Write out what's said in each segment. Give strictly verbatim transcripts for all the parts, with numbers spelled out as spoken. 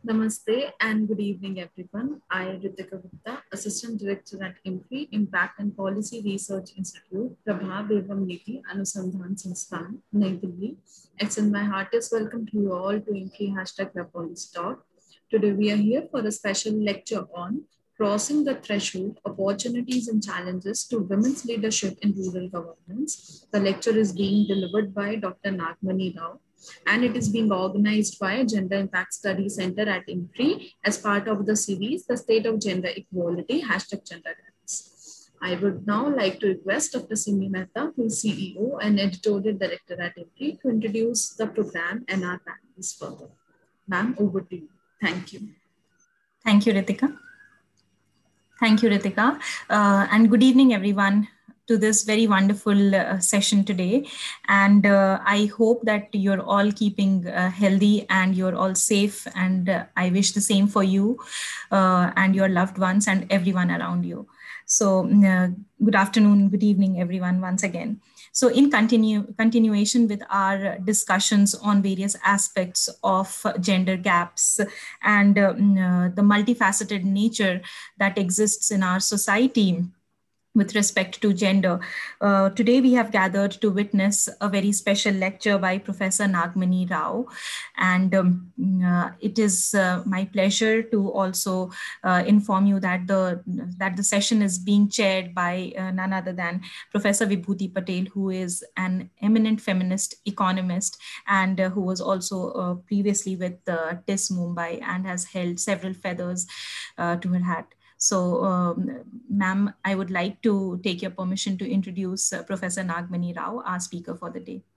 Namaste and good evening, everyone. I, Ritika Gupta, Assistant Director at IMPRI, Impact and Policy Research Institute, Prabha Evam Niti Anusandhan Sansthan, Nai Delhi. Extend my heartiest welcome to you all to IMPRI hashtag The Policy Talk. Today we are here for a special lecture on Crossing the Threshold, Opportunities and Challenges to Women's Leadership in Rural Governance. The lecture is being delivered by Doctor Nagmani Rao, and it is being organized by Gender Impact Study Center at IMPRI as part of the series, The State of Gender Equality, hashtag Gender Gaps. I would now like to request Doctor Simi Mehta, who is C E O and Editorial Director at IMPRI, to introduce the program and our panelists further. Ma'am, over to you. Thank you. Thank you, Ritika. Thank you, Ritika. Uh, and good evening, everyone, to this very wonderful uh, session today. And uh, I hope that you're all keeping uh, healthy and you're all safe. And uh, I wish the same for you uh, and your loved ones and everyone around you. So uh, good afternoon, good evening, everyone, once again. So in continue, continuation with our discussions on various aspects of gender gaps and uh, the multifaceted nature that exists in our society with respect to gender. Uh, today we have gathered to witness a very special lecture by Professor Nagmani Rao. And um, uh, it is uh, my pleasure to also uh, inform you that the, that the session is being chaired by uh, none other than Professor Vibhuti Patel, who is an eminent feminist economist and uh, who was also uh, previously with uh, T I S Mumbai and has held several feathers uh, to her hat. So, um, ma'am, I would like to take your permission to introduce uh, Professor Nagmani Rao, our speaker for the day.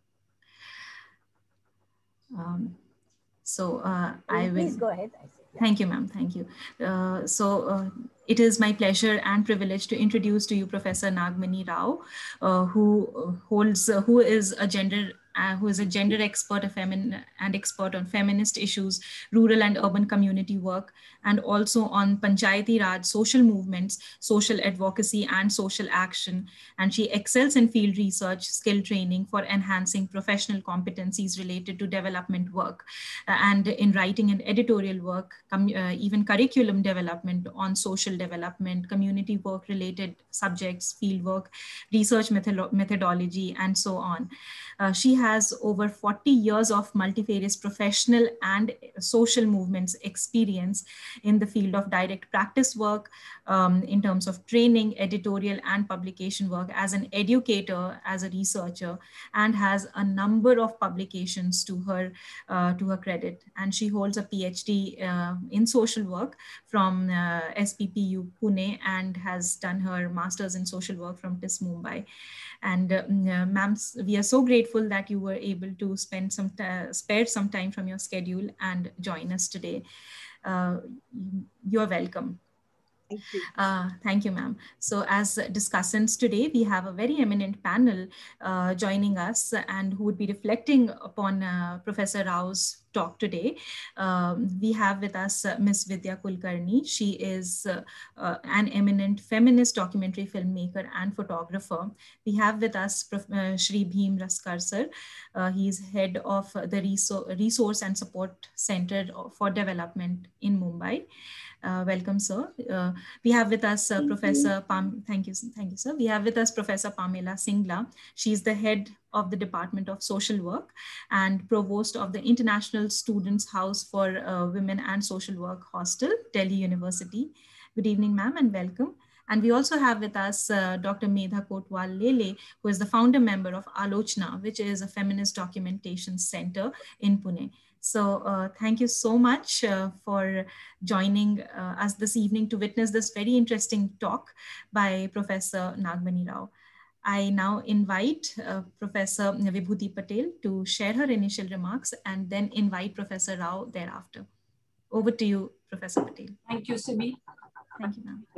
Um, so, uh, I will. Please go ahead. Thank you, ma'am. Thank you. Uh, so, uh, it is my pleasure and privilege to introduce to you Professor Nagmani Rao, uh, who holds, uh, who is a gender Uh, who is a gender expert a femin and expert on feminist issues, rural and urban community work, and also on Panchayati Raj, social movements, social advocacy, and social action. And she excels in field research, skill training for enhancing professional competencies related to development work, uh, and in writing and editorial work, uh, even curriculum development on social development, community work related subjects, field work, research methodolo methodology, and so on. Uh, she has over forty years of multifarious professional and social movements experience in the field of direct practice work, um, in terms of training, editorial, and publication work as an educator, as a researcher, and has a number of publications to her, uh, to her credit. And she holds a PhD uh, in social work from uh, S P P U Pune and has done her master's in social work from T I S Mumbai. And uh, ma'am, we are so grateful that you were able to spend some spare some time from your schedule and join us today. Uh, you're welcome. Thank you. Uh, thank you, ma'am. So as discussants today, we have a very eminent panel uh, joining us and who would be reflecting upon uh, Professor Rao's talk today. Um, we have with us uh, Miz Vidya Kulkarni. She is uh, uh, an eminent feminist documentary filmmaker and photographer. We have with us Prof uh, Shri Bhim Raskar sir. Uh, he is head of the Resource and Support Center for Development in Mumbai. Uh, welcome, sir. Uh, we have with us uh, Professor Pam. Thank you, thank you, sir. We have with us Professor Pamela Singla. She is the head of the Department of Social Work and provost of the International Students House for uh, Women and Social Work Hostel, Delhi University. Good evening, ma'am, and welcome. And we also have with us uh, Doctor Medha Kotwal Lele, who is the founder member of Alochna, which is a feminist documentation center in Pune. So uh, thank you so much uh, for joining uh, us this evening to witness this very interesting talk by Professor Nagmani Rao. I now invite uh, Professor Vibhuti Patel to share her initial remarks and then invite Professor Rao thereafter. Over to you, Professor Patel. Thank you, Simi. Thank you, ma'am.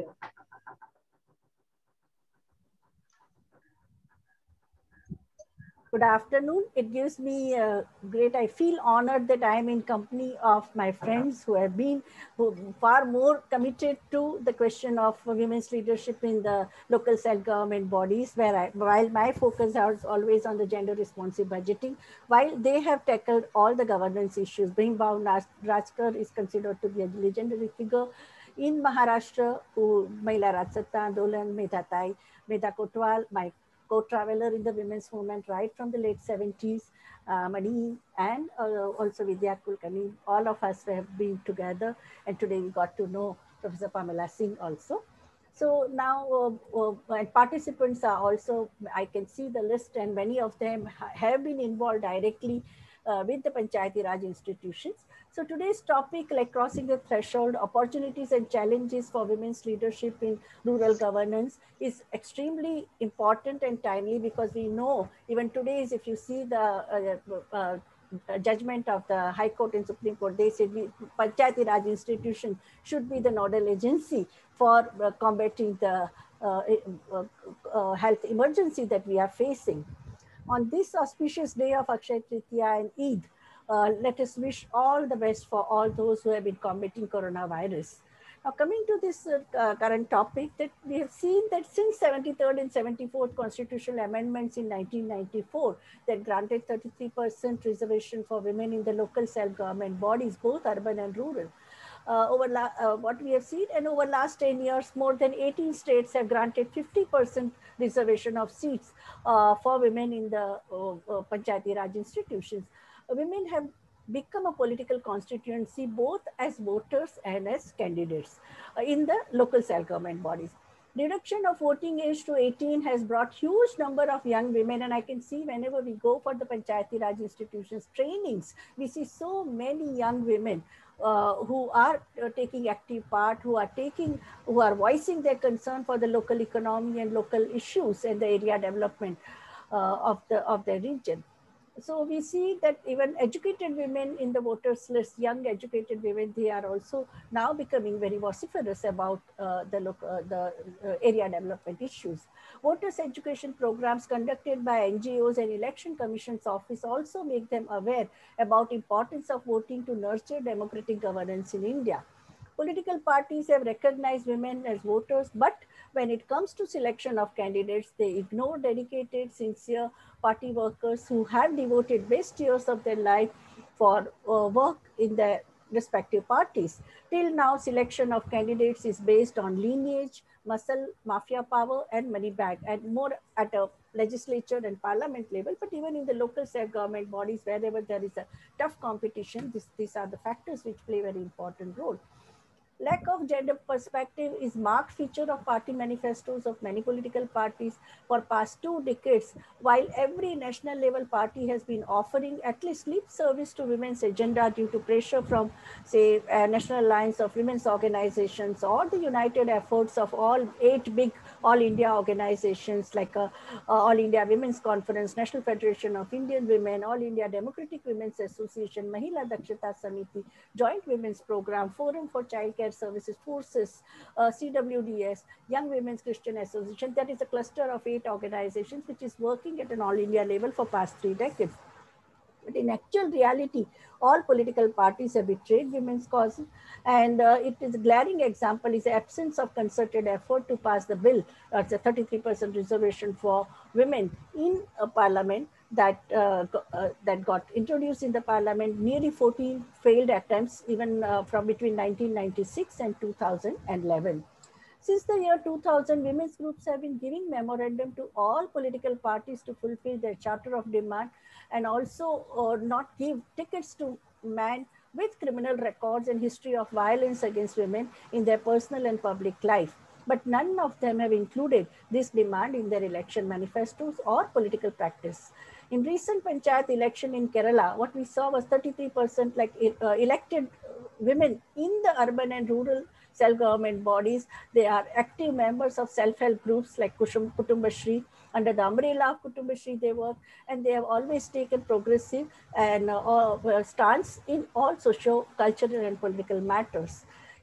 Good afternoon. It gives me uh, great, I feel honored that I'm in company of my friends who have been who far more committed to the question of women's leadership in the local self-government bodies, where I, while my focus is always on the gender responsive budgeting, while they have tackled all the governance issues. Bhimrao Rajkar is considered to be a legendary figure in Maharashtra, who Mahila Raj Satta Andolan, Medha Tai, Medha Kotwal, my co-traveler in the women's movement right from the late seventies, uh, Mani, and uh, also Vidya Kulkarni. All of us have been together, and today we got to know Professor Pamela Singh also. So now, uh, uh, and participants are also, I can see the list, and many of them ha have been involved directly uh, with the Panchayati Raj institutions. So today's topic, like crossing the threshold, opportunities and challenges for women's leadership in rural governance, is extremely important and timely, because we know even today, if you see the uh, uh, judgment of the High Court and Supreme Court, they said we, Panchayati Raj institution should be the nodal agency for uh, combating the uh, uh, uh, health emergency that we are facing. On this auspicious day of Akshaya Tritiya and Eid, uh, let us wish all the best for all those who have been combating coronavirus. Now, coming to this uh, current topic, that we have seen that since seventy-third and seventy-fourth constitutional amendments in nineteen ninety-four that granted thirty-three percent reservation for women in the local self-government bodies, both urban and rural, uh, over uh, what we have seen, and over last ten years, more than eighteen states have granted fifty percent reservation of seats uh, for women in the uh, uh, Panchayati Raj institutions. Uh, women have become a political constituency both as voters and as candidates uh, in the local self-government bodies. Reduction of voting age to eighteen has brought huge number of young women, and I can see whenever we go for the Panchayati Raj institutions trainings, we see so many young women uh, who are uh, taking active part, who are taking, who are voicing their concern for the local economy and local issues and the area development uh, of the of the region. So we see that even educated women in the voters list, young educated women, they are also now becoming very vociferous about uh, the, local, uh, the uh, area development issues. Voters education programs conducted by N G Os and Election Commission's office also make them aware about importance of voting to nurture democratic governance in India. Political parties have recognized women as voters, but when it comes to selection of candidates, they ignore dedicated, sincere party workers who have devoted best years of their life for uh, work in their respective parties. Till now, selection of candidates is based on lineage, muscle, mafia power, and money bag, and more at a legislature and parliament level, but even in the local self-government bodies, wherever there is a tough competition, this, these are the factors which play a very important role. Lack of gender perspective is marked feature of party manifestos of many political parties for past two decades, while every national level party has been offering at least lip service to women's agenda due to pressure from, say, uh, National Alliance of Women's Organizations or the united efforts of all eight big All India organizations like uh, uh, All India Women's Conference, National Federation of Indian Women, All India Democratic Women's Association, Mahila Dakshata Samiti, Joint Women's Program, Forum for Child Care Services, Forces, uh, C W D S, Young Women's Christian Association. That is a cluster of eight organizations which is working at an all India level for past three decades. But in actual reality, all political parties have betrayed women's causes, and uh, it is a glaring example is the absence of concerted effort to pass the bill. That's a thirty-three percent reservation for women in a parliament that uh, uh, that got introduced in the parliament. Nearly fourteen failed attempts, even uh, from between nineteen ninety-six and two thousand eleven. Since the year two thousand, women's groups have been giving memorandum to all political parties to fulfill their charter of demand and also uh, not give tickets to men with criminal records and history of violence against women in their personal and public life. But none of them have included this demand in their election manifestos or political practice. In recent Panchayat election in Kerala, what we saw was thirty-three percent like uh, elected women in the urban and rural self-government bodies. They are active members of self-help groups like Kushum, Kutumbashri. Under the umbrella of Kutumbashri, they work, and they have always taken progressive and uh, uh, stance in all socio-cultural and political matters.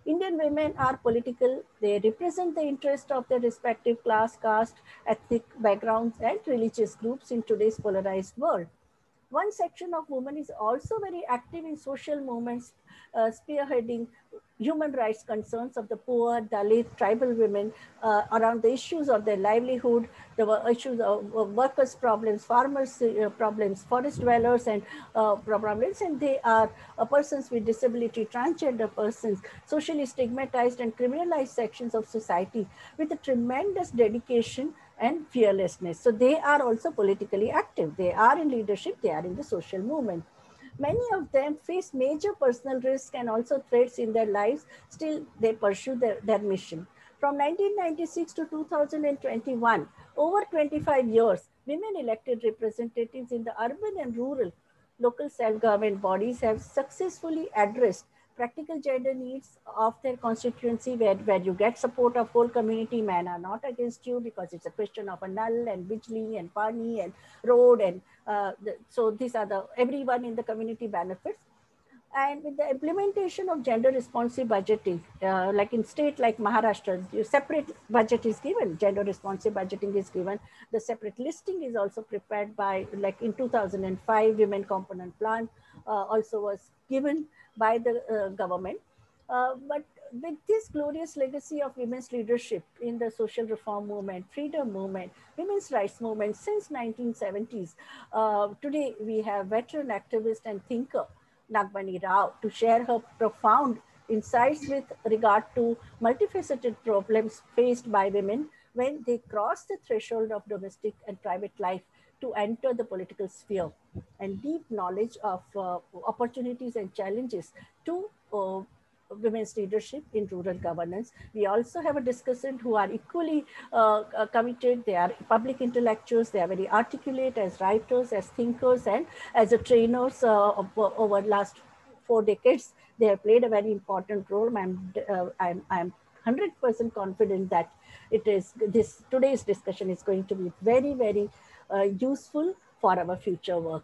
Indian women are political. They represent the interest of their respective class, caste, ethnic backgrounds, and religious groups in today's polarized world. One section of women is also very active in social movements, uh, spearheading human rights concerns of the poor, Dalit, tribal women uh, around the issues of their livelihood, the issues of workers' problems, farmers' uh, problems, forest dwellers, and uh, problems. And they are uh, persons with disability, transgender persons, socially stigmatized and criminalized sections of society with a tremendous dedication and fearlessness. So they are also politically active. They are in leadership, they are in the social movement. Many of them face major personal risks and also threats in their lives. Still, they pursue their, their mission. From nineteen ninety-six to two thousand twenty-one, over twenty-five years, women elected representatives in the urban and rural local self-government bodies have successfully addressed practical gender needs of their constituency, where, where you get support of whole community. Men are not against you because it's a question of a null and bijli and pani and road. And uh, the, so these are the, everyone in the community benefits. And with the implementation of gender responsive budgeting, uh, like in state like Maharashtra, separate budget is given, gender responsive budgeting is given. The separate listing is also prepared by, like in two thousand five, Women Component Plan uh, also was given by the uh, government. Uh, but with this glorious legacy of women's leadership in the social reform movement, freedom movement, women's rights movement since nineteen seventies, uh, today we have veteran activist and thinker Nagmani Rao to share her profound insights with regard to multifaceted problems faced by women when they cross the threshold of domestic and private life to enter the political sphere, and deep knowledge of uh, opportunities and challenges to uh, women's leadership in rural governance. We also have a discussant who are equally uh, uh, committed. They are public intellectuals. They are very articulate as writers, as thinkers, and as a trainers uh, over last four decades. They have played a very important role. I'm, uh, I'm, I'm one hundred percent confident that it is this today's discussion is going to be very, very uh, useful for our future work.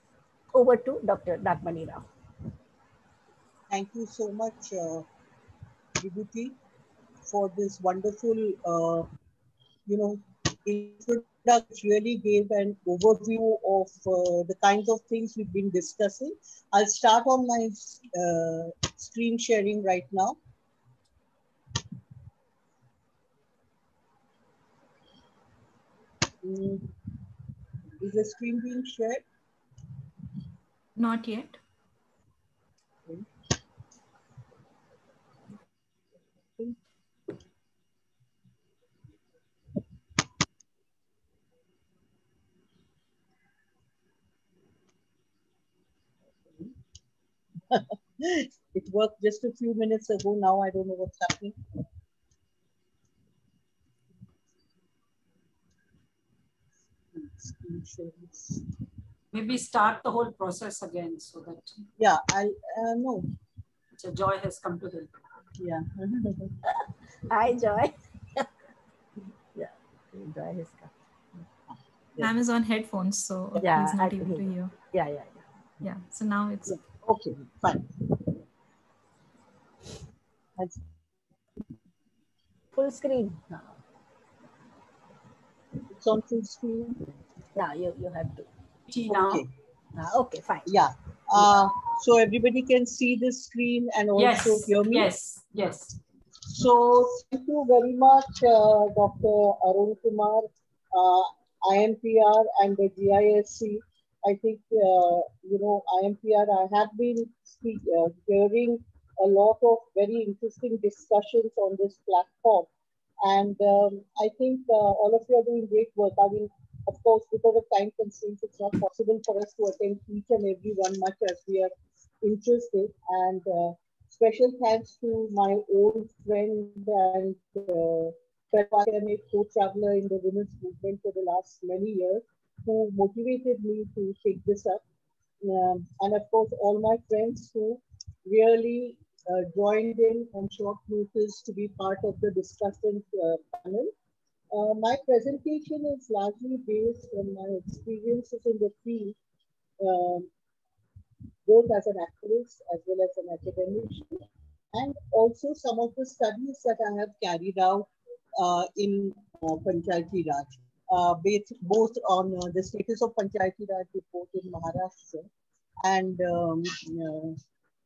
Over to Doctor Nagmani Rao. Thank you so much, uh, Vibhuti, for this wonderful, uh, you know, introduction, which really gave an overview of uh, the kinds of things we've been discussing. I'll start on my uh, screen sharing right now. Mm. Is the screen being shared? Not yet. Okay. It worked just a few minutes ago. Now I don't know what's happening. Maybe start the whole process again so that. Yeah, I'll uh, no. So Joy has come to help. Yeah. Hi, Joy. Yeah, Joy has come. Yeah. I'm is on headphones, so yeah, he's not I able to hear. Yeah, yeah, yeah. Yeah. So now it's yeah. Okay. Fine. That's full screen. No. It's on full screen. No, you you have to. Okay. Uh, okay, fine. Yeah. Uh, so everybody can see the screen and also yes. hear me? Yes, yes. So thank you very much, uh, Doctor Arun Kumar, uh, I M P R and the G I S C. I think, uh, you know, I M P R, I have been speak, uh, hearing a lot of very interesting discussions on this platform. And um, I think uh, all of you are doing great work. I mean, of course, because of time constraints, it's not possible for us to attend each and every one much as we are interested. And uh, special thanks to my old friend and uh, co-traveler in the women's movement for the last many years, who motivated me to take this up. Um, and of course, all my friends who really uh, joined in on short notice to be part of the discussion uh, panel. Uh, my presentation is largely based on my experiences in the field, um, both as an activist as well as an academic. and also some of the studies that I have carried out uh, in uh, Panchayati Raj, uh, based both on uh, the status of Panchayati Raj report in Maharashtra and um, uh,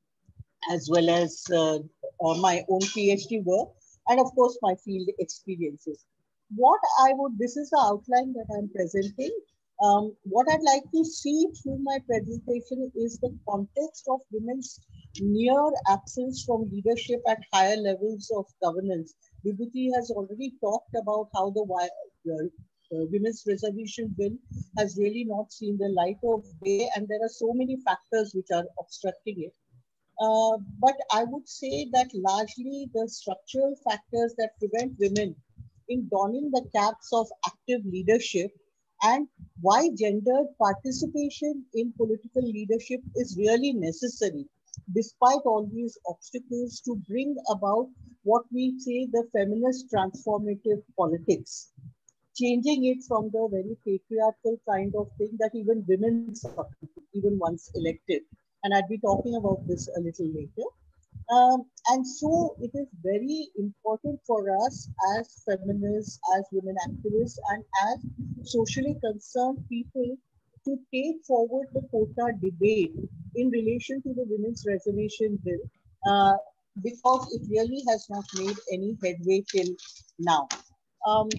as well as uh, uh, my own PhD work, and of course my field experiences. What I would, this is the outline that I'm presenting. Um, what I'd like to see through my presentation is the context of women's near absence from leadership at higher levels of governance. Vibhuti has already talked about how the uh, uh, Women's Reservation Bill has really not seen the light of day, and there are so many factors which are obstructing it. Uh, but I would say that largely the structural factors that prevent women in donning the caps of active leadership, and why gendered participation in political leadership is really necessary, despite all these obstacles, to bring about what we say the feminist transformative politics, changing it from the very patriarchal kind of thing that even women suffer, even once elected. And I'd be talking about this a little later. Um, and so it is very important for us as feminists, as women activists, and as socially concerned people to take forward the quota debate in relation to the Women's Reservation Bill, uh, because it really has not made any headway till now. Um,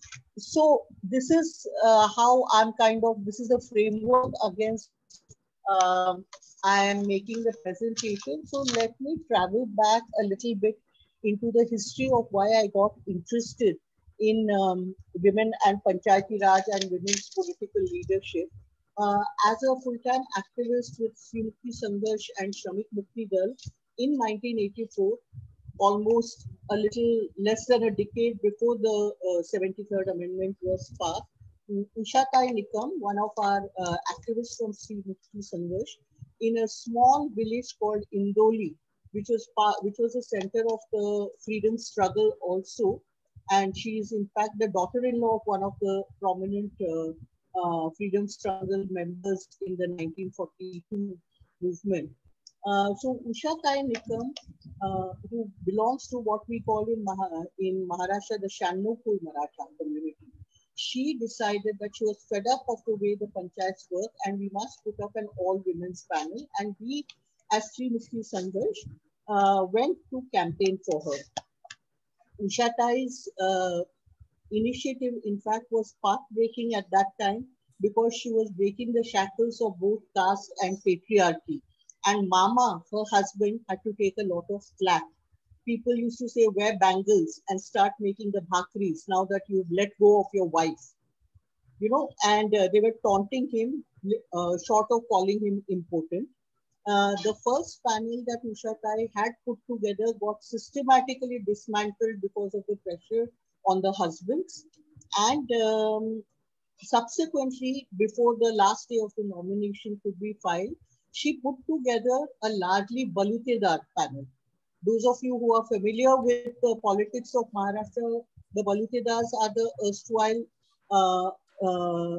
so this is uh, how I'm kind of, this is the framework against um, I am making the presentation. So let me travel back a little bit into the history of why I got interested in um, women and Panchayati Raj and women's political leadership. Uh, as a full-time activist with Srimukti Sangharsh and Shramik Mukti Dal in nineteen eighty-four, almost a little less than a decade before the uh, seventy-third Amendment was passed, Usha Tai Nikam, one of our uh, activists from Srimukti Sangharsh, in a small village called Indoli, which was part, which was a center of the freedom struggle also, and she is in fact the daughter-in-law of one of the prominent uh, uh, freedom struggle members in the nineteen forty-two movement. Uh, so Usha Tai Nikam, uh, who belongs to what we call in, Maha, in Maharashtra the Shannopur Maratha community, she decided that she was fed up of the way the panchayats work and we must put up an all-women's panel. And we, as Srimukti Sangharsh, uh, went to campaign for her. Usha Tai's uh, initiative, in fact, was path-breaking at that time because she was breaking the shackles of both caste and patriarchy. And Mama, her husband, had to take a lot of slack. People used to say, wear bangles and start making the bhakris now that you've let go of your wife. You know, and uh, they were taunting him, uh, short of calling him impotent. Uh, the first panel that Usha Tai had put together got systematically dismantled because of the pressure on the husbands. And um, subsequently, before the last day of the nomination could be filed, she put together a largely Balutedar panel. Those of you who are familiar with the politics of Maharashtra, the Balutedars are the erstwhile uh, uh,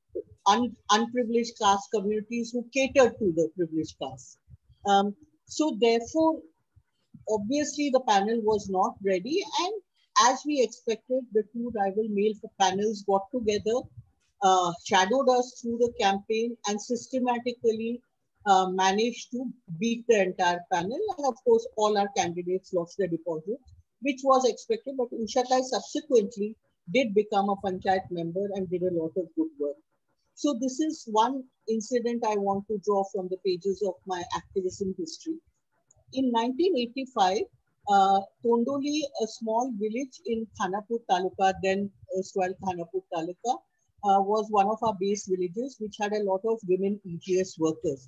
un unprivileged caste communities who cater to the privileged caste. Um, so therefore, obviously the panel was not ready, and as we expected, the two rival male panels got together, uh, shadowed us through the campaign, and systematically uh, managed to beat the entire panel. And of course, all our candidates lost their deposits, which was expected. But Usha Tai subsequently did become a panchayat member and did a lot of good work. So this is one incident I want to draw from the pages of my activism history. In nineteen eighty-five, uh, Tondoli, a small village in Khanapur Taluka, then erstwhile Khanapur Taluka, uh, was one of our base villages, which had a lot of women E G S workers.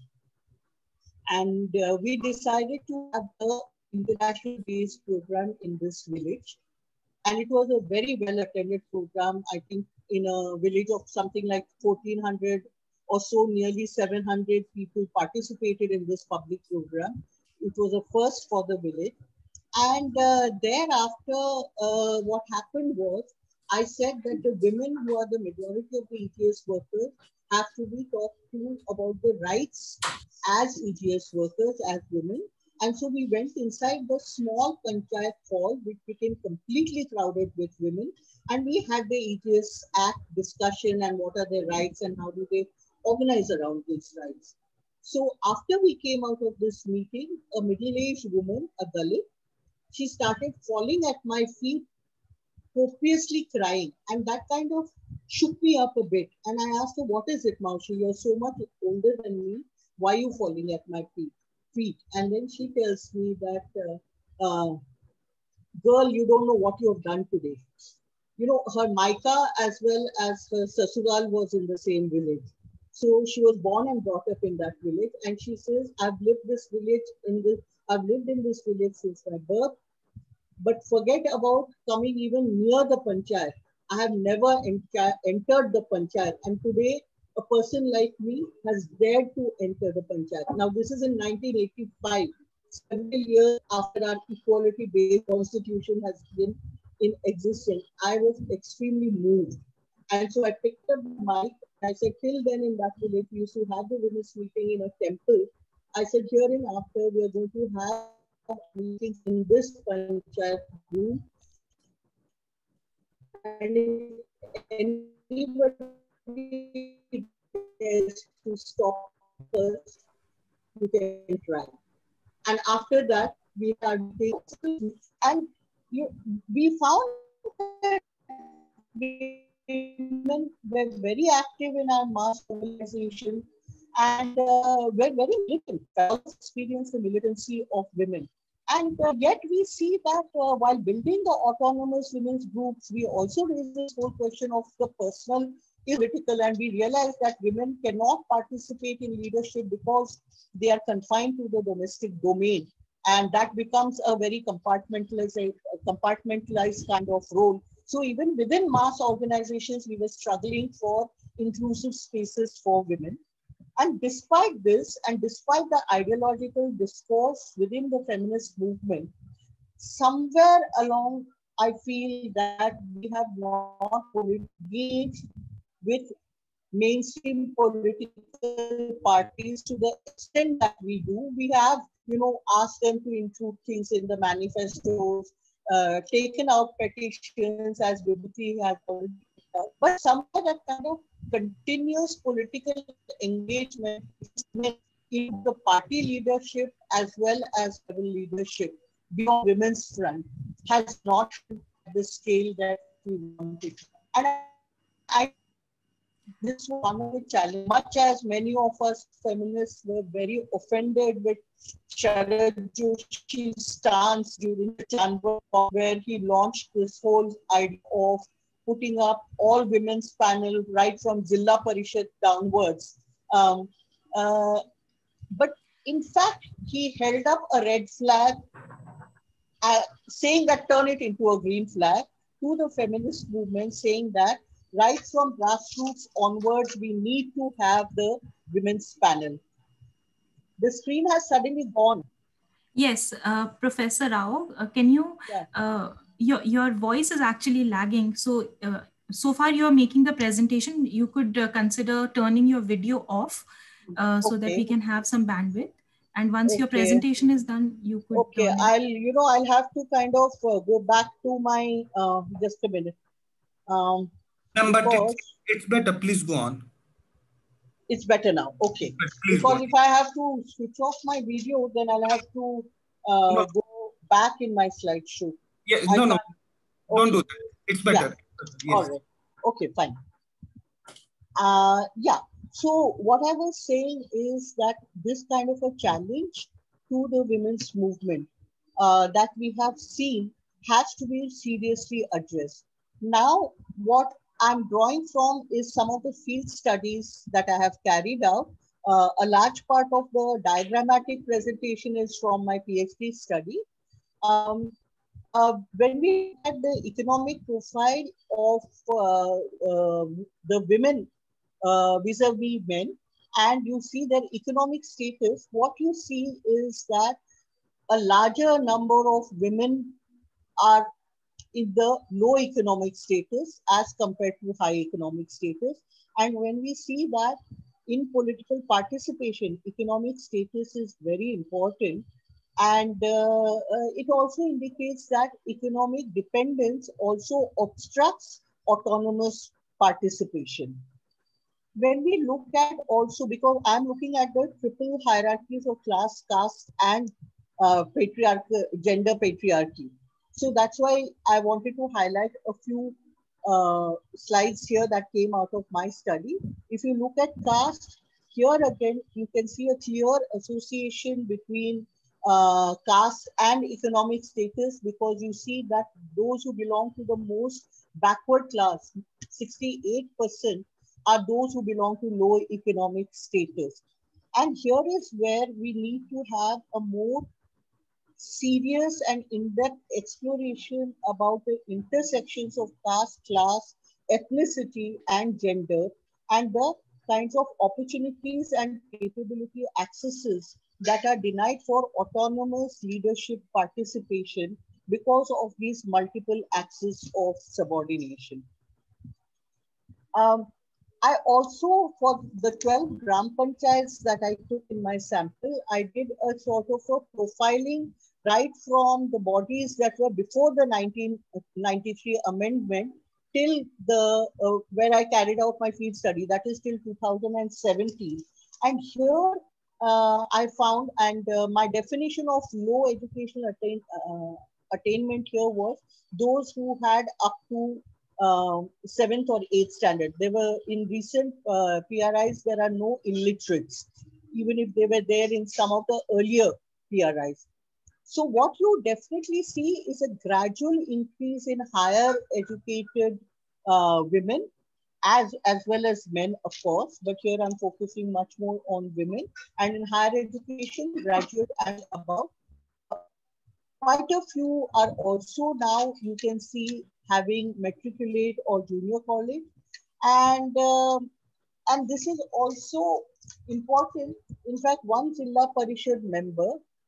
And uh, we decided to have an international-based program in this village. And it was a very well-attended program. I think in a village of something like fourteen hundred or so, nearly seven hundred people participated in this public program. It was a first for the village. And uh, thereafter, uh, what happened was, I said that the women who are the majority of the E G S workers have to be talked to about the rights as E G S workers, as women, And so we went inside the small panchayat hall, which became completely crowded with women. And we had the E T S Act discussion and what are their rights and how do they organize around these rights. So after we came out of this meeting, a middle-aged woman, a Dalit, she started falling at my feet, copiously crying. And that kind of shook me up a bit. And I asked her, what is it, Maushi? You're so much older than me. Why are you falling at my feet? feet? And then she tells me that, uh, uh, girl, you don't know what you have done today. You know, her Maika as well as her Sasural was in the same village. So she was born and brought up in that village. And she says, I've lived this village in this, I've lived in this village since my birth. But forget about coming even near the panchayat. I have never entered the panchayat. And today, a person like me has dared to enter the panchayat. Now, this is in nineteen eighty-five, several years after our equality-based constitution has been in existence. I was extremely moved. And so I picked up the mic. I said, till then in that village, we used to have the women's meeting in a temple. I said, here and after, we are going to have meetings in this panchayat room. And if anybody dares to stop us, you can try. And after that, we had things, and you, we found that women were very active in our mass mobilization, and uh, we're very militant. I also experienced the militancy of women. And uh, yet we see that uh, while building the autonomous women's groups, we also raise this whole question of the personal political, and we realize that women cannot participate in leadership because they are confined to the domestic domain. And that becomes a very compartmentalized, compartmentalized kind of role. So even within mass organizations, we were struggling for inclusive spaces for women. And despite this, and despite the ideological discourse within the feminist movement, somewhere along, I feel that we have not engaged with mainstream political parties to the extent that we do. We have, you know, asked them to include things in the manifestos, uh, taken out petitions as Vibhuti has already done, but somewhere that kind of continuous political engagement in the party leadership as well as civil leadership beyond women's front has not at the scale that we wanted. And I, I this was one of the challenges, much as many of us feminists were very offended with Sharad Joshi's stance during the Chanwar, where he launched this whole idea of putting up all women's panel right from Zilla Parishad downwards. Um, uh, but in fact, he held up a red flag, uh, saying that turn it into a green flag to the feminist movement, saying that right from grassroots onwards, we need to have the women's panel. The screen has suddenly gone. Yes, uh, Professor Rao, uh, can you, Yeah. uh, your, your voice is actually lagging. So, uh, so far you're making the presentation, you could uh, consider turning your video off uh, so Okay. that we can have some bandwidth. And once Okay. your presentation is done, you could Okay, turn it. I'll, you know, I'll have to kind of uh, go back to my, uh, just a minute. Um, No, but because it's, it's better. Please go on. It's better now. Okay. Please Because go if I have to switch off my video, then I'll have to uh, no. go back in my slideshow. Yeah, I no, no, can't... don't okay. do that. It's better. Yeah. Yes. All right. Okay, fine. Uh, yeah. So what I was saying is that this kind of a challenge to the women's movement uh, that we have seen has to be seriously addressed. Now, what I'm drawing from is some of the field studies that I have carried out. Uh, a large part of the diagrammatic presentation is from my PhD study. Um, uh, when we had the economic profile of uh, uh, the women uh, vis-a-vis men, and you see their economic status, what you see is that a larger number of women are in the low economic status as compared to high economic status. And when we see that in political participation, economic status is very important. And uh, uh, it also indicates that economic dependence also obstructs autonomous participation. When we look at also, because I'm looking at the triple hierarchies of class, caste, and uh, patriarchy, gender patriarchy. So that's why I wanted to highlight a few uh, slides here that came out of my study. If you look at caste, here again, you can see a clear association between uh, caste and economic status, because you see that those who belong to the most backward class, sixty-eight percent, are those who belong to low economic status. And here is where we need to have a more serious and in-depth exploration about the intersections of caste, class, ethnicity, and gender, and the kinds of opportunities and capability accesses that are denied for autonomous leadership participation because of these multiple axes of subordination. Um, I also, for the twelve Gram Panchayats that I took in my sample, I did a sort of a profiling right from the bodies that were before the nineteen ninety-three amendment till the, uh, where I carried out my field study, that is till two thousand seventeen. And here uh, I found, and uh, my definition of low educational attain, uh, attainment here was those who had up to Uh, seventh or eighth standard. There were, in recent uh, P R Is, there are no illiterates, even if they were there in some of the earlier P R Is. So what you definitely see is a gradual increase in higher educated uh, women, as, as well as men, of course, but here I'm focusing much more on women, and in higher education, graduate and above. Quite a few are also now, you can see, having matriculate or junior college. And, um, and this is also important. In fact, one Zilla Parishad member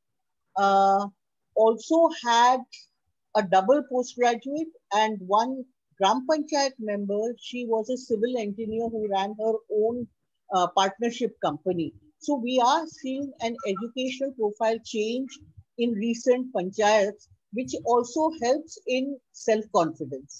uh, also had a double postgraduate, and one Gram Panchayat member, she was a civil engineer who ran her own uh, partnership company. So we are seeing an educational profile change in recent panchayats, which also helps in self-confidence.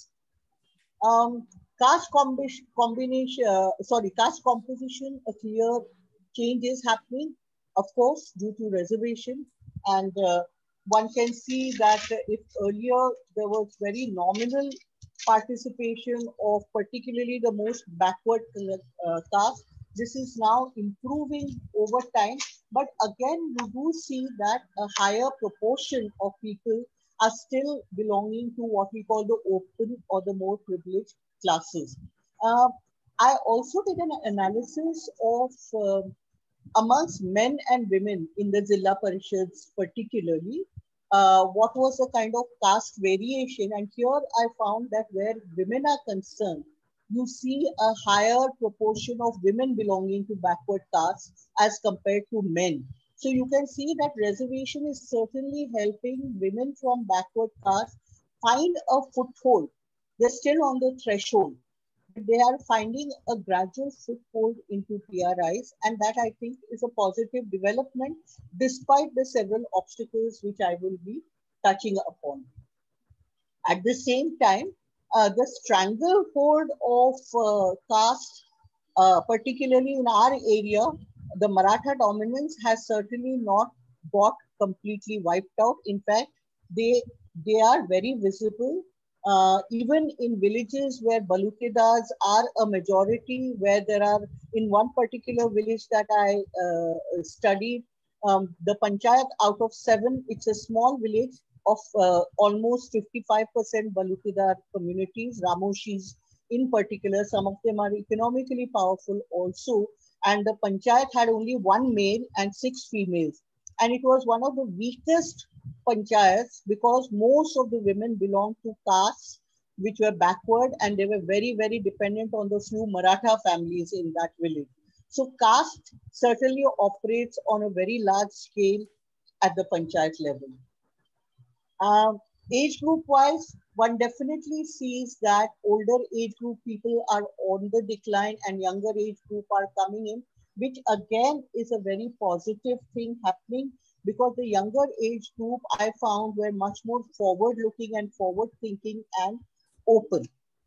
Um, caste combination, uh, sorry, caste composition, a clear change is happening, of course, due to reservation. And uh, one can see that if earlier there was very nominal participation of particularly the most backward uh, caste, this is now improving over time. But again, you do see that a higher proportion of people are still belonging to what we call the open or the more privileged classes. Uh, I also did an analysis of uh, amongst men and women in the Zilla Parishads particularly, uh, what was the kind of caste variation. And here I found that where women are concerned, you see a higher proportion of women belonging to backward castes as compared to men. So you can see that reservation is certainly helping women from backward castes find a foothold. They're still on the threshold. They are finding a gradual foothold into P R Is, and that I think is a positive development despite the several obstacles which I will be touching upon. At the same time, uh, the stranglehold of uh, caste, uh, particularly in our area, the Maratha dominance has certainly not got completely wiped out. In fact, they, they are very visible. Uh, even in villages where Balutedas are a majority, where there are, in one particular village that I uh, studied, um, the panchayat out of seven, it's a small village of uh, almost fifty-five percent Balutedar communities, Ramoshis in particular. Some of them are economically powerful also. And the panchayat had only one male and six females. And it was one of the weakest panchayats because most of the women belonged to castes which were backward, and they were very, very dependent on the few Maratha families in that village. So caste certainly operates on a very large scale at the panchayat level. Um, age group wise, one definitely sees that older age group people are on the decline and younger age group are coming in, which again is a very positive thing happening, because the younger age group I found were much more forward looking and forward thinking and open.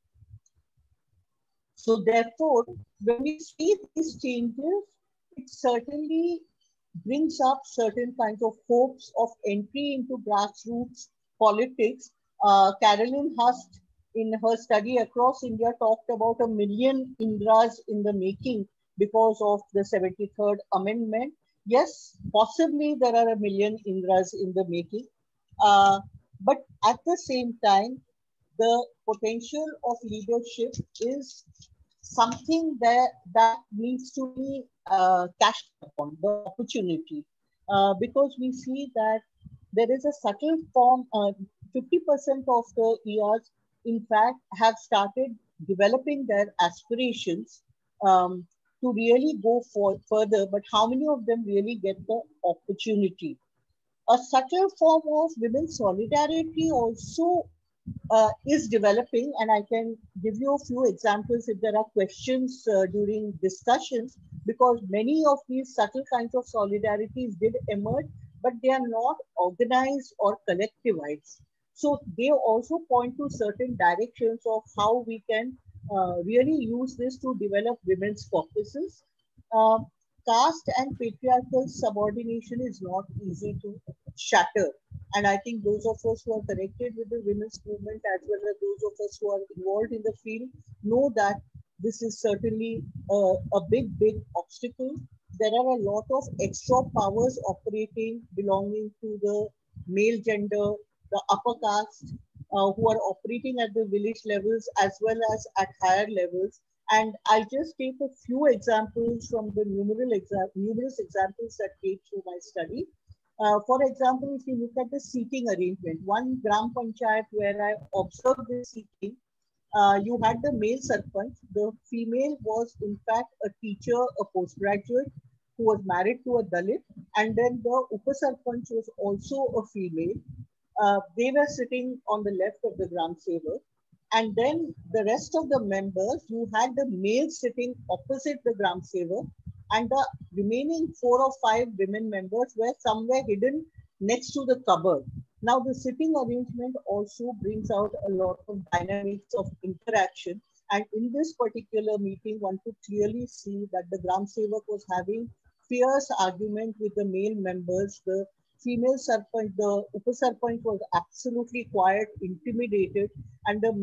So therefore, when we see these changes, it certainly brings up certain kinds of hopes of entry into grassroots politics. Uh, Carolyn Hust, in her study across India, talked about a million Indras in the making because of the seventy-third Amendment. Yes, possibly there are a million Indras in the making. Uh, but at the same time, the potential of leadership is something that, that needs to be uh, cashed upon, the opportunity. Uh, because we see that there is a subtle form, uh, fifty percent of the E Rs, in fact, have started developing their aspirations um, to really go for, further, but how many of them really get the opportunity? A subtle form of women's solidarity also uh, is developing, and I can give you a few examples if there are questions uh, during discussions, because many of these subtle kinds of solidarities did emerge, but they are not organized or collectivized. So they also point to certain directions of how we can uh, really use this to develop women's caucuses. Uh, caste and patriarchal subordination is not easy to shatter. And I think those of us who are connected with the women's movement, as well as those of us who are involved in the field, know that this is certainly a, a big, big obstacle. There are a lot of extra powers operating belonging to the male gender, the upper caste, uh, who are operating at the village levels as well as at higher levels. And I'll just take a few examples from the numerous, exa numerous examples that came through my study. Uh, for example, if you look at the seating arrangement, one Gram Panchayat where I observed the seating, uh, you had the male sarpanch. The female was in fact a teacher, a postgraduate who was married to a Dalit. And then the Upa Sarpanch was also a female. Uh, they were sitting on the left of the Gram Sevak. And then the rest of the members, you had the male sitting opposite the Gram Sevak, and the remaining four or five women members were somewhere hidden next to the cupboard. Now the sitting arrangement also brings out a lot of dynamics of interaction. And in this particular meeting, one could clearly see that the Gram Sevak was having fierce argument with the male members. The female sarpanch, the Upa Sarpanch was absolutely quiet, intimidated, and the,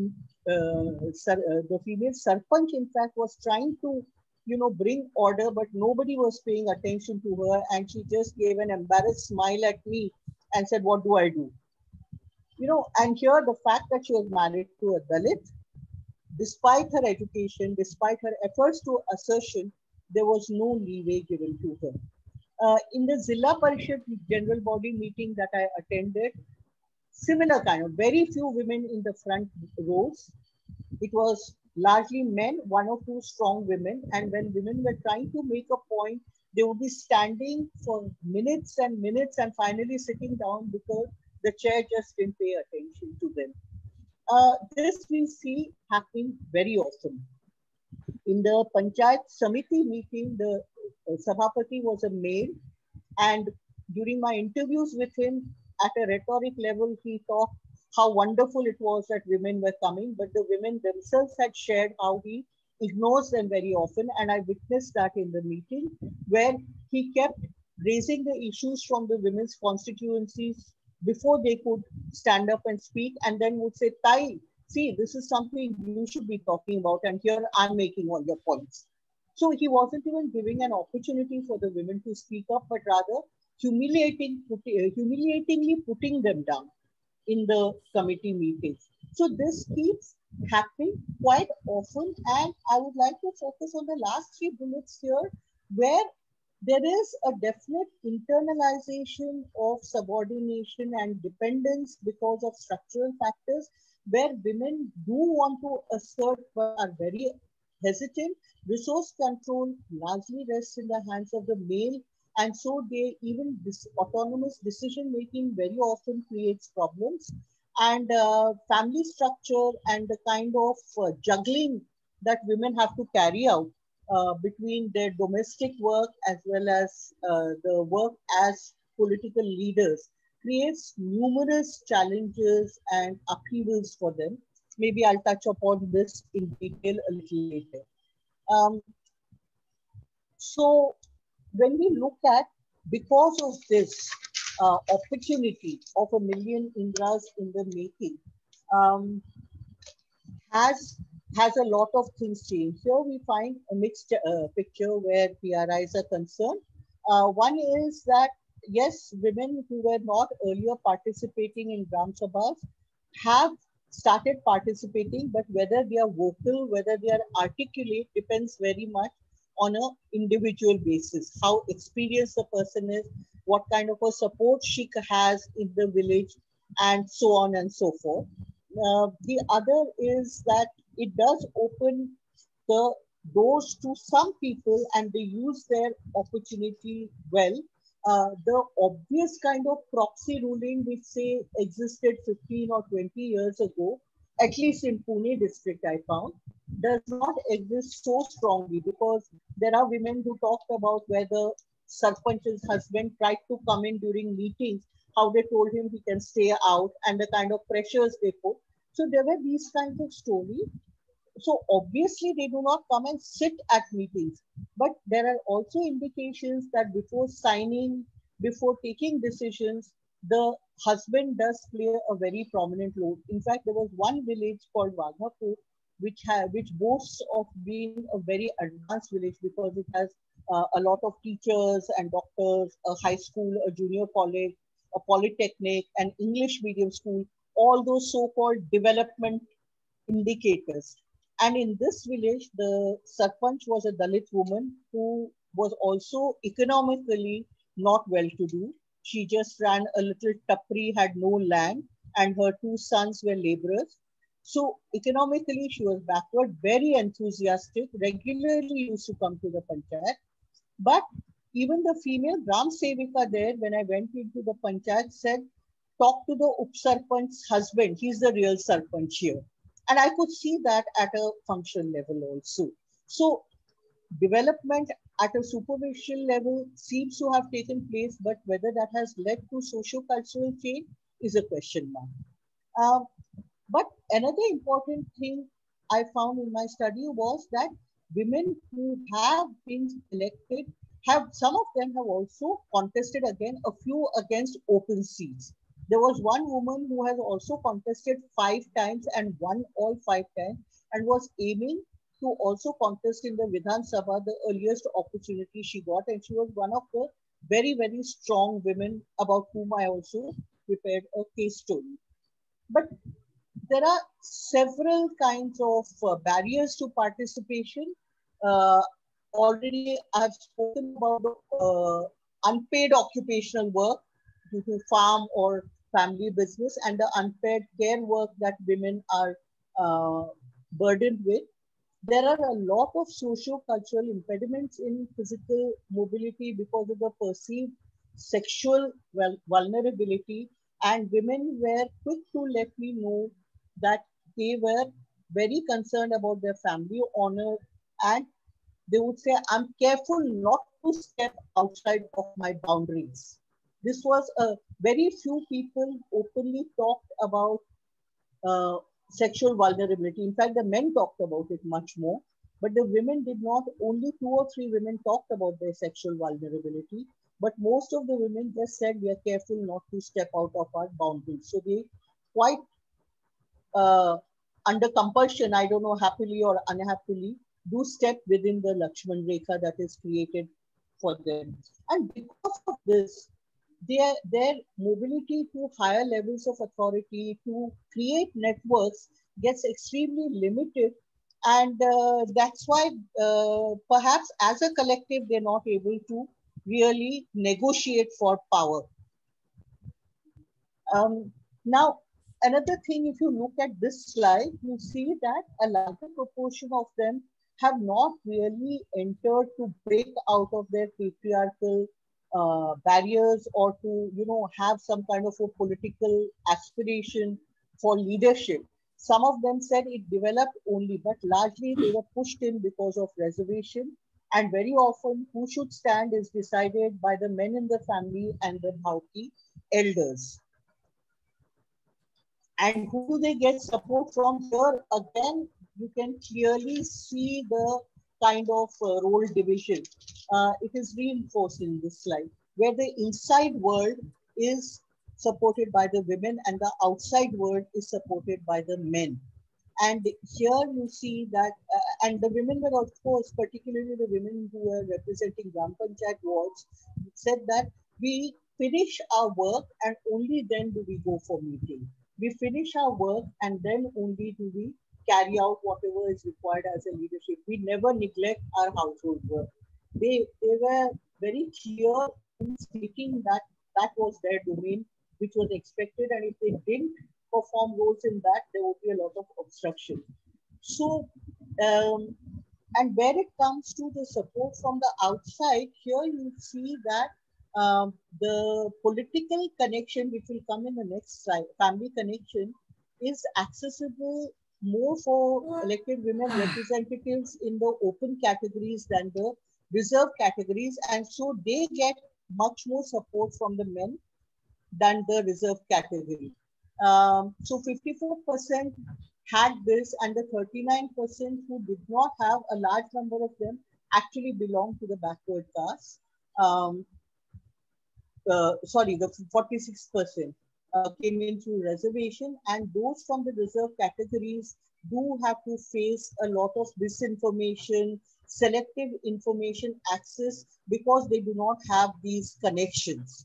uh, sar, uh, the female sarpanch in fact was trying to you know, bring order, but nobody was paying attention to her. And she just gave an embarrassed smile at me and said, what do I do? You know, and here the fact that she was married to a Dalit, despite her education, despite her efforts to assertion, there was no leeway given to her. Uh, in the Zilla Parishad general body meeting that I attended, similar kind of, very few women in the front rows. It was largely men, one or two strong women. And when women were trying to make a point, they would be standing for minutes and minutes and finally sitting down because the chair just didn't pay attention to them. Uh, this we see happening very often. In the Panchayat Samiti meeting, the uh, Sabhapati was a male, and during my interviews with him at a rhetoric level, he talked how wonderful it was that women were coming, but the women themselves had shared how he ignores them very often. And I witnessed that in the meeting where he kept raising the issues from the women's constituencies before they could stand up and speak, and then would say, Tai, see, this is something you should be talking about, and here I'm making all your points. So he wasn't even giving an opportunity for the women to speak up, but rather humiliating, humiliatingly putting them down in the committee meetings. So this keeps happening quite often. And I would like to focus on the last three bullets here, where there is a definite internalization of subordination and dependence because of structural factors, where women do want to assert but are very hesitant. Resource control largely rests in the hands of the male, and so they even this autonomous decision making very often creates problems. And uh, family structure and the kind of uh, juggling that women have to carry out uh, between their domestic work as well as uh, the work as political leaders creates numerous challenges and upheavals for them. Maybe I'll touch upon this in detail a little later. Um, so when we look at, because of this uh, opportunity of a million Indras in the making, um, has has a lot of things changed. Here we find a mixed uh, picture where P R Is are concerned. Uh, one is that, yes, women who were not earlier participating in Gram Sabhas have started participating, but whether they are vocal, whether they are articulate, depends very much on an individual basis, how experienced the person is, what kind of a support she has in the village, and so on and so forth. Uh, the other is that it does open the doors to some people and they use their opportunity well. Uh, the obvious kind of proxy ruling which say existed fifteen or twenty years ago, at least in Pune district I found, does not exist so strongly, because there are women who talked about where the Sarpanch's husband tried to come in during meetings, how they told him he can stay out and the kind of pressures they put. So there were these kinds of stories. So obviously they do not come and sit at meetings, but there are also indications that before signing, before taking decisions, the husband does play a very prominent role. In fact, there was one village called Vaghapur, which have, which boasts of being a very advanced village because it has uh, a lot of teachers and doctors, a high school, a junior college, a polytechnic, an English medium school, all those so-called development indicators. And in this village, the Sarpanch was a Dalit woman who was also economically not well-to-do. She just ran a little tapri, had no land, and her two sons were laborers. So economically, she was backward, very enthusiastic, regularly used to come to the panchayat. But even the female Gram Sevika there, when I went into the panchayat, said, talk to the Upsarpanch's husband. He's the real Sarpanch here. And I could see that at a functional level also. So development at a superficial level seems to have taken place, but whether that has led to socio-cultural change is a question mark. Um, but another important thing I found in my study was that women who have been elected, have some of them have also contested again, a few against open seats. There was one woman who has also contested five times and won all five times and was aiming to also contest in the Vidhan Sabha, the earliest opportunity she got. And she was one of the very, very strong women about whom I also prepared a case story. But there are several kinds of uh, barriers to participation. Uh, already I've spoken about uh, unpaid occupational work due to farm or family business and the unpaid care work that women are uh, burdened with. There are a lot of socio-cultural impediments in physical mobility because of the perceived sexual well, vulnerability, and women were quick to let me know that they were very concerned about their family honor, and they would say, I'm careful not to step outside of my boundaries. This was a very few people openly talked about uh, sexual vulnerability. In fact, the men talked about it much more, but the women did not. Only two or three women talked about their sexual vulnerability, but most of the women just said, we are careful not to step out of our boundaries. So they quite uh, under compulsion, I don't know, happily or unhappily, do step within the Lakshman Rekha that is created for them. And because of this, their, their mobility to higher levels of authority, to create networks, gets extremely limited. And uh, that's why uh, perhaps as a collective, they're not able to really negotiate for power. Um, now, another thing, if you look at this slide, you see that a larger proportion of them have not really entered to break out of their patriarchal uh, barriers or to, you know, have some kind of a political aspiration for leadership. Some of them said it developed only, but largely they were pushed in because of reservation And very often, who should stand is decided by the men in the family and the Bhauti elders. And who do they get support from? Here again, you can clearly see the kind of uh, role division. Uh, it is reinforced in this slide, where the inside world is supported by the women and the outside world is supported by the men. And here you see that, uh, and the women were, of course, particularly the women who were representing Gram Panchayat wards, said that we finish our work and only then do we go for meeting. We finish our work and then only do we carry out whatever is required as a leadership. We never neglect our household work. They, they were very clear in speaking that that was their domain, which was expected, and if they didn't perform roles in that, there would be a lot of obstruction. So, um, and where it comes to the support from the outside, here you see that um, the political connection, which will come in the next slide, family connection, is accessible more for elected women representatives in the open categories than the reserved categories. And so they get much more support from the men than the reserved category. Um, so fifty-four percent had this, and the thirty-nine percent who did not have, a large number of them actually belong to the backward caste. Um, uh, sorry, the forty-six percent uh, came in through reservation, and those from the reserved categories do have to face a lot of disinformation, selective information access, because they do not have these connections.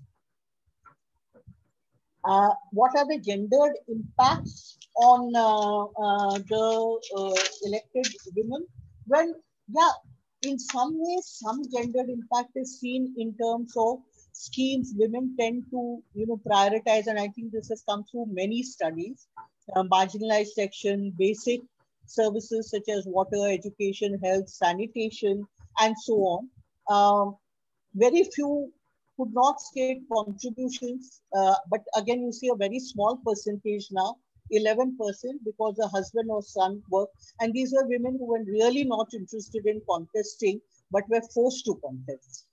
Uh, what are the gendered impacts on uh, uh, the uh, elected women? Well, yeah, in some ways, some gendered impact is seen in terms of schemes women tend to, you know, prioritize, and I think this has come through many studies. Uh, marginalized section, basic services such as water, education, health, sanitation, and so on. Um, very few could not state contributions, uh, but again, you see a very small percentage now, eleven percent, because the husband or son worked. And these were women who were really not interested in contesting, but were forced to contest.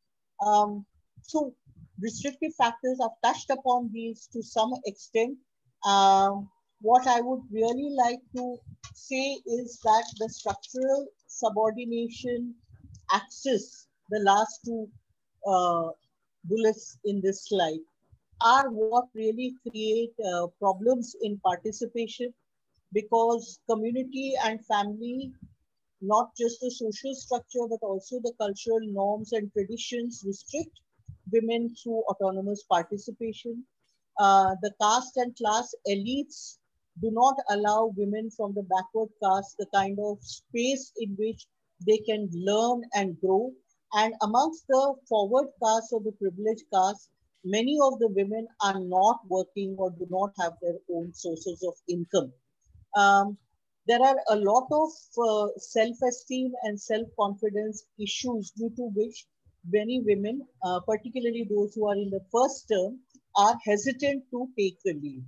Um, so restrictive factors, I've touched upon these to some extent. Um, what I would really like to say is that the structural subordination axis, the last two uh, bullets in this slide, are what really create uh, problems in participation, because community and family, not just the social structure, but also the cultural norms and traditions restrict women through autonomous participation. Uh, the caste and class elites do not allow women from the backward caste the kind of space in which they can learn and grow. And amongst the forward caste or the privileged caste, many of the women are not working or do not have their own sources of income. Um, there are a lot of uh, self-esteem and self-confidence issues due to which many women, uh, particularly those who are in the first term, are hesitant to take the lead.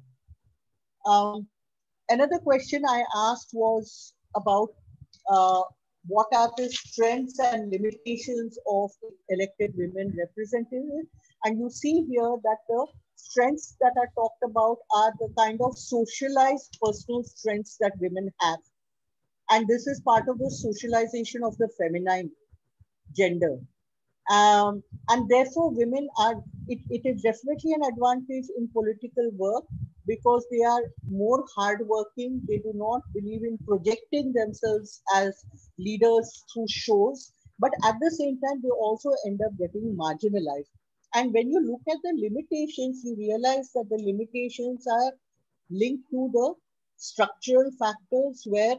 Um, another question I asked was about uh, what are the strengths and limitations of elected women representatives. And you see here that the strengths that are talked about are the kind of socialized personal strengths that women have. And this is part of the socialization of the feminine gender. Um, and therefore, women are, it, it is definitely an advantage in political work because they are more hardworking. They do not believe in projecting themselves as leaders through shows, but at the same time, they also end up getting marginalized. And when you look at the limitations, you realize that the limitations are linked to the structural factors where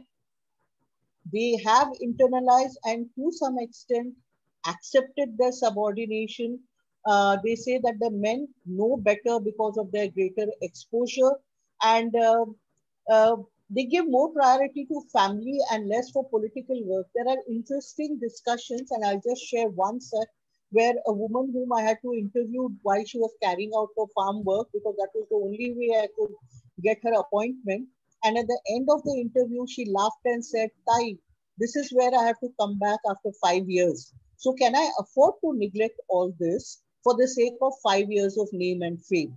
they have internalized and to some extent accepted their subordination. Uh, they say that the men know better because of their greater exposure, and uh, uh, they give more priority to family and less for political work. There are interesting discussions, and I'll just share one set where a woman whom I had to interview while she was carrying out her farm work, because that was the only way I could get her appointment. And at the end of the interview, she laughed and said, "Tai, this is where I have to come back after five years. So can I afford to neglect all this for the sake of five years of name and fame?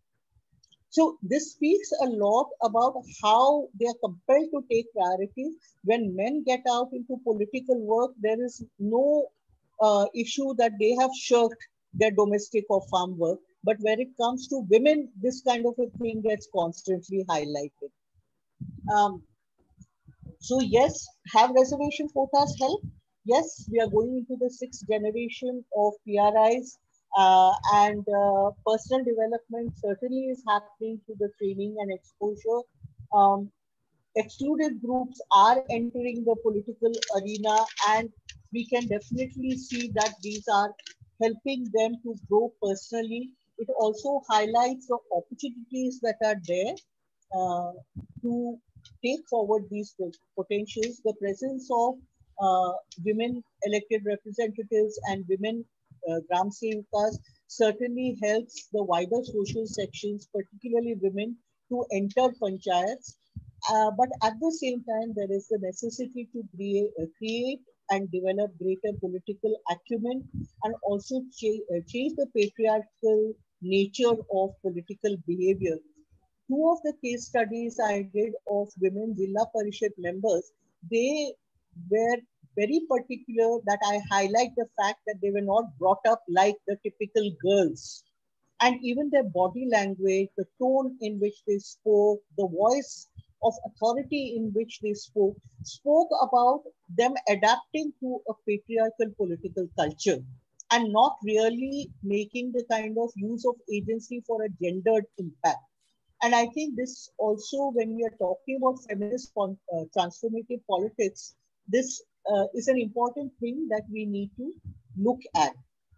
So this speaks a lot about how they are compelled to take priorities. When men get out into political work, there is no uh, issue that they have shirked their domestic or farm work. But when it comes to women, this kind of a thing gets constantly highlighted. Um, so yes, have reservation quotas help? Yes, we are going into the sixth generation of P R Is. Uh, and uh, personal development certainly is happening through the training and exposure. Um, excluded groups are entering the political arena, and we can definitely see that these are helping them to grow personally. It also highlights the opportunities that are there uh, to take forward these potentials. The presence of uh, women elected representatives and women uh, Gram Sevikas certainly helps the wider social sections, particularly women, to enter panchayats. Uh, but at the same time, there is the necessity to create, uh, create and develop greater political acumen and also cha uh, change the patriarchal nature of political behavior. Two of the case studies I did of women Zilla Parishad members, they were very particular that I highlight the fact that they were not brought up like the typical girls. And even their body language, the tone in which they spoke, the voice of authority in which they spoke, spoke about them adapting to a patriarchal political culture and not really making the kind of use of agency for a gendered impact. And I think this also, when we are talking about feminist uh, transformative politics, this uh, is an important thing that we need to look at.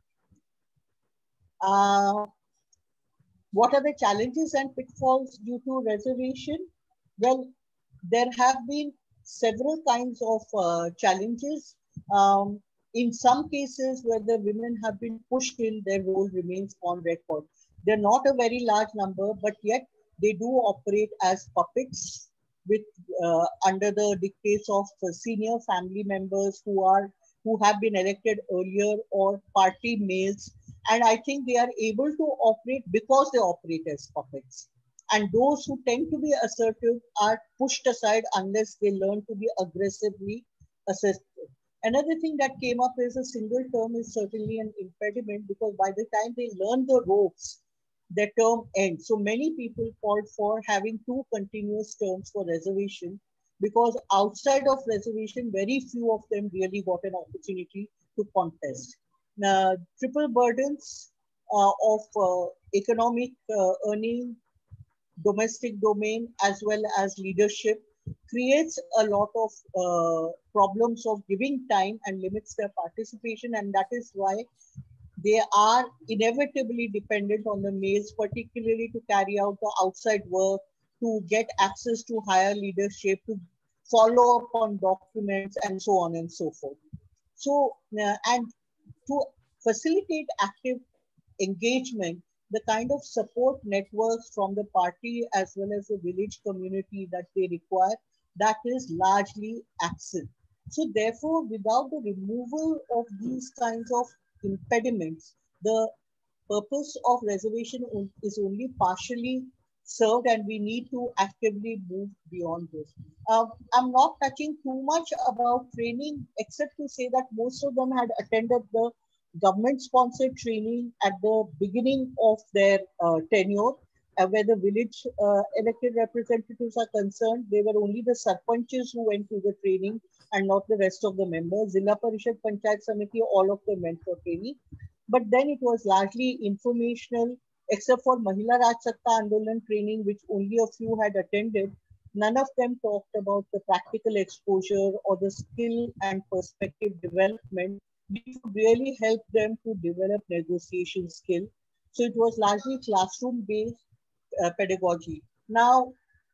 Uh, what are the challenges and pitfalls due to reservation? Well, there have been several kinds of uh, challenges. Um, in some cases where the women have been pushed in, their role remains on record. They're not a very large number, but yet they do operate as puppets with uh, under the dictates of uh, senior family members who are who have been elected earlier or party males. And I think they are able to operate because they operate as puppets. And those who tend to be assertive are pushed aside unless they learn to be aggressively assertive. Another thing that came up is a single term is certainly an impediment because by the time they learn the ropes, their term ends. So many people called for having two continuous terms for reservation because outside of reservation, very few of them really got an opportunity to contest. Now, triple burdens uh, of uh, economic uh, earning, domestic domain, as well as leadership creates a lot of uh, problems of giving time and limits their participation. And that is why they are inevitably dependent on the males, particularly to carry out the outside work, to get access to higher leadership, to follow up on documents, and so on and so forth. So, uh, and to facilitate active engagement, the kind of support networks from the party as well as the village community that they require, that is largely absent. So therefore, without the removal of these kinds of impediments, the purpose of reservation is only partially served, and we need to actively move beyond this. Uh, I'm not touching too much about training, except to say that most of them had attended the government-sponsored training at the beginning of their uh, tenure, uh, where the village uh, elected representatives are concerned. They were only the sarpanches who went to the training and not the rest of the members. Zilla Parishad, Panchayat Samiti, all of them went for training. But then it was largely informational, except for Mahila Raj Satta Andolan training, which only a few had attended. None of them talked about the practical exposure or the skill and perspective development, which would really help them to develop negotiation skill. So it was largely classroom-based uh, pedagogy. Now,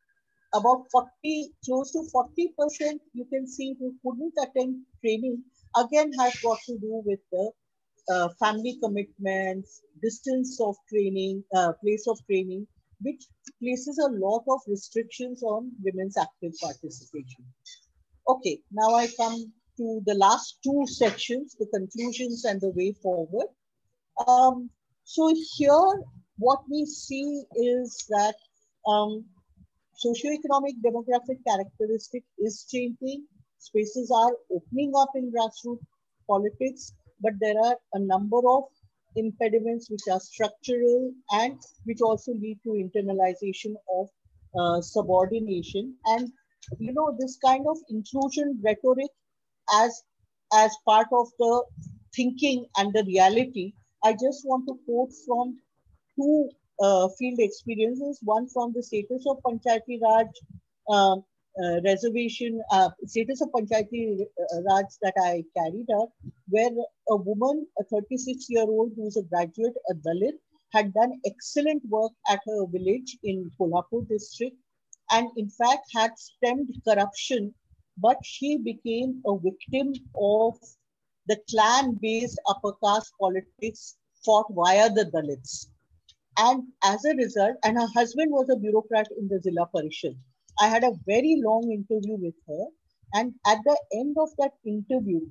about forty, close to forty percent, you can see who couldn't attend training, again has got to do with the uh, family commitments, distance of training, uh, place of training, which places a lot of restrictions on women's active participation. Okay, now I come to the last two sections, the conclusions and the way forward. Um, so here, what we see is that um, socioeconomic demographic characteristic is changing. Spaces are opening up in grassroots politics, but there are a number of impediments which are structural and which also lead to internalization of uh, subordination. And you know, this kind of inclusion rhetoric as as part of the thinking and the reality. I just want to quote from two uh, field experiences, one from the status of Panchayati Raj uh, uh, reservation, uh, status of Panchayati Raj that I carried out, where a woman, a thirty-six year old who is a graduate, a Dalit, had done excellent work at her village in Kolhapur district and in fact had stemmed corruption, but she became a victim of the clan-based upper caste politics fought via the Dalits. And as a result, and her husband was a bureaucrat in the Zilla Parishad. I had a very long interview with her. And at the end of that interview,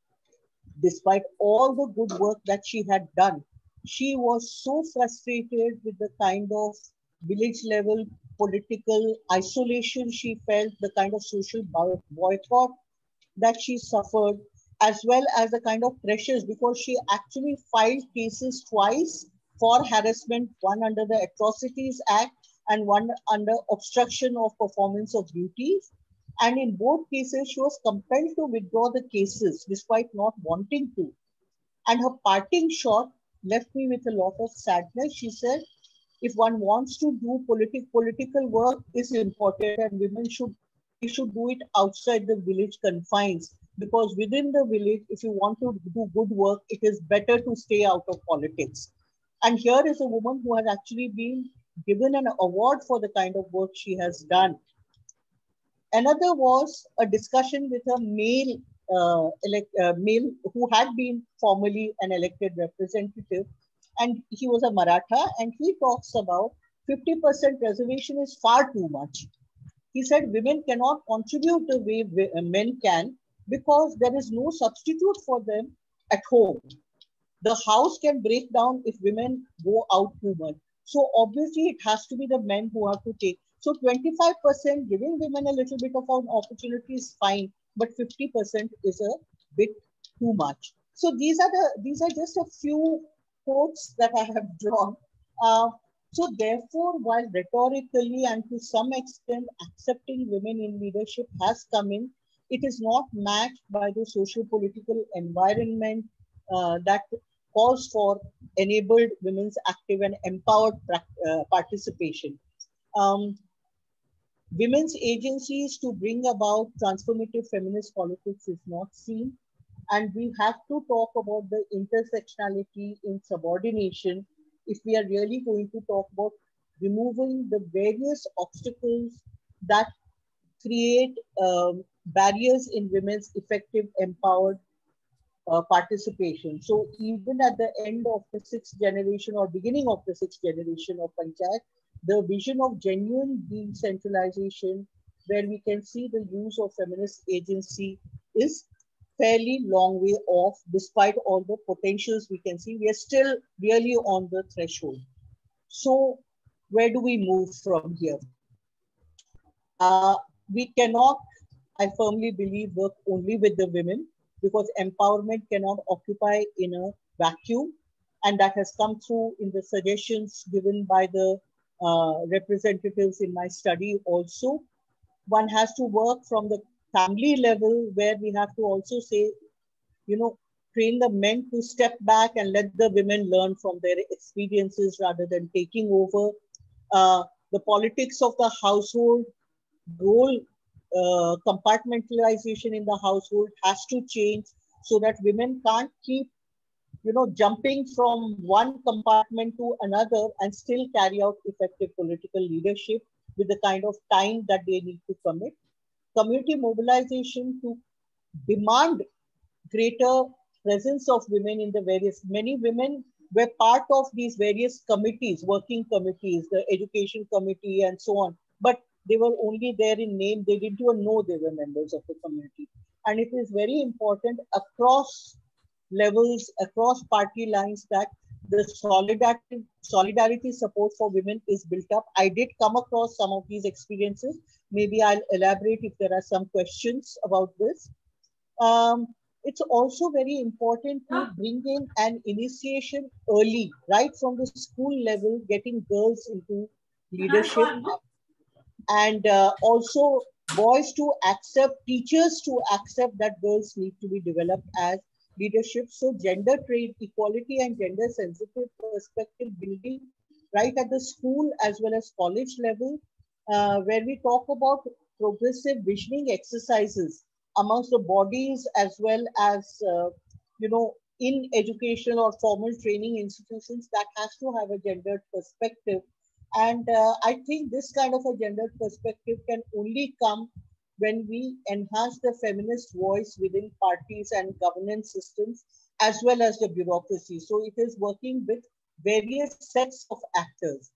despite all the good work that she had done, she was so frustrated with the kind of village level political isolation she felt, the kind of social boycott that she suffered, as well as the kind of pressures, because she actually filed cases twice for harassment, one under the Atrocities Act and one under obstruction of performance of duties. And in both cases, she was compelled to withdraw the cases despite not wanting to. And her parting shot left me with a lot of sadness. She said, if one wants to do politic, political work is important and women should, we should do it outside the village confines, because within the village, if you want to do good work, it is better to stay out of politics. And here is a woman who has actually been given an award for the kind of work she has done. Another was a discussion with a male, uh, elect, uh, male who had been formerly an elected representative, and he was a Maratha, and he talks about fifty percent reservation is far too much. He said women cannot contribute the way men can because there is no substitute for them at home. The house can break down if women go out too much. So obviously it has to be the men who have to take. So twenty-five percent giving women a little bit of an opportunity is fine, but fifty percent is a bit too much. So these are the these are just a few quotes that I have drawn. Uh, so therefore, while rhetorically and to some extent accepting women in leadership has come in, it is not matched by the socio-political environment uh, that calls for enabled women's active and empowered uh, participation. Um, women's agencies to bring about transformative feminist politics is not seen. And we have to talk about the intersectionality in subordination if we are really going to talk about removing the various obstacles that create um, barriers in women's effective, empowered uh, participation. So even at the end of the sixth generation or beginning of the sixth generation of Panchayat, the vision of genuine decentralization, where we can see the use of feminist agency, is fairly long way off. Despite all the potentials we can see, we are still really on the threshold. So where do we move from here? Uh, we cannot, I firmly believe, work only with the women, because empowerment cannot occupy in a vacuum. And that has come through in the suggestions given by the uh, representatives in my study also. One has to work from the family level, where we have to also say, you know, train the men to step back and let the women learn from their experiences rather than taking over. Uh, the politics of the household, role uh, compartmentalization in the household has to change so that women can't keep, you know, jumping from one compartment to another and still carry out effective political leadership with the kind of time that they need to commit. Community mobilization to demand greater presence of women in the various, many women were part of these various committees, working committees, the education committee and so on. But They were only there in name. They didn't even know they were members of the community. And it is very important across levels, across party lines, that the solidarity, solidarity support for women is built up. I did come across some of these experiences. Maybe I'll elaborate if there are some questions about this. Um, it's also very important to bring in an initiation early, right from the school level, getting girls into leadership, and uh, also boys to accept, teachers to accept that girls need to be developed as leadership. So gender trade equality and gender sensitive perspective building right at the school as well as college level, uh, where we talk about progressive visioning exercises amongst the bodies as well as, uh, you know, in education or formal training institutions, that has to have a gendered perspective. And uh, I think this kind of a gendered perspective can only come when we enhance the feminist voice within parties and governance systems, as well as the bureaucracy. So it is working with various sets of actors.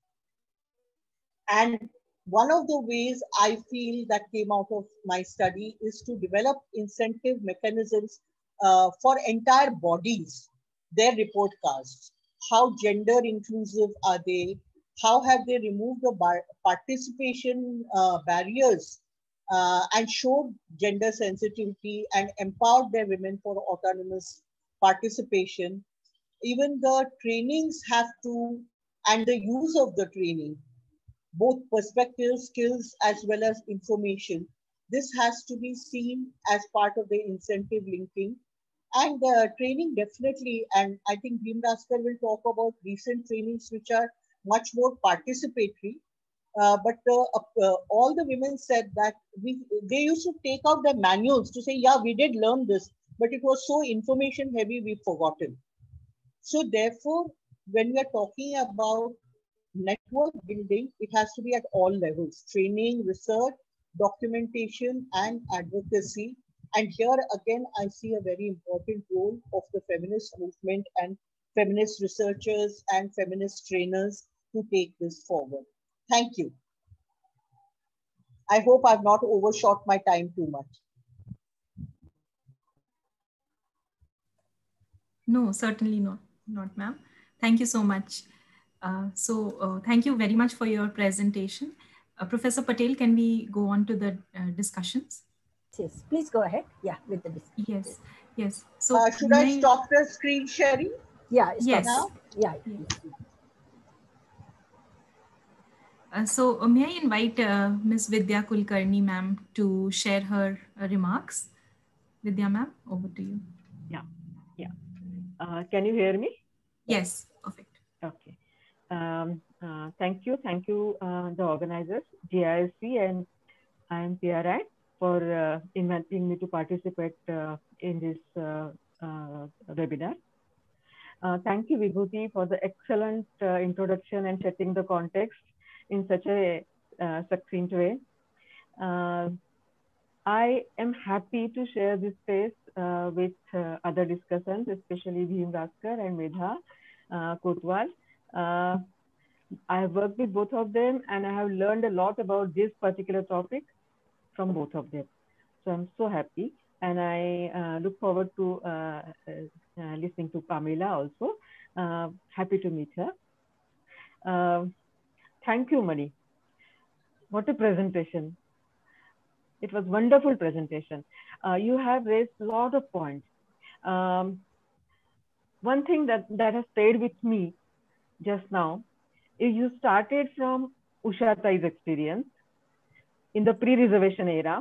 And one of the ways I feel that came out of my study is to develop incentive mechanisms uh, for entire bodies, their report cards. How gender inclusive are they? How have they removed the bar participation uh, barriers uh, and showed gender sensitivity and empowered their women for autonomous participation? Even the trainings have to, and the use of the training, both perspective, skills, as well as information. This has to be seen as part of the incentive linking. And uh, training definitely, and I think Bhimraskar will talk about recent trainings which are much more participatory. Uh, but uh, uh, all the women said that we, they used to take out their manuals to say, yeah, we did learn this, but it was so information heavy, we've forgotten. So therefore, when we are talking about network building, it has to be at all levels: training, research, documentation, and advocacy. And here again, I see a very important role of the feminist movement and feminist researchers and feminist trainers to take this forward. Thank you. I hope I've not overshot my time too much. No, certainly not, not ma'am. Thank you so much. Uh, so uh, thank you very much for your presentation. Uh, Professor Patel, can we go on to the uh, discussions? Yes, please go ahead. Yeah, with the discussion. Yes, yes. So uh, should I stop the screen sharing? Yeah, stop yes. now. Yeah. Yes. Uh, so uh, may I invite uh, Miz Vidya Kulkarni ma'am to share her uh, remarks? Vidya ma'am, over to you. Yeah, yeah. Uh, can you hear me? Yes, perfect. Okay. Um, uh, thank you. Thank you, uh, the organizers, G I S C and I M P R I, for uh, inviting me to participate uh, in this uh, uh, webinar. Uh, thank you, Vibhuti, for the excellent uh, introduction and setting the context in such a uh, succinct way. Uh, I am happy to share this space uh, with uh, other discussants, especially Bhimraskar and Medha uh, Kotwal. Uh, I have worked with both of them and I have learned a lot about this particular topic from both of them. So I'm so happy, and I uh, look forward to uh, uh, listening to Pamela also. Uh, happy to meet her. Uh, thank you, Mani. What a presentation. It was wonderful presentation. Uh, you have raised a lot of points. Um, one thing that, that has stayed with me just now is you started from Usha Tai's experience in the pre-reservation era,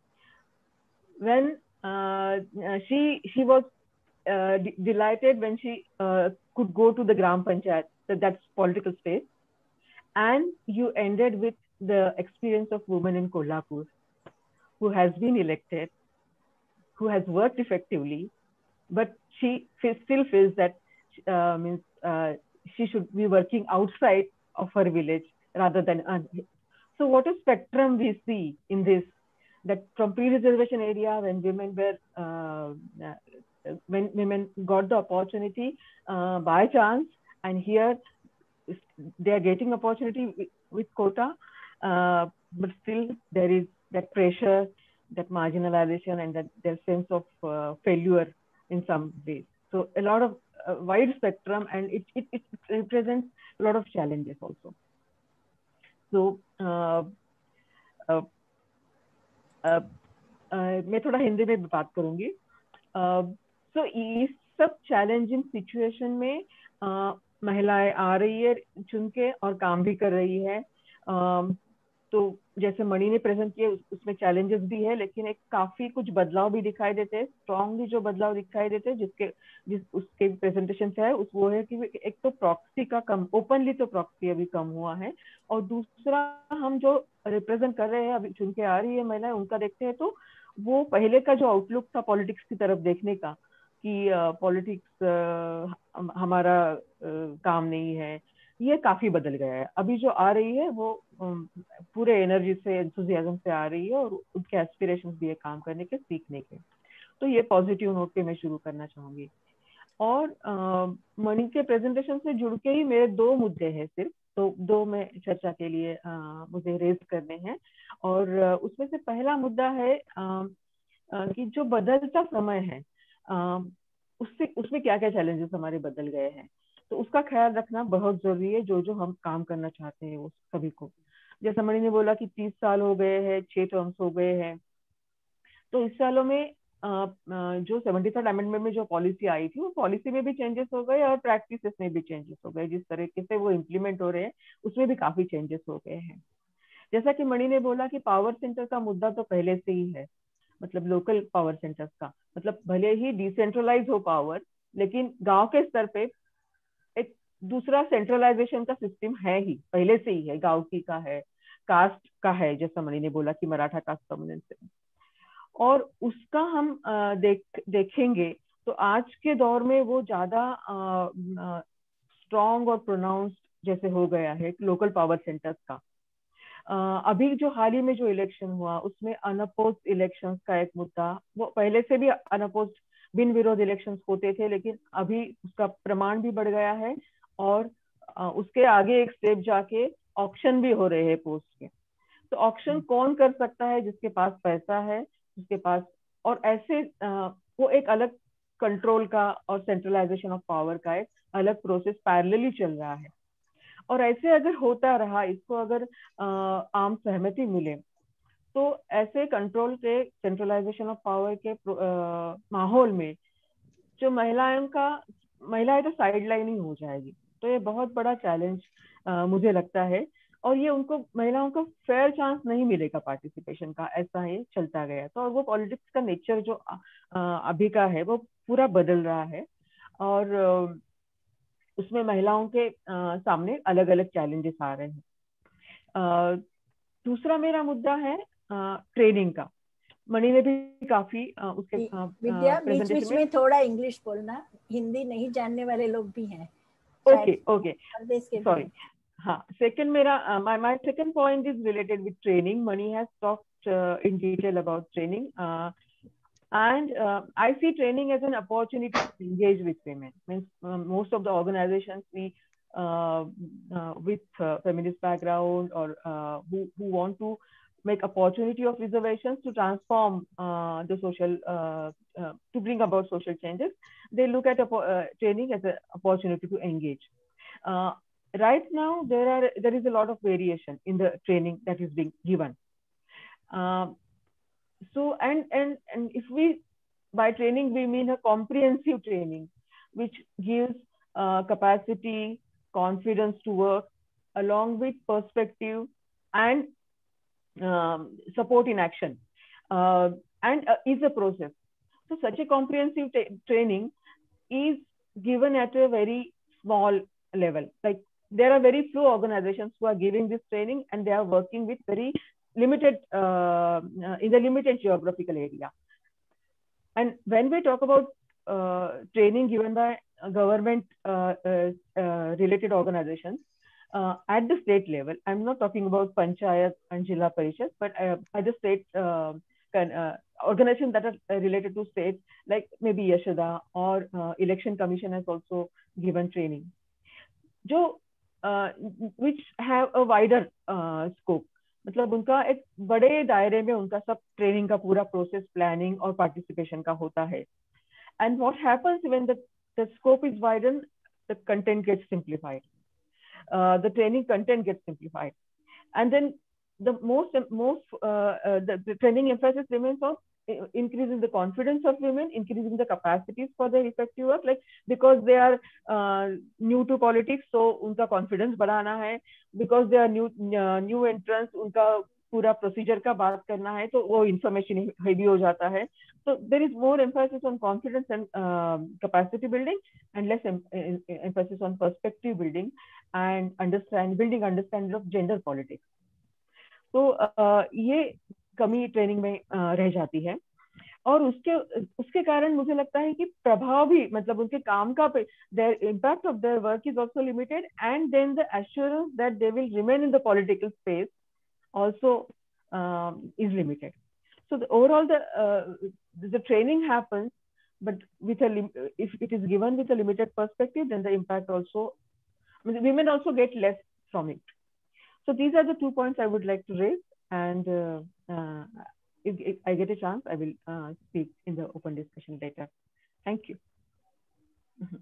when uh, she she was uh, delighted when she uh, could go to the Gram Panchayat, so that's political space, and you ended with the experience of women in Kolhapur who has been elected, who has worked effectively, but she still feels that uh, means uh, she should be working outside of her village rather than. Uh, so what a spectrum we see in this, that from pre-reservation area, when women were, uh, uh, when women got the opportunity uh, by chance, and here they are getting opportunity with, with quota, uh, but still there is that pressure, that marginalization, and that their sense of uh, failure in some ways. So a lot of uh, wide spectrum, and it, it, it represents a lot of challenges also. So uh, uh, uh, uh, मैं थोड़ा हिंदी में बात करूंगी. सो इस सब challenging situation में uh, महिलाएं आ रही है चुन के और काम भी कर रही है. uh, तो जैसे मणि ने प्रेजेंट किया उसमें चैलेंजेस भी है, लेकिन एक काफी कुछ बदलाव भी दिखाई देते हैं. स्ट्रांगली जो बदलाव दिखाई देते हैं जिसके जिस उसके प्रेजेंटेशन से है उस वो है कि एक तो प्रॉक्सी का कम, ओपनली तो प्रॉक्सी अभी कम हुआ है, और दूसरा हम जो रिप्रेजेंट कर रहे हैं अभी चुन के आ रही है महिलाएं, उनका देखते हैं तो वो पहले का जो आउटलुक था पॉलिटिक्स की तरफ देखने का कि पॉलिटिक्स uh, uh, हमारा uh, काम नहीं है, ये काफी बदल गया है. अभी जो आ रही है वो पूरे एनर्जी से, एंथुसियाज्म से आ रही है और उनके एस्पिरेशंस भी है काम करने के, सीखने के. तो ये पॉजिटिव नोट पे मैं शुरू करना चाहूंगी. और मणि के प्रेजेंटेशन से जुड़ के ही मेरे दो मुद्दे हैं, सिर्फ तो दो में चर्चा के लिए आ, मुझे रेज करने हैं. और आ, उसमें से पहला मुद्दा है आ, आ, कि जो बदलता समय है आ, उससे उसमें क्या क्या चैलेंजेस हमारे बदल गए हैं, तो उसका ख्याल रखना बहुत जरूरी है जो जो हम काम करना चाहते हैं वो सभी को. जैसा मणि ने बोला कि तीस साल हो गए हैं, छह टर्म्स हो गए हैं, तो इस सालों में जो सेवेंटी थर्ड अमेंडमेंट में जो पॉलिसी आई थी वो पॉलिसी में भी चेंजेस हो गए और प्रैक्टिसेस में भी चेंजेस हो गए. जिस तरीके से वो इम्प्लीमेंट हो रहे हैं उसमें भी काफी चेंजेस हो गए हैं. जैसा कि मणि ने बोला कि पावर सेंटर का मुद्दा तो पहले से ही है, मतलब लोकल पावर सेंटर्स का, मतलब भले ही डिसेंट्रलाइज हो पावर, लेकिन गांव के स्तर पे एक दूसरा सेंट्रलाइजेशन का सिस्टम है ही, पहले से ही है. गांव की का है, कास्ट का है, जैसा मणि ने बोला कि मराठा कास्ट कम्युनिटी से, और उसका हम देख देखेंगे तो आज के दौर में वो ज्यादा स्ट्रॉन्ग और प्रोनाउंस्ड जैसे हो गया है लोकल पावर सेंटर्स का. uh, अभी जो हाल ही में जो इलेक्शन हुआ उसमें अनअपोज्ड इलेक्शंस का एक मुद्दा, वो पहले से भी अनअपोज्ड बिन विरोध इलेक्शंस होते थे, लेकिन अभी उसका प्रमाण भी बढ़ गया है और uh, उसके आगे एक स्टेप जाके ऑक्शन भी हो रहे हैं पोस्ट के. तो ऑक्शन कौन कर सकता है? जिसके पास पैसा है, जिसके पास, और ऐसे आ, वो एक अलग कंट्रोल का और सेंट्रलाइजेशन ऑफ पावर का एक अलग प्रोसेस पैरेलली चल रहा है. और ऐसे अगर होता रहा, इसको अगर आ, आम सहमति मिले, तो ऐसे कंट्रोल के सेंट्रलाइजेशन ऑफ पावर के आ, माहौल में जो महिलाओं का महिलाएं तो साइड लाइन ही हो जाएगी. तो ये बहुत बड़ा चैलेंज मुझे लगता है, और ये उनको महिलाओं को फेयर चांस नहीं मिलेगा पार्टिसिपेशन का, ऐसा ये चलता गया. तो और वो पॉलिटिक्स का नेचर जो अभी का है वो पूरा बदल रहा है, और उसमें महिलाओं के सामने अलग अलग चैलेंजेस आ रहे हैं. दूसरा मेरा मुद्दा है ट्रेनिंग का. मणि ने भी काफी उसके विद्या बीच बीच में थोड़ा इंग्लिश बोलना, हिंदी नहीं जानने वाले लोग भी हैं. Okay okay sorry. हाँ, second मेरा uh, my my second point is related with training. Mani has talked uh, in detail about training, uh, and uh, I see training as an opportunity to engage with women. Means uh, most of the organizations we uh, uh, with uh, feminist background or uh, who who want to make opportunity of reservations to transform uh, the social uh, uh, to bring about social changes, they look at a, uh, training as an opportunity to engage. Uh, Right now, there are there is a lot of variation in the training that is being given. Uh, so, and and and if we by training we mean a comprehensive training, which gives uh, capacity, confidence to work, along with perspective and um, support in action, uh, and uh, is a process. So, such a comprehensive training is given at a very small level, like. There are very few organizations who are giving this training, and they are working with very limited, uh, in the limited geographical area. And when we talk about uh, training given by government uh, uh, uh, related organizations uh, at the state level, I'm not talking about Panchayat and Jilla Parishad, but uh, at the state uh, can, uh, organizations that are related to states, like maybe Yashoda or uh, Election Commission has also given training. Jo, Uh, which have a wider uh, scope. मतलब उनका एक बड़े दायरे में उनका सब training का पूरा प्रोसेस प्लानिंग और पार्टिसिपेशन का होता है. And what happens when the, the scope is widened, the content gets simplified. Uh, the training content gets simplified. And then the most, most uh, uh, the, the training emphasis remains on increasing the confidence of women, increasing the capacities for their effective work, like because they are uh, new to politics, so unka confidence बढ़ाना है, because they are new uh, new entrants, unka पूरा procedure का बात करना है तो वो information heavy हो जाता है. So there is more emphasis on confidence and uh, capacity building and less em emphasis on perspective building and understand building understanding of gender politics. तो uh, ये कमी ट्रेनिंग में uh, रह जाती है और उसके उसके कारण मुझे लगता है कि प्रभाव भी मतलब उनके काम का their impact of their work is also limited, and then the assurance that they will remain in the political space also um, is limited. So the overall the uh, the training happens, but with a if it is given with a limited perspective, then the impact also, I mean, women also get less from it. So these are the two points I would like to raise, and uh, uh, if, if I get a chance, I will uh, speak in the open discussion later. Thank you. Mm-hmm.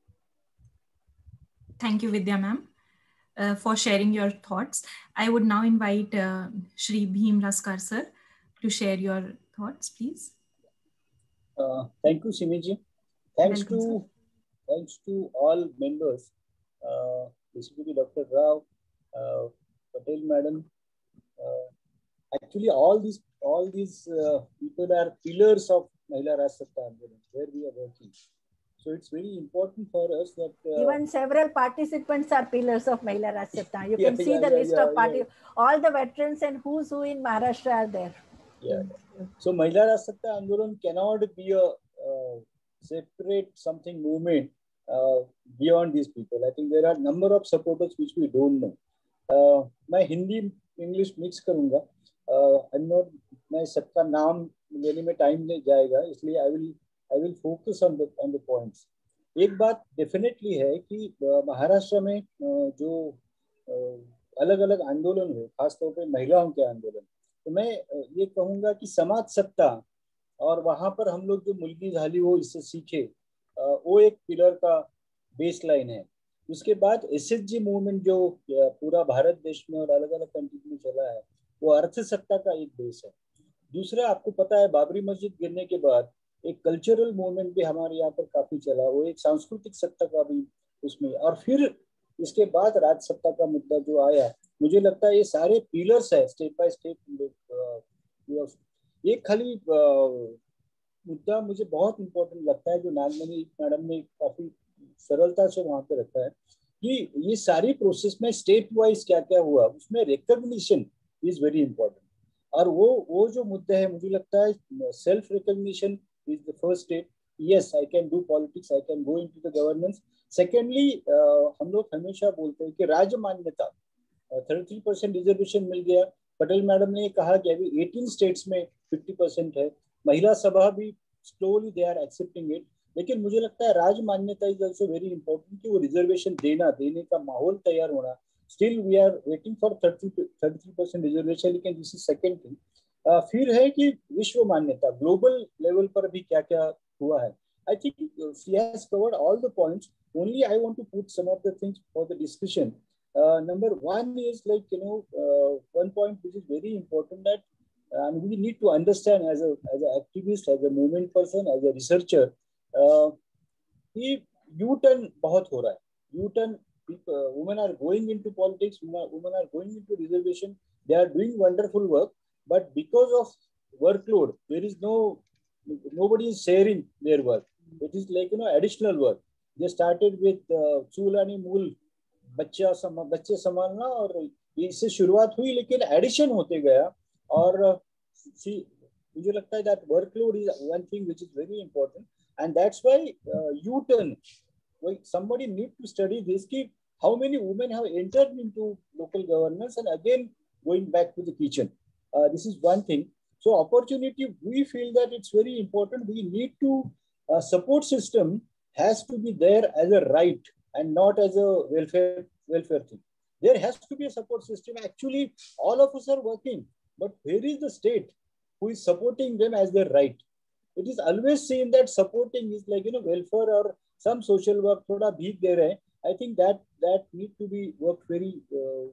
Thank you, Vidya ma'am, uh, for sharing your thoughts. I would now invite uh, Shri Bhim Raskar sir to share your thoughts, please. Uh, thank you, Simiji. Thanks Welcome, to sir. thanks to all members, uh, basically Doctor Rao, uh, Patel Madam. Uh, actually, all these all these uh, people are pillars of Mahila Raj Satta Andolan, where we are working. So it's very important for us that uh, even several participants are pillars of Mahila Raj Satta. You yeah, can see yeah, the yeah, list yeah, of party, yeah. all the veterans and who's who in Maharashtra are there. Yeah. So Mahila Raj Satta Andolan cannot be a uh, separate something movement uh, beyond these people. I think there are number of supporters which we don't know. Uh, मैं Hindi English mix करूंगा. I am not मैं सबका नाम लेने में time नहीं जाएगा, इसलिए I will I will focus on the on the points. एक बात डेफिनेटली है कि महाराष्ट्र में जो अलग अलग आंदोलन हुए, खासतौर पे महिलाओं के आंदोलन, तो मैं ये कहूँगा कि समाज सत्ता और वहाँ पर हम लोग जो मुल्की झाली वो इससे सीखे, वो एक पिलर का बेस लाइन है. उसके बाद एस एच जी मूवमेंट जो पूरा भारत देश में और अलग अलग कंट्री में चला है, वो अर्थ सत्ता का एक बेस है. दूसरा, आपको पता है बाबरी मस्जिद गिरने के बाद एक कल्चरल मूवमेंट भी हमारे यहाँ पर काफी चला, वो एक सांस्कृतिक सत्ता का भी उसमें, और फिर इसके बाद राज सत्ता का मुद्दा जो आया, मुझे लगता है ये सारे पिलर्स है स्टेप बाय स्टेप. एक खाली मुद्दा मुझे बहुत इंपॉर्टेंट लगता है जो नागमणि मैडम ने काफी सरलता से वहां पे रखा है कि ये सारी प्रोसेस में स्टेट वाइज क्या क्या हुआ, उसमें रिकॉग्निशन इज वेरी इंपॉर्टेंट. और वो वो जो मुद्दे है, मुझे लगता है self recognition is the first step. Yes, I can do politics, I can go into the governance. Secondly, हम लोग हमेशा बोलते हैं कि राज्य मान्यता, थर्टी थ्री परसेंट रिजर्वेशन मिल गया. पटेल मैडम ने कहा कि अभी एटीन स्टेट्स में फिफ्टी परसेंट है. महिला सभा भी slowly they are accepting it. लेकिन मुझे लगता है राज मान्यता इज ऑल्सो वेरी इंपॉर्टेंट कि वो रिजर्वेशन देना देने का माहौल तैयार होना. Still we are waiting for thirty thirty three percent reservation, लेकिन दिस इज सेकेंड थिंग. फिर है कि विश्व मान्यता ग्लोबल लेवल पर भी क्या क्या हुआ है. I think she has covered all the points. Only I want to put some of the things for the discussion. Number one is like you know one point which is very important that and we need to understand as a as an activist, as a movement person, as a researcher, कि U-turn बहुत हो रहा है. U-turn, women are going into politics, women are going into reservation, they are doing wonderful work, but because of workload, there is no, nobody is sharing their work. It is like, you know, additional work. They started with चूलानी मूल बच्चा सम बच्चे संभालना, और इससे शुरुआत हुई, लेकिन addition होते गया. और see, मुझे लगता है that workload is one thing which is very important, and that's why uh, U-turn. Well, somebody need to study this. Ki how many women have entered into local governance and again going back to the kitchen. Uh, this is one thing. So opportunity, we feel that it's very important. We need to uh, support system has to be there as a right and not as a welfare welfare thing. There has to be a support system. Actually, all of us are working, but where is the state who is supporting them as their right? It is always seen that supporting is like, you know, welfare or some social work, thoda bheek de rahe. I think that that need to be worked very, uh,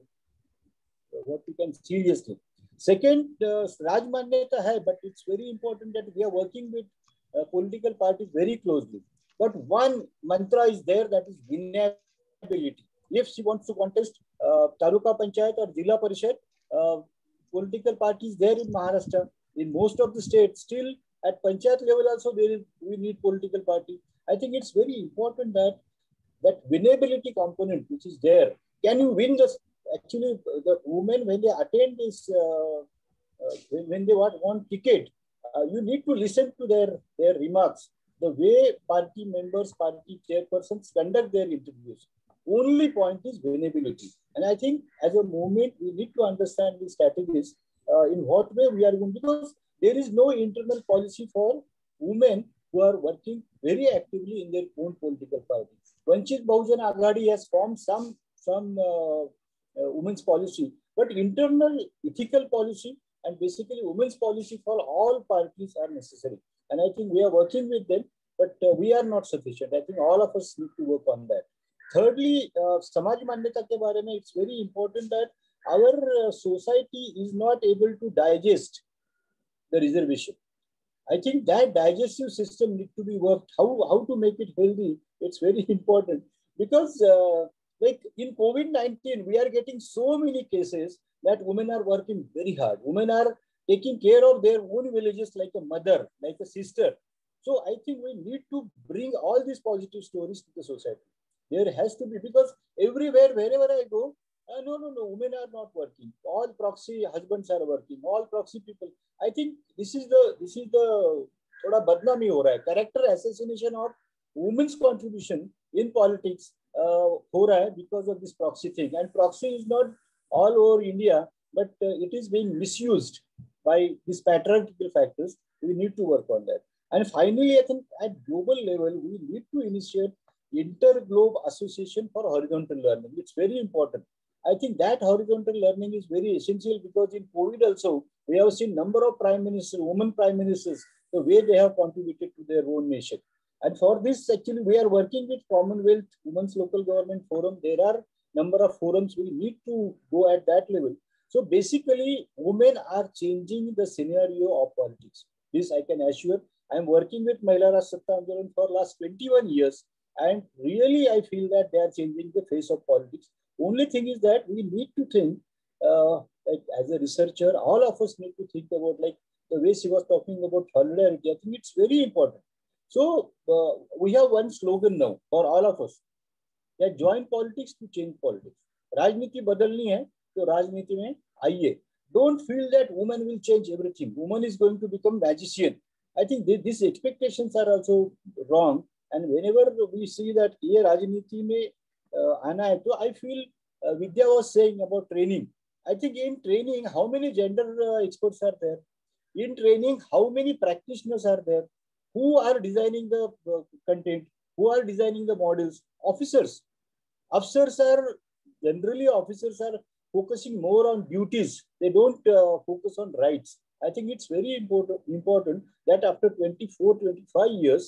what we can seriously. Second, uh, Raj Manyata hai, but it's very important that we are working with uh, political parties very closely. But one mantra is there, that is winnability. If she wants to contest uh, Taluka Panchayat or Jila Parishad, uh, political parties there in Maharashtra, in most of the states, still at Panchayat level also, there is, we need political party. I think it's very important that that winnability component which is there. Can you win the, actually the women when they attend this, uh, uh, when, when they want, want ticket, uh, you need to listen to their, their remarks. The way party members, party chairpersons conduct their interviews. Only point is winnability. And I think as a movement, we need to understand the strategies, uh, in what way we are going, because there is no internal policy for women who are working very actively in their own political party. Vanchit Bahujan Aghadi has formed some, some uh, uh, women's policy, but internal ethical policy and basically women's policy for all parties are necessary. And I think we are working with them, but uh, we are not sufficient. I think all of us need to work on that. Thirdly, uh, Samaj Manyata ke baare mein, it's very important that our uh, society is not able to digest the reservation. I think that digestive system needs to be worked. How, how to make it healthy, it's very important. Because uh, like in COVID nineteen, we are getting so many cases that women are working very hard. Women are taking care of their own villages like a mother, like a sister. So I think we need to bring all these positive stories to the society. There has to be, because everywhere, wherever I go, uh, no, no, no, women are not working. All proxy husbands are working. All proxy people. I think this is the, this is the, thoda badnami ho raha hai. Character assassination of women's contribution in politics uh, ho raha hai because of this proxy thing. And proxy is not all over India, but uh, it is being misused by these patriarchal factors. We need to work on that. And finally, I think at global level, we need to initiate Inter-Globe Association for Horizontal Learning. It's very important. I think that horizontal learning is very essential, because in COVID also, we have seen number of prime ministers, women prime ministers, the way they have contributed to their own nation. And for this, actually, we are working with Commonwealth Women's Local Government Forum. There are number of forums. We need to go at that level. So basically, women are changing the scenario of politics. This I can assure. I am working with Mahila Raj Satta Andolan for last twenty-one years. And really, I feel that they are changing the face of politics. Only thing is that we need to think, uh, like as a researcher, all of us need to think about, like the way she was talking about solidarity. I think it's very important. So uh, we have one slogan now for all of us, that join politics to change politics. Rajniti badalni hai, to Rajniti mein aiye. Don't feel that woman will change everything. Woman is going to become magician. I think th these expectations are also wrong. And whenever we see that ye Rajniti mein Uh, and I, I feel uh, Vidya was saying about training. I think in training, how many gender uh, experts are there? In training, how many practitioners are there? Who are designing the uh, content? Who are designing the models? Officers. Officers are, generally officers are focusing more on duties. They don't uh, focus on rights. I think it's very important, important that after twenty-four, twenty-five years,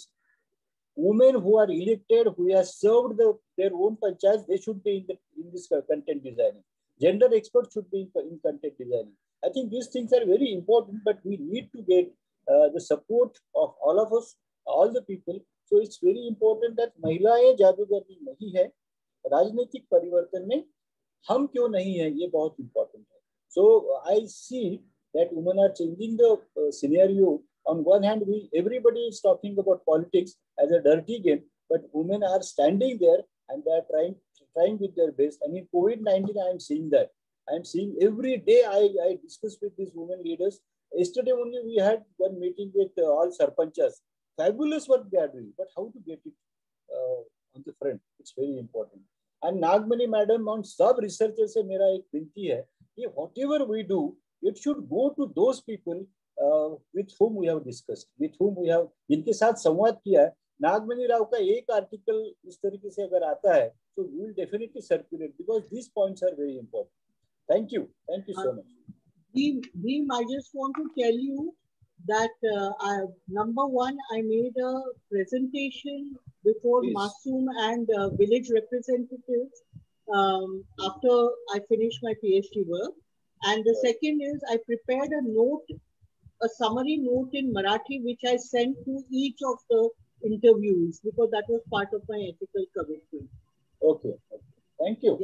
women who are elected, who have served the, their own panchayats, they should be in, the, in this content designing. Gender experts should be in, in content designing. I think these things are very important, but we need to get uh, the support of all of us, all the people. So it's very important that महिलाएं जादूगरनी नहीं है, राजनीतिक परिवर्तन में हम क्यों नहीं है, ये बहुत important है. So I see that women are changing the uh, scenario. On one hand, we everybody is talking about politics as a dirty game, but women are standing there and they are trying trying with their best. And in COVID nineteen, I am seeing that. I am seeing every day. I, I discuss with these women leaders. Yesterday only we had one meeting with uh, all sarpanchas. Fabulous work they are doing, but how to get it uh, on the front? It's very important. And Nagmani madam, on sub researchers से मेरा एक विनती है कि whatever we do, it should go to those people Uh, with whom we have discussed, with whom we have, जिनके साथ संवाद किया है, नागमणि राव का एक आर्टिकल इस तरीके से अगर आता है तो we will definitely circulate because these points are very important. Thank you. Thank you so much. Bheem, Bheem, I just want to tell you that uh, I, number one, I made a presentation before Please. Masoom and uh, village representatives um, after I finished my PhD work. And the Right. second is I prepared a note, a summary note in Marathi, which I sent to each of the interviews because that was part of my ethical commitment. Okay. Okay. Thank you. Yeah.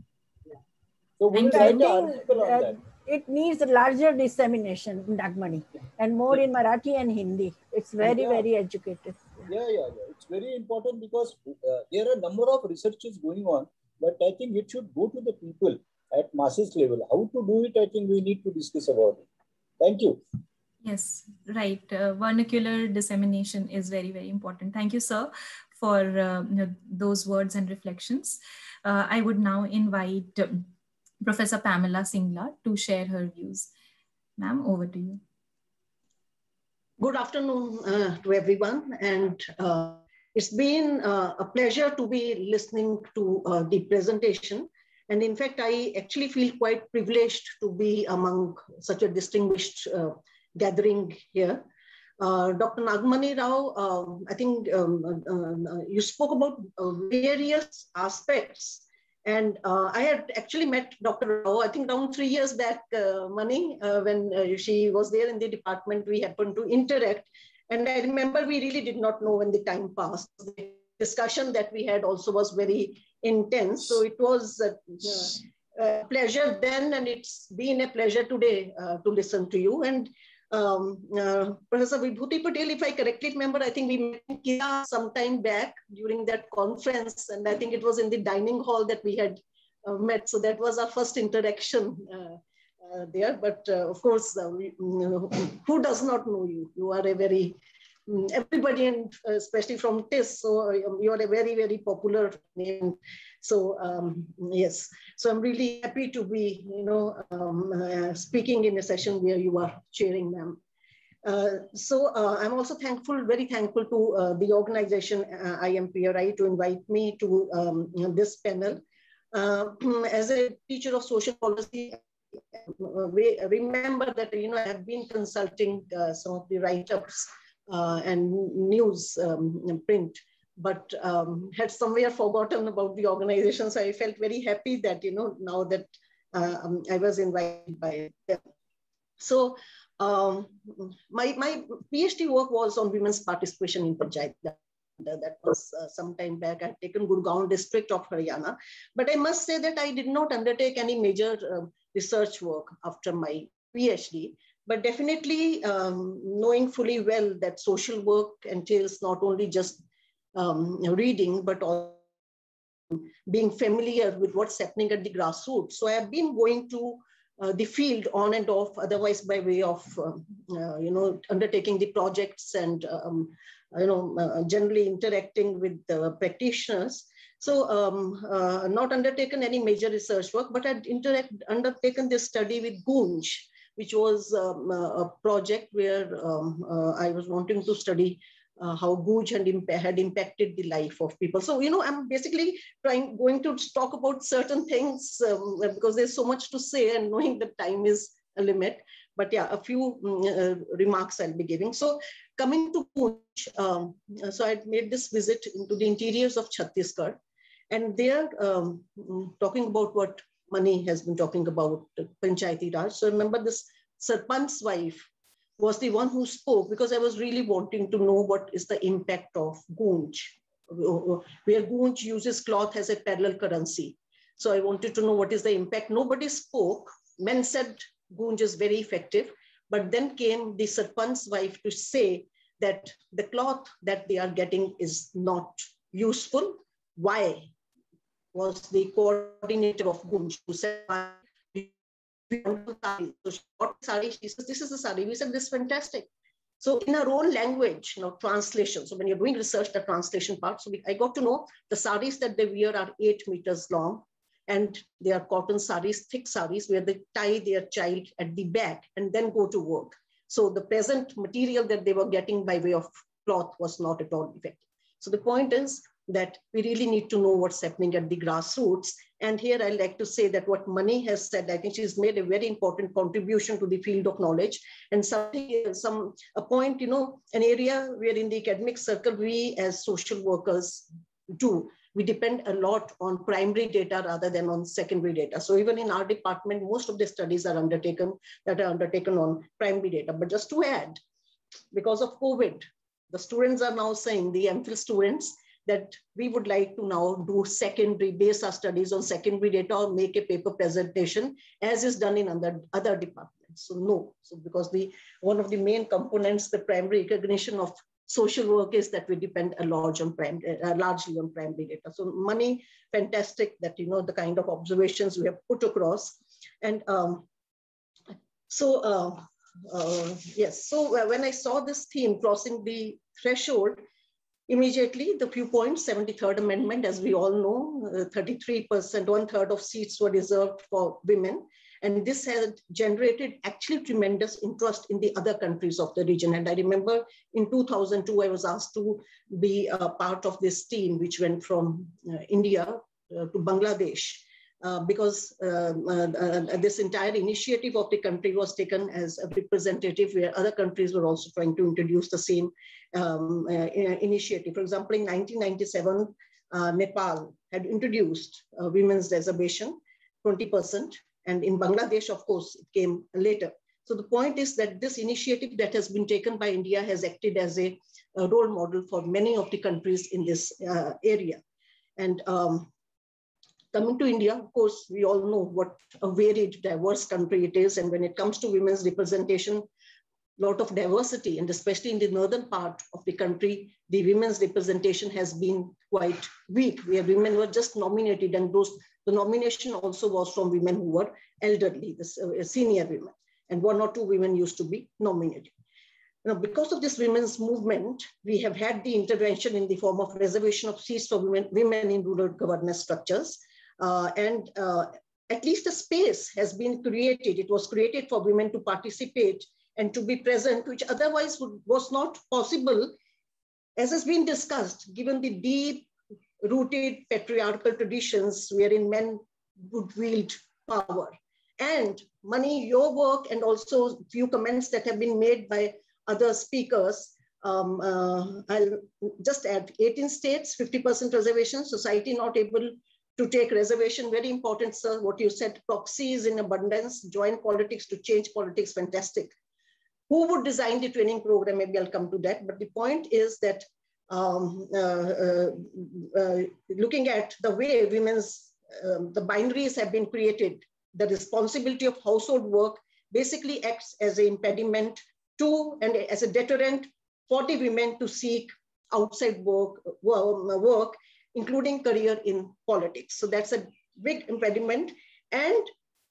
So we And will I write an think article on uh, that. it needs larger dissemination in Nagmani and more in Marathi and Hindi. It's very, Yeah. very educated. Yeah, yeah, yeah. It's very important because uh, there are a number of researches going on, but I think it should go to the people at masses level. How to do it, I think we need to discuss about it. Thank you. Yes, right. Uh, vernacular dissemination is very, very important. Thank you, sir, for uh, you know, those words and reflections. Uh, I would now invite um, Professor Pamela Singla to share her views. Ma'am, over to you. Good afternoon uh, to everyone. And uh, it's been uh, a pleasure to be listening to uh, the presentation. And in fact, I actually feel quite privileged to be among such a distinguished uh, gathering here. Uh, Doctor Nagmani Rao, um, I think um, uh, uh, you spoke about uh, various aspects. And uh, I had actually met Doctor Rao, I think around three years back, uh, Mani, uh, when uh, she was there in the department, we happened to interact. And I remember we really did not know when the time passed. The discussion that we had also was very intense. So it was a, a pleasure then, and it's been a pleasure today uh, to listen to you. And um, uh, Professor Vibhuti Patel, if I correctly remember, I think we met in Kia some time back during that conference, and I think it was in the dining hall that we had uh, met. So that was our first interaction uh, uh, there. But uh, of course, uh, we, you know, who does not know you? You are a very, everybody, and especially from T I S, so you are a very, very popular name. So um, yes, so I'm really happy to be, you know, um, uh, speaking in a session where you are chairing, ma'am. Uh, so uh, I'm also thankful, very thankful to uh, the organization uh, I M P R I to invite me to um, you know, this panel. Uh, as a teacher of social policy, we remember that, you know, I have been consulting uh, some of the write-ups uh, and news um, print, but um, had somewhere forgotten about the organization. So I felt very happy that, you know, now that uh, um, I was invited by them. So um, my, my PhD work was on women's participation in Panchayat. That was uh, some time back. I had taken Gurgaon district of Haryana. But I must say that I did not undertake any major uh, research work after my PhD. But definitely um, knowing fully well that social work entails not only just um, reading, but also being familiar with what's happening at the grassroots. So I have been going to uh, the field on and off, otherwise by way of, um, uh, you know, undertaking the projects and, um, you know, uh, generally interacting with the practitioners. So um, uh, not undertaken any major research work, but I'd interact, undertaken this study with Gunj, which was um, a project where um, uh, I was wanting to study Uh, how Gunj had, imp had impacted the life of people. So, you know, I'm basically trying, going to talk about certain things um, because there's so much to say, and knowing that time is a limit. But yeah, a few uh, remarks I'll be giving. So coming to Gunj, um, so I made this visit into the interiors of Chhattisgarh, and there um, talking about what Mani has been talking about, Panchayati Raj. So remember this Sarpanch's wife was the one who spoke, because I was really wanting to know what is the impact of Gunj, where Gunj uses cloth as a parallel currency. So I wanted to know what is the impact. Nobody spoke. Men said Gunj is very effective, but then came the Sarpanch's wife to say that the cloth that they are getting is not useful. Why? Was the coordinator of Gunj who said, so she bought sari. She says, this is the sari. We said, this is fantastic. So in our own language, you know, translation. So when you're doing research, the translation part. So we, I got to know the saris that they wear are eight meters long, and they are cotton saris, thick saris, where they tie their child at the back and then go to work. So the present material that they were getting by way of cloth was not at all effective. So the point is that we really need to know what's happening at the grassroots. And here I'd like to say that what Mani has said, I think she's made a very important contribution to the field of knowledge, and something, some a point, you know, an area where in the academic circle, we as social workers do. We depend a lot on primary data rather than on secondary data. So even in our department, most of the studies are undertaken that are undertaken on primary data. But just to add, because of COVID, the students are now saying, the M Phil students, that we would like to now do secondary, base our studies on secondary data or make a paper presentation as is done in other, other departments. So no, so because the one of the main components, the primary recognition of social work is that we depend a large on prime, uh, largely on primary data. So Mani, fantastic that, you know, the kind of observations we have put across. And um, so, uh, uh, yes, so uh, when I saw this theme, crossing the threshold, immediately the few points, seventy-third Amendment, as we all know, thirty-three percent, one third of seats were reserved for women. And this had generated actually tremendous interest in the other countries of the region. And I remember in two thousand two, I was asked to be a part of this team, which went from uh, India uh, to Bangladesh, uh, because uh, uh, uh, this entire initiative of the country was taken as a representative where other countries were also trying to introduce the same um, uh, initiative. For example, in nineteen ninety-seven, uh, Nepal had introduced uh, women's reservation, twenty percent. And in Bangladesh, of course, it came later. So the point is that this initiative that has been taken by India has acted as a, a role model for many of the countries in this uh, area. And um, coming to India, of course, we all know what a varied, diverse country it is. And when it comes to women's representation, a lot of diversity, and especially in the northern part of the country, the women's representation has been quite weak, where women were just nominated, and those the nomination also was from women who were elderly, the uh, senior women, and one or two women used to be nominated. Now, because of this women's movement, we have had the intervention in the form of reservation of seats for women, women in rural governance structures, uh, and uh, at least a space has been created. It was created for women to participate and to be present, which otherwise would, was not possible, as has been discussed, given the deep rooted patriarchal traditions wherein men would wield power. And Mani, your work, and also few comments that have been made by other speakers, um, uh, I'll just add eighteen states, fifty percent reservation, society not able to take reservation, very important, sir, what you said, proxies in abundance, join politics to change politics, fantastic. Who would design the training program? Maybe I'll come to that, but the point is that Um, uh, uh, uh, looking at the way women's, um, the binaries have been created, the responsibility of household work basically acts as an impediment to, and as a deterrent for the women to seek outside work, work, including career in politics. So that's a big impediment, and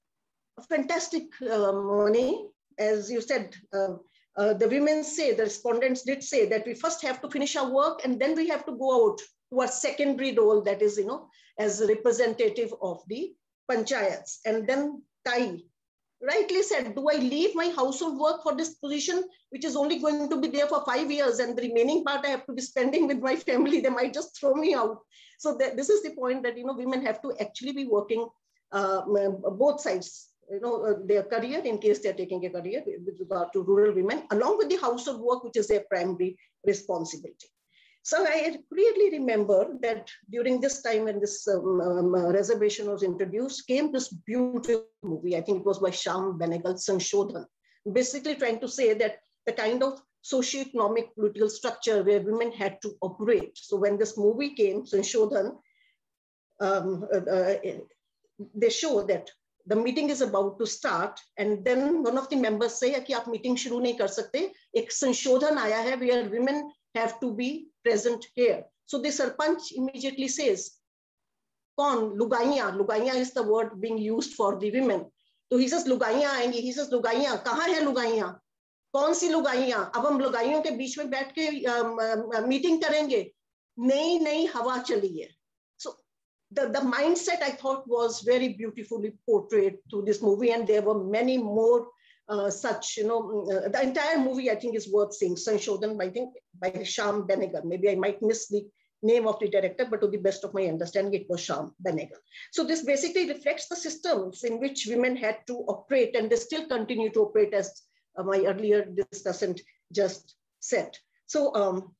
a fantastic uh, money, as you said, uh, Uh, the women say, the respondents did say that we first have to finish our work and then we have to go out to our secondary role, that is, you know, as a representative of the panchayats. And then Tai rightly said, do I leave my household work for this position, which is only going to be there for five years and the remaining part I have to be spending with my family, they might just throw me out. So that, this is the point that, you know, women have to actually be working uh, both sides, you know, uh, their career, in case they're taking a career with regard to rural women, along with the household work, which is their primary responsibility. So I clearly remember that during this time when this um, um, reservation was introduced, came this beautiful movie. I think it was by Shyam Benegal, Sanshodhan, basically trying to say that the kind of socio-economic political structure where women had to operate. So when this movie came, Sanshodhan, um, uh, uh, they show that the meeting is about to start, and then one of the members say कि आप meeting शुरू नहीं कर सकते, एक संशोधन आया है where women have to be present here. So the sarpanch immediately says, कौन लुगाइयाँ, लुगाइयाँ is the word being used for the women. So he says लुगाइयाँ आएंगी, he says लुगाइयाँ, कहाँ है लुगाइयाँ, कौन सी लुगाइयाँ, अब हम लुगाइयों के बीच में बैठ के मीटिंग करेंगे, नई नई हवा चली है. The, the mindset, I thought, was very beautifully portrayed through this movie, and there were many more uh, such, you know, uh, the entire movie, I think, is worth seeing. Sanshodhan, I think, by Shyam Benegal. Maybe I might miss the name of the director, but to the best of my understanding, it was Shyam Benegal. So this basically reflects the systems in which women had to operate, and they still continue to operate, as uh, my earlier discussant just said. So um,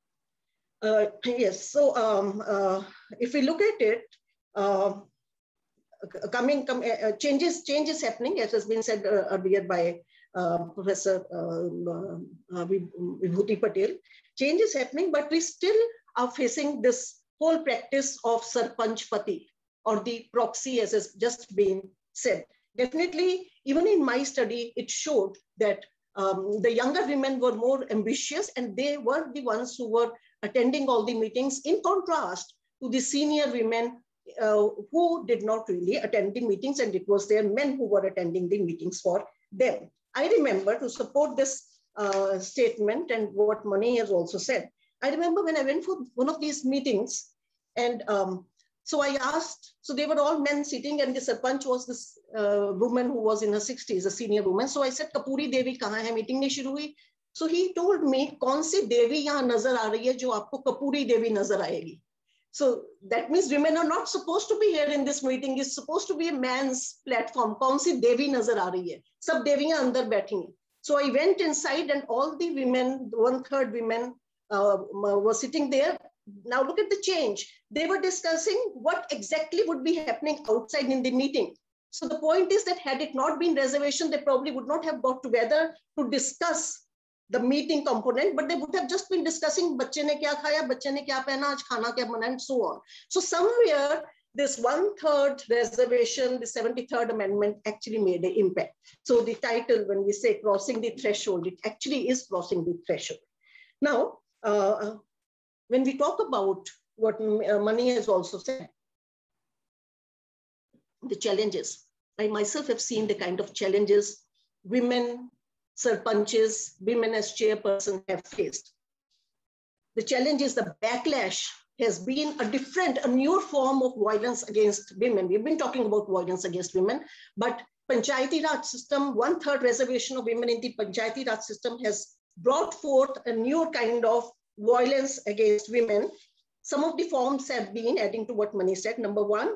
uh, yes, so um, uh, if we look at it, uh, coming, com uh, changes, changes happening, as has been said uh, earlier by uh, Professor uh, uh, Vibhuti Patel. Change is happening, but we still are facing this whole practice of Sarpanch Pati, or the proxy, as has just been said. Definitely, even in my study, it showed that um, the younger women were more ambitious, and they were the ones who were attending all the meetings, in contrast to the senior women uh, who did not really attend the meetings, and it was their men who were attending the meetings for them. I remember, to support this uh, statement and what Mani has also said, I remember when I went for one of these meetings, and um, so I asked, so they were all men sitting, and the Sarpanch was this uh, woman who was in her sixties, a senior woman. So I said, Kapuri Devi kahan hai? Meeting nahi shuru hui. So he told me, kaun si Devi yahan nazar aa rahi hai jo aapko Kapuri Devi nazar aayegi? So that means women are not supposed to be here in this meeting. It's supposed to be a man's platform. Kaun si Devi nazar aa rahi hai? Sab Deviyan andar बैठी हैं. So I went inside, and all the women, one third women uh, were sitting there. Now look at the change. They were discussing what exactly would be happening outside in the meeting. So the point is that had it not been reservation, they probably would not have got together to discuss the meeting component, but they would have just been discussing bacche ne kya khaya, bacche ne kya pehna, aaj khana kya bana, and so on. So somewhere this one-third reservation, the seventy-third amendment actually made an impact. So the title, when we say crossing the threshold, it actually is crossing the threshold. Now, uh, when we talk about what Mani has also said, the challenges, I myself have seen the kind of challenges women sarpanches, women as chairperson have faced. The challenge is the backlash has been a different, a newer form of violence against women. We've been talking about violence against women, but Panchayati Raj system, one third reservation of women in the Panchayati Raj system has brought forth a new kind of violence against women. Some of the forms have been, adding to what Mani said. Number one,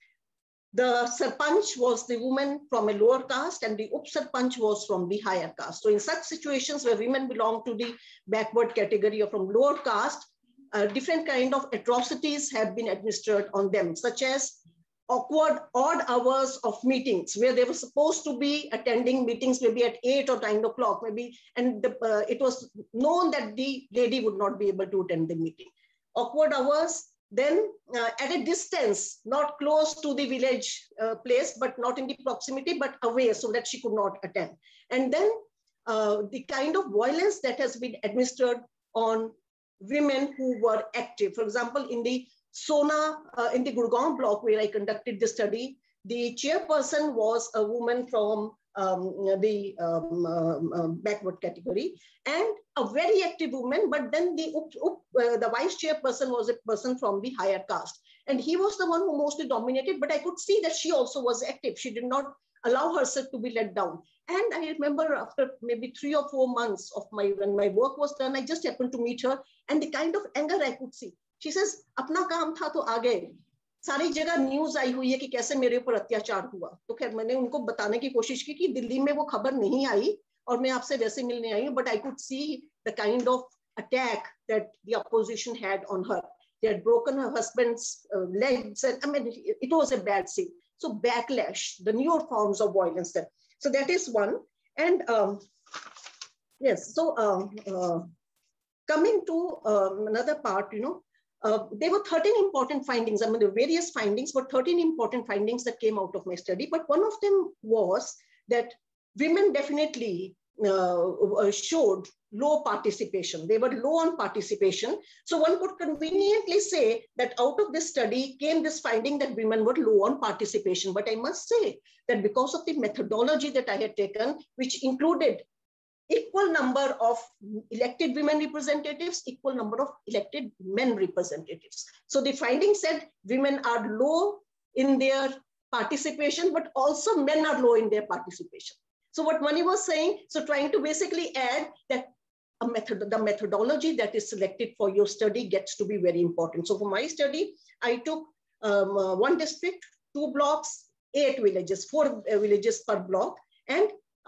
the Sarpanch was the woman from a lower caste, and the Up Sarpanch was from the higher caste. So in such situations where women belong to the backward category or from lower caste, uh, different kind of atrocities have been administered on them, such as awkward odd hours of meetings where they were supposed to be attending meetings maybe at eight or nine o'clock maybe, and the, uh, it was known that the lady would not be able to attend the meeting. Awkward hours, then uh, at a distance, not close to the village uh, place, but not in the proximity, but away so that she could not attend. And then uh, the kind of violence that has been administered on women who were active. For example, in the Sona, uh, in the Gurgaon block where I conducted the study, the chairperson was a woman from um, the um, uh, uh, backward category and a very active woman, but then the, uh, the vice chairperson was a person from the higher caste. And he was the one who mostly dominated, but I could see that she also was active. She did not allow herself to be let down. And I remember after maybe three or four months of my, when my work was done, I just happened to meet her, and the kind of anger I could see. She says, अपना काम था तो आगे सारी जगह news आई हुई है कि कैसे मेरे ऊपर अत्याचार हुआ. तो खैर मैंने उनको बताने की कोशिश की कि दिल्ली में वो खबर नहीं आई और मैं आपसे वैसे मिलने आई हूँ, but I could see the kind of attack that the opposition had on her. They had broken her husband's uh, legs, and I mean it, it was a bad scene. So backlash, the newer forms of violence there. So that is one. And um, yes, so um, uh, coming to um, another part, you know, Uh, there were thirteen important findings. I mean, there were various findings, but thirteen important findings that came out of my study. But one of them was that women definitely uh, showed low participation. They were low on participation. So one could conveniently say that out of this study came this finding that women were low on participation. But I must say that because of the methodology that I had taken, which included equal number of elected women representatives, equal number of elected men representatives. So the finding said women are low in their participation, but also men are low in their participation. So what Mani was saying, so trying to basically add that a method, the methodology that is selected for your study gets to be very important. So for my study, I took um, uh, one district, two blocks, eight villages, four uh, villages per block. And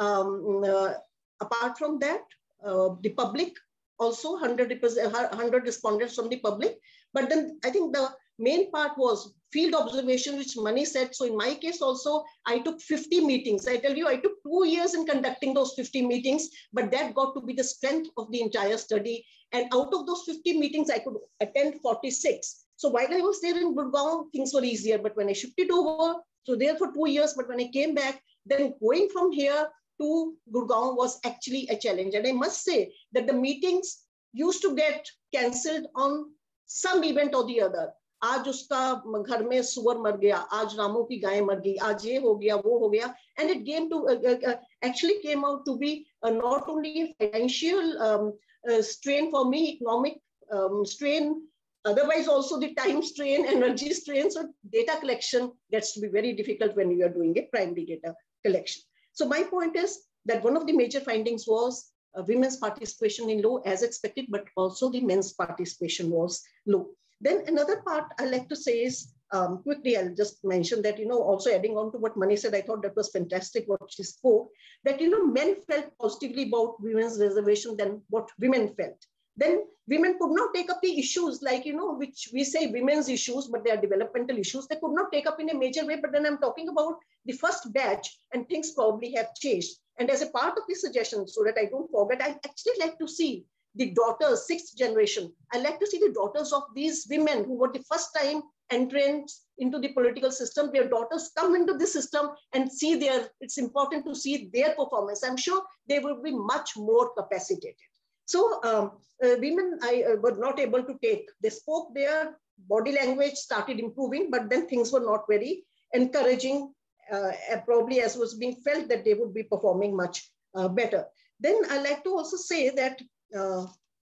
um, uh, apart from that, uh, the public also, one hundred, one hundred respondents from the public. But then I think the main part was field observation, which Mani said. So in my case also, I took fifty meetings. I tell you, I took two years in conducting those fifty meetings, but that got to be the strength of the entire study. And out of those fifty meetings, I could attend forty-six. So while I was there in Gurgaon, things were easier. But when I shifted over, so there for two years, but when I came back, then going from here to Gurgaon was actually a challenge. And I must say that the meetings used to get cancelled on some event or the other. आज उसका घर में सुअर मर गया, आज रामू की गाय मर गई, आज ये हो गया, वो हो गया, and it came to uh, uh, actually came out to be uh, not only financial um, uh, strain for me, economic um, strain, otherwise also the time strain, energy strain. So data collection gets to be very difficult when you are doing a primary data collection. So my point is that one of the major findings was uh, women's participation in law as expected, but also the men's participation was low. Then another part I like to say is, um, quickly, I'll just mention that, you know, also adding on to what Mani said, I thought that was fantastic what she spoke, that, you know, men felt positively about women's reservation than what women felt. Then women could not take up the issues like, you know, which we say women's issues, but they are developmental issues. They could not take up in a major way, but then I'm talking about the first batch and things probably have changed. And as a part of the suggestion, so that I don't forget, I actually like to see the daughters, sixth generation. I like to see the daughters of these women who were the first time entrants into the political system. Their daughters come into the system and see their, it's important to see their performance. I'm sure they will be much more capacitated. So um, uh, women I uh, were not able to take, they spoke, their body language started improving, but then things were not very encouraging, uh, probably as was being felt that they would be performing much uh, better. Then I like to also say that Uh,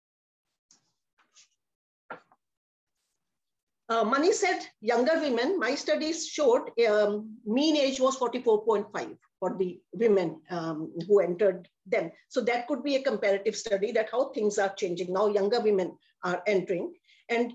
uh, Mani said younger women, my studies showed um, mean age was forty-four point five for the women um, who entered them. So that could be a comparative study that how things are changing. Now younger women are entering. And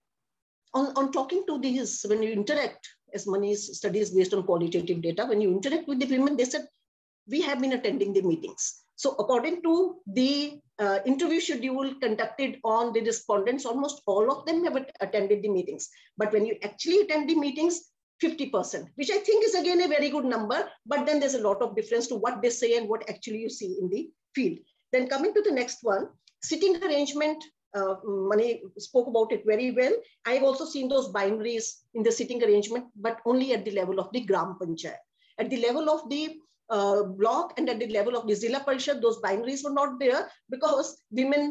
on, on talking to these, when you interact, as Mani's studies based on qualitative data, when you interact with the women, they said, we have been attending the meetings. So according to the uh, interview schedule conducted on the respondents, almost all of them have attended the meetings. But when you actually attend the meetings, fifty percent, which I think is again a very good number, but then there's a lot of difference to what they say and what actually you see in the field. Then coming to the next one, sitting arrangement, uh, Mani spoke about it very well. I've also seen those binaries in the sitting arrangement, but only at the level of the Gram Panchayat. At the level of the Uh, block and at the level of the Zilla Parishad, those binaries were not there because women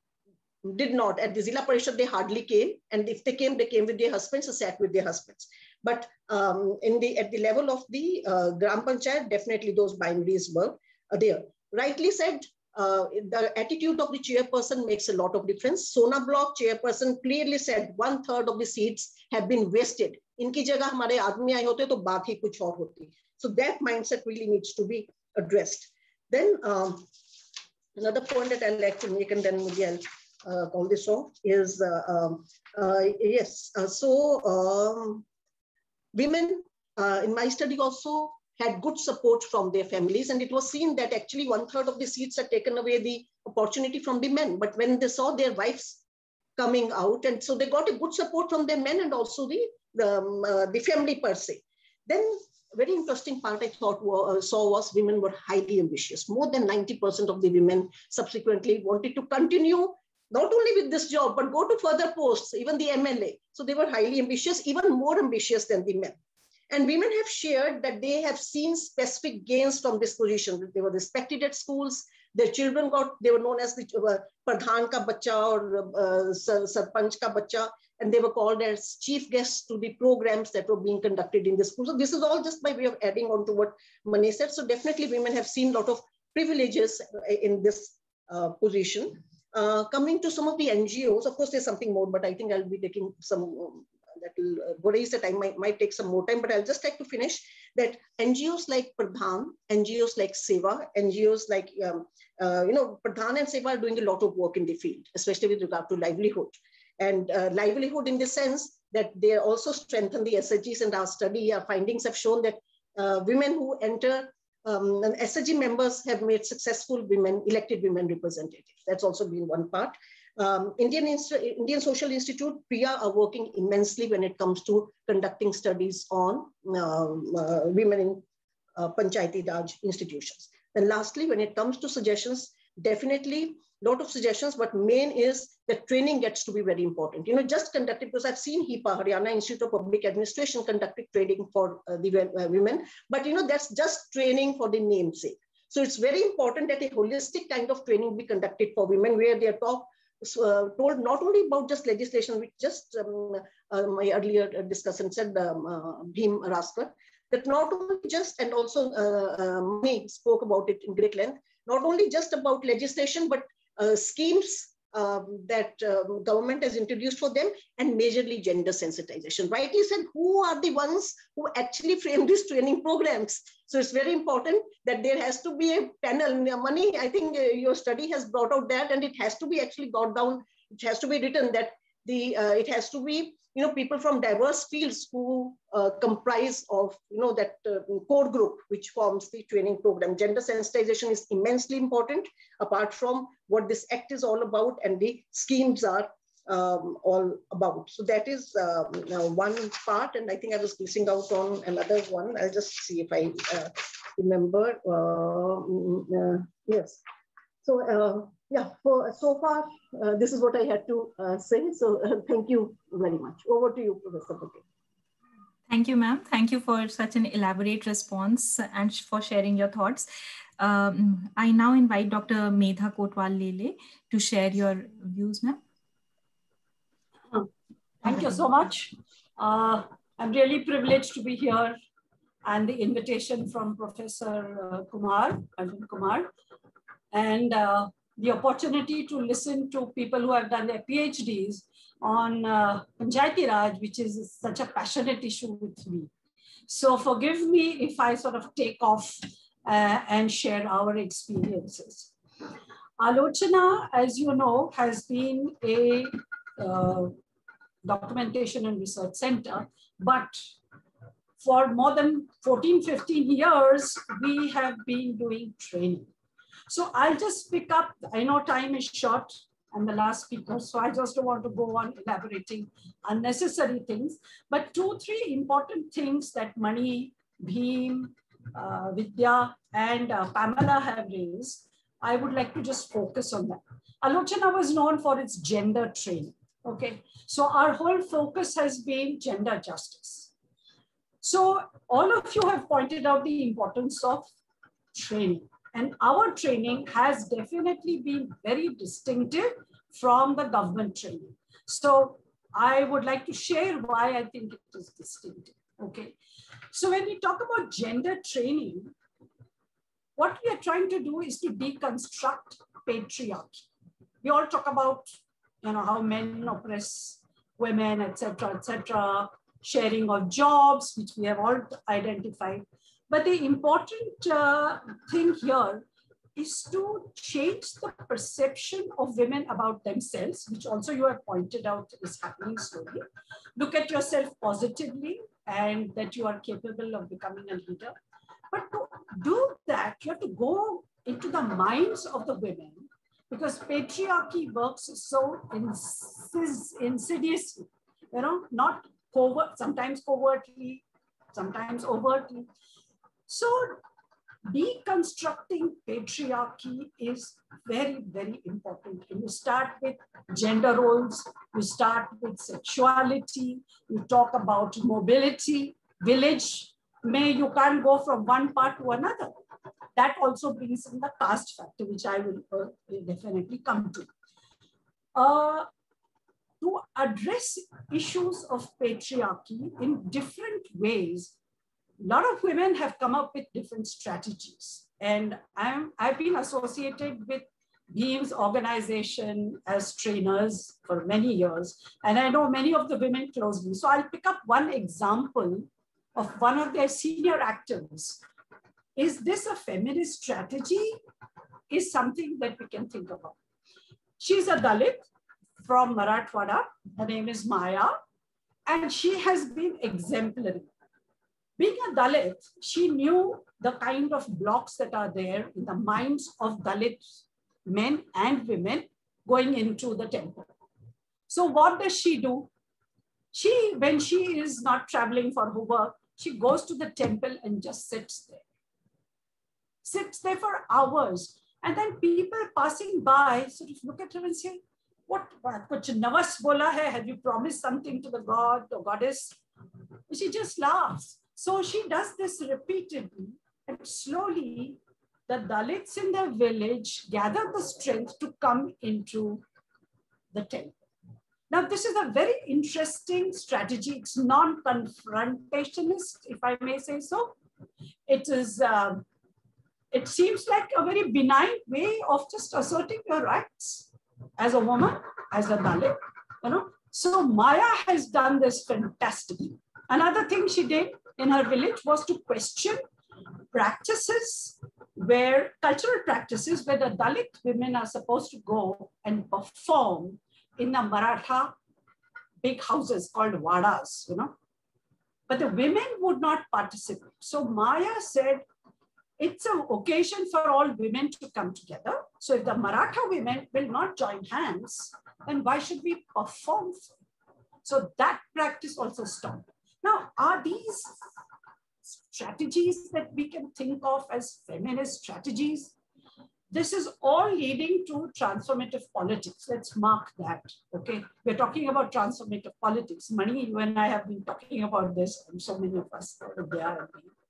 did not. At the Zilla Parishad, they hardly came. And if they came, they came with their husbands or sat with their husbands. But um, in the at the level of the uh, Gram Panchayat, definitely those binaries were uh, there. Rightly said, uh, the attitude of the chairperson makes a lot of difference. Sona block chairperson clearly said one third of the seats have been wasted. Inki jagah hamare aadmi aaye hote to baat hi kuch aur hoti. So that mindset really needs to be addressed. Then um, another point that I'd like to make, and then maybe I'll uh, call this off, is uh, um, uh, yes. Uh, so um, women uh, in my study also had good support from their families, and it was seen that actually one third of the seats had taken away the opportunity from the men. But when they saw their wives coming out, and so they got a good support from their men and also the the, um, uh, the family per se. Then very interesting part I thought uh, saw was women were highly ambitious. More than ninety percent of the women subsequently wanted to continue not only with this job, but go to further posts, even the M L A. So they were highly ambitious, even more ambitious than the men. And women have shared that they have seen specific gains from this position. They were respected at schools. Their children got, they were known as the uh, Pradhan ka bacha or uh, Sarpanch ka bacha. And they were called as chief guests to the programs that were being conducted in the school. So this is all just by way of adding on to what Mani said. So definitely women have seen a lot of privileges in this uh, position. Uh, coming to some of the N G Os, of course, there's something more, but I think I'll be taking some, um, that will uh, worries that I might, might take some more time, but I'll just like to finish that N G Os like Pradhan, N G Os like Seva, N G Os like, um, uh, you know, Pradhan and Seva are doing a lot of work in the field, especially with regard to livelihood. And uh, livelihood in the sense that they also strengthen the S H Gs, and our study, our findings have shown that uh, women who enter, um, and S H G members have made successful women, elected women representatives. That's also been one part. Um, Indian, Indian Social Institute, Priya, are working immensely when it comes to conducting studies on uh, uh, women in uh, Panchayati Raj institutions. And lastly, when it comes to suggestions, definitely a lot of suggestions, but main is that training gets to be very important. You know, just conducted, because I've seen HIPAA, Haryana Institute of Public Administration, conducted training for uh, the uh, women, but you know, that's just training for the namesake. So it's very important that a holistic kind of training be conducted for women, where they are taught, uh, told not only about just legislation, which just um, uh, my earlier discussant said, um, uh, Bhim Raskar, that not only just, and also uh, uh, Mani spoke about it in great length, not only just about legislation, but uh, schemes um, that uh, government has introduced for them, and majorly gender sensitization. Rightly said, who are the ones who actually frame these training programs? So it's very important that there has to be a panel. Mani, I think uh, your study has brought out that, and it has to be actually got down, it has to be written that the uh, it has to be, you know, people from diverse fields who uh, comprise of, you know, that uh, core group which forms the training program. Gender sensitization is immensely important, apart from what this act is all about and the schemes are um, all about. So that is uh, one part, and I think I was missing out on another one. I'll just see if I uh, remember. Uh, uh, yes. So uh, yeah, for, so far, uh, this is what I had to uh, say. So uh, thank you very much. Over to you, Professor Patel. Thank you, ma'am. Thank you for such an elaborate response and for sharing your thoughts. Um, I now invite Doctor Medha Kotwal Lele to share your views, ma'am. Thank you so much. Uh, I'm really privileged to be here, and the invitation from Professor uh, Kumar, Arjun Kumar, and uh, the opportunity to listen to people who have done their PhDs on uh, Panchayati Raj, which is such a passionate issue with me. So forgive me if I sort of take off uh, and share our experiences. Alochana, as you know, has been a uh, documentation and research center, but for more than fourteen, fifteen years, we have been doing training. So I'll just pick up, I know time is short, I'm the last speaker, so I just don't want to go on elaborating unnecessary things, but two, three important things that Mani, Bhim, uh, Vidya, and uh, Pamela have raised, I would like to just focus on that. Alochana was known for its gender training, okay? So our whole focus has been gender justice. So all of you have pointed out the importance of training. And our training has definitely been very distinctive from the government training. So I would like to share why I think it is distinctive, okay? So when we talk about gender training, what we are trying to do is to deconstruct patriarchy. We all talk about, you know, how men oppress women, et cetera, et cetera, sharing of jobs, which we have all identified. But the important uh, thing here is to change the perception of women about themselves, which also you have pointed out is happening slowly. Look at yourself positively and that you are capable of becoming a leader. But to do that, you have to go into the minds of the women, because patriarchy works so insid insidiously, you know, not covert, sometimes covertly, sometimes overtly. So deconstructing patriarchy is very, very important. And you start with gender roles, you start with sexuality, you talk about mobility, village, may you can't go from one part to another. That also brings in the caste factor, which I will uh, definitely come to. Uh, to address issues of patriarchy in different ways, a lot of women have come up with different strategies. And I'm, I've been associated with Bhim's organization as trainers for many years, and I know many of the women closely. So I'll pick up one example of one of their senior actors. Is this a feminist strategy? Is something that we can think about. She's a Dalit from Marathwada. Her name is Maya, and she has been exemplary. Being a Dalit, she knew the kind of blocks that are there in the minds of Dalit men and women going into the temple. So what does she do? She, when she is not traveling for her work, she goes to the temple and just sits there. Sits there for hours. And then people passing by sort of look at her and say, what, kuch navas bola hai? Have you promised something to the god or goddess? She just laughs. So she does this repeatedly, and slowly the Dalits in the village gather the strength to come into the temple. Now, this is a very interesting strategy. It's non-confrontationist, if I may say so. It is, uh, it seems like a very benign way of just asserting your rights as a woman, as a Dalit, you know. So Maya has done this fantastically. Another thing she did in her village was to question practices where, cultural practices where the Dalit women are supposed to go and perform in the Maratha big houses called Vadas, you know. But the women would not participate. So Maya said, it's an occasion for all women to come together. So if the Maratha women will not join hands, then why should we perform? So that practice also stopped. Now, are these strategies that we can think of as feminist strategies? This is all leading to transformative politics. Let's mark that, okay? We're talking about transformative politics. Mani, you and I have been talking about this, and so many of us are there.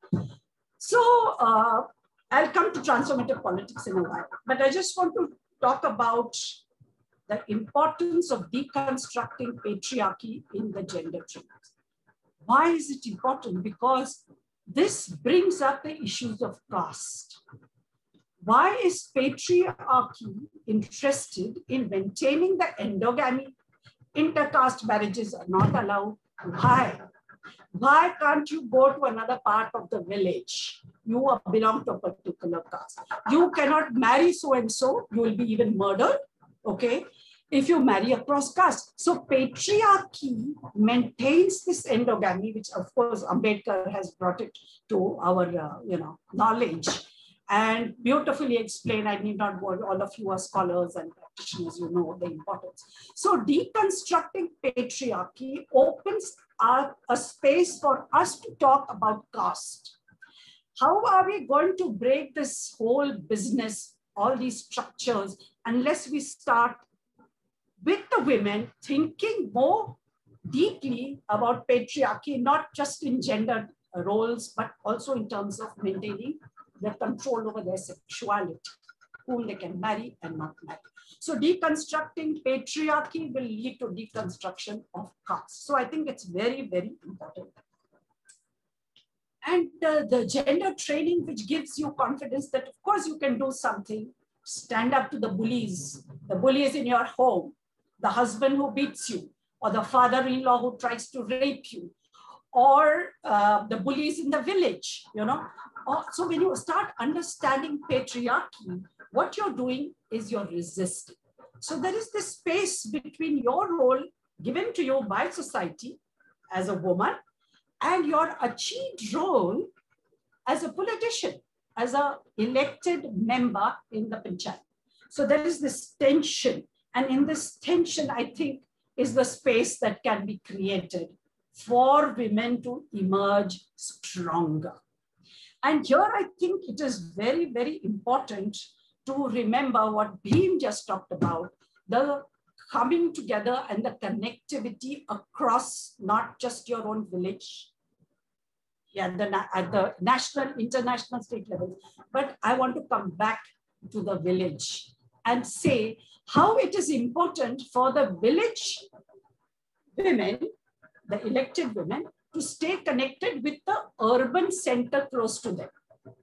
So uh, I'll come to transformative politics in a while, but I just want to talk about the importance of deconstructing patriarchy in the gender traits. Why is it important? Because this brings up the issues of caste. Why is patriarchy interested in maintaining the endogamy? Intercaste marriages are not allowed. Why? Why can't you go to another part of the village? You belong to a particular caste. You cannot marry so-and-so, you will be even murdered, okay? If you marry across caste. So patriarchy maintains this endogamy, which of course Ambedkar has brought it to our uh, you know, knowledge and beautifully explained. I need not go, all of you are scholars and practitioners, you know the importance. So deconstructing patriarchy opens up a space for us to talk about caste. How are we going to break this whole business, all these structures, unless we start with the women thinking more deeply about patriarchy, not just in gender roles, but also in terms of maintaining their control over their sexuality, whom they can marry and not marry. So deconstructing patriarchy will lead to deconstruction of caste. So I think it's very, very important. And uh, the gender training, which gives you confidence that of course you can do something, stand up to the bullies, the bullies in your home, the husband who beats you, or the father-in-law who tries to rape you, or uh, the bullies in the village, you know. Or, so when you start understanding patriarchy, what you're doing is you're resisting. So there is this space between your role given to you by society as a woman and your achieved role as a politician, as an elected member in the panchayat. So there is this tension. And in this tension, I think, is the space that can be created for women to emerge stronger. And here, I think it is very, very important to remember what Bhim just talked about, the coming together and the connectivity across not just your own village, yeah, the, at the national, international, state level, but I want to come back to the village and say how it is important for the village women, the elected women, to stay connected with the urban center close to them.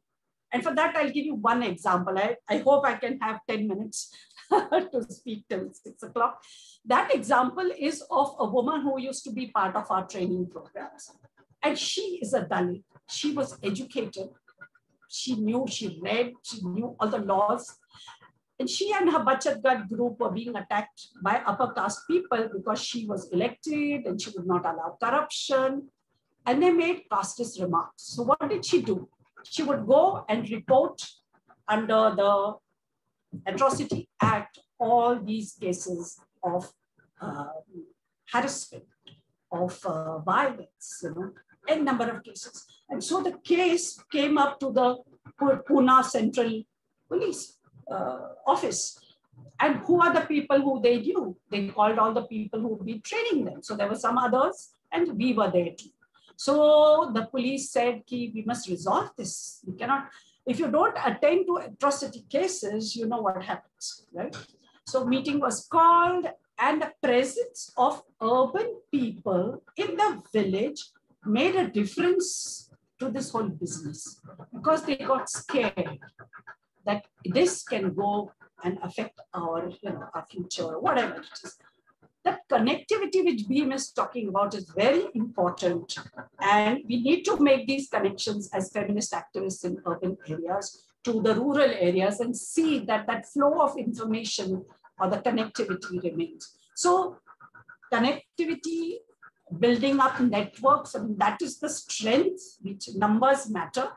And for that, I'll give you one example. I, I hope I can have ten minutes to speak till six o'clock. That example is of a woman who used to be part of our training programs. And she is a Dalit. She was educated. She knew, she read, she knew all the laws. And she and her Bachat Gat group were being attacked by upper caste people because she was elected and she would not allow corruption. And they made casteist remarks. So what did she do? She would go and report under the Atrocity Act all these cases of uh, harassment, of uh, violence, you know, a number of cases. And so the case came up to the Pune Central Police uh, Office. And who are the people who they knew? They called all the people who would be training them. So there were some others, and we were there too. So the police said, we must resolve this. We cannot, if you don't attend to atrocity cases, you know what happens, right? So meeting was called, and the presence of urban people in the village made a difference to this whole business, because they got scared that this can go and affect our, you know, our future, whatever it is. That connectivity which Bhim is talking about is very important, and we need to make these connections as feminist activists in urban areas to the rural areas and see that that flow of information or the connectivity remains. So connectivity, building up networks, I mean, that is the strength, which numbers matter.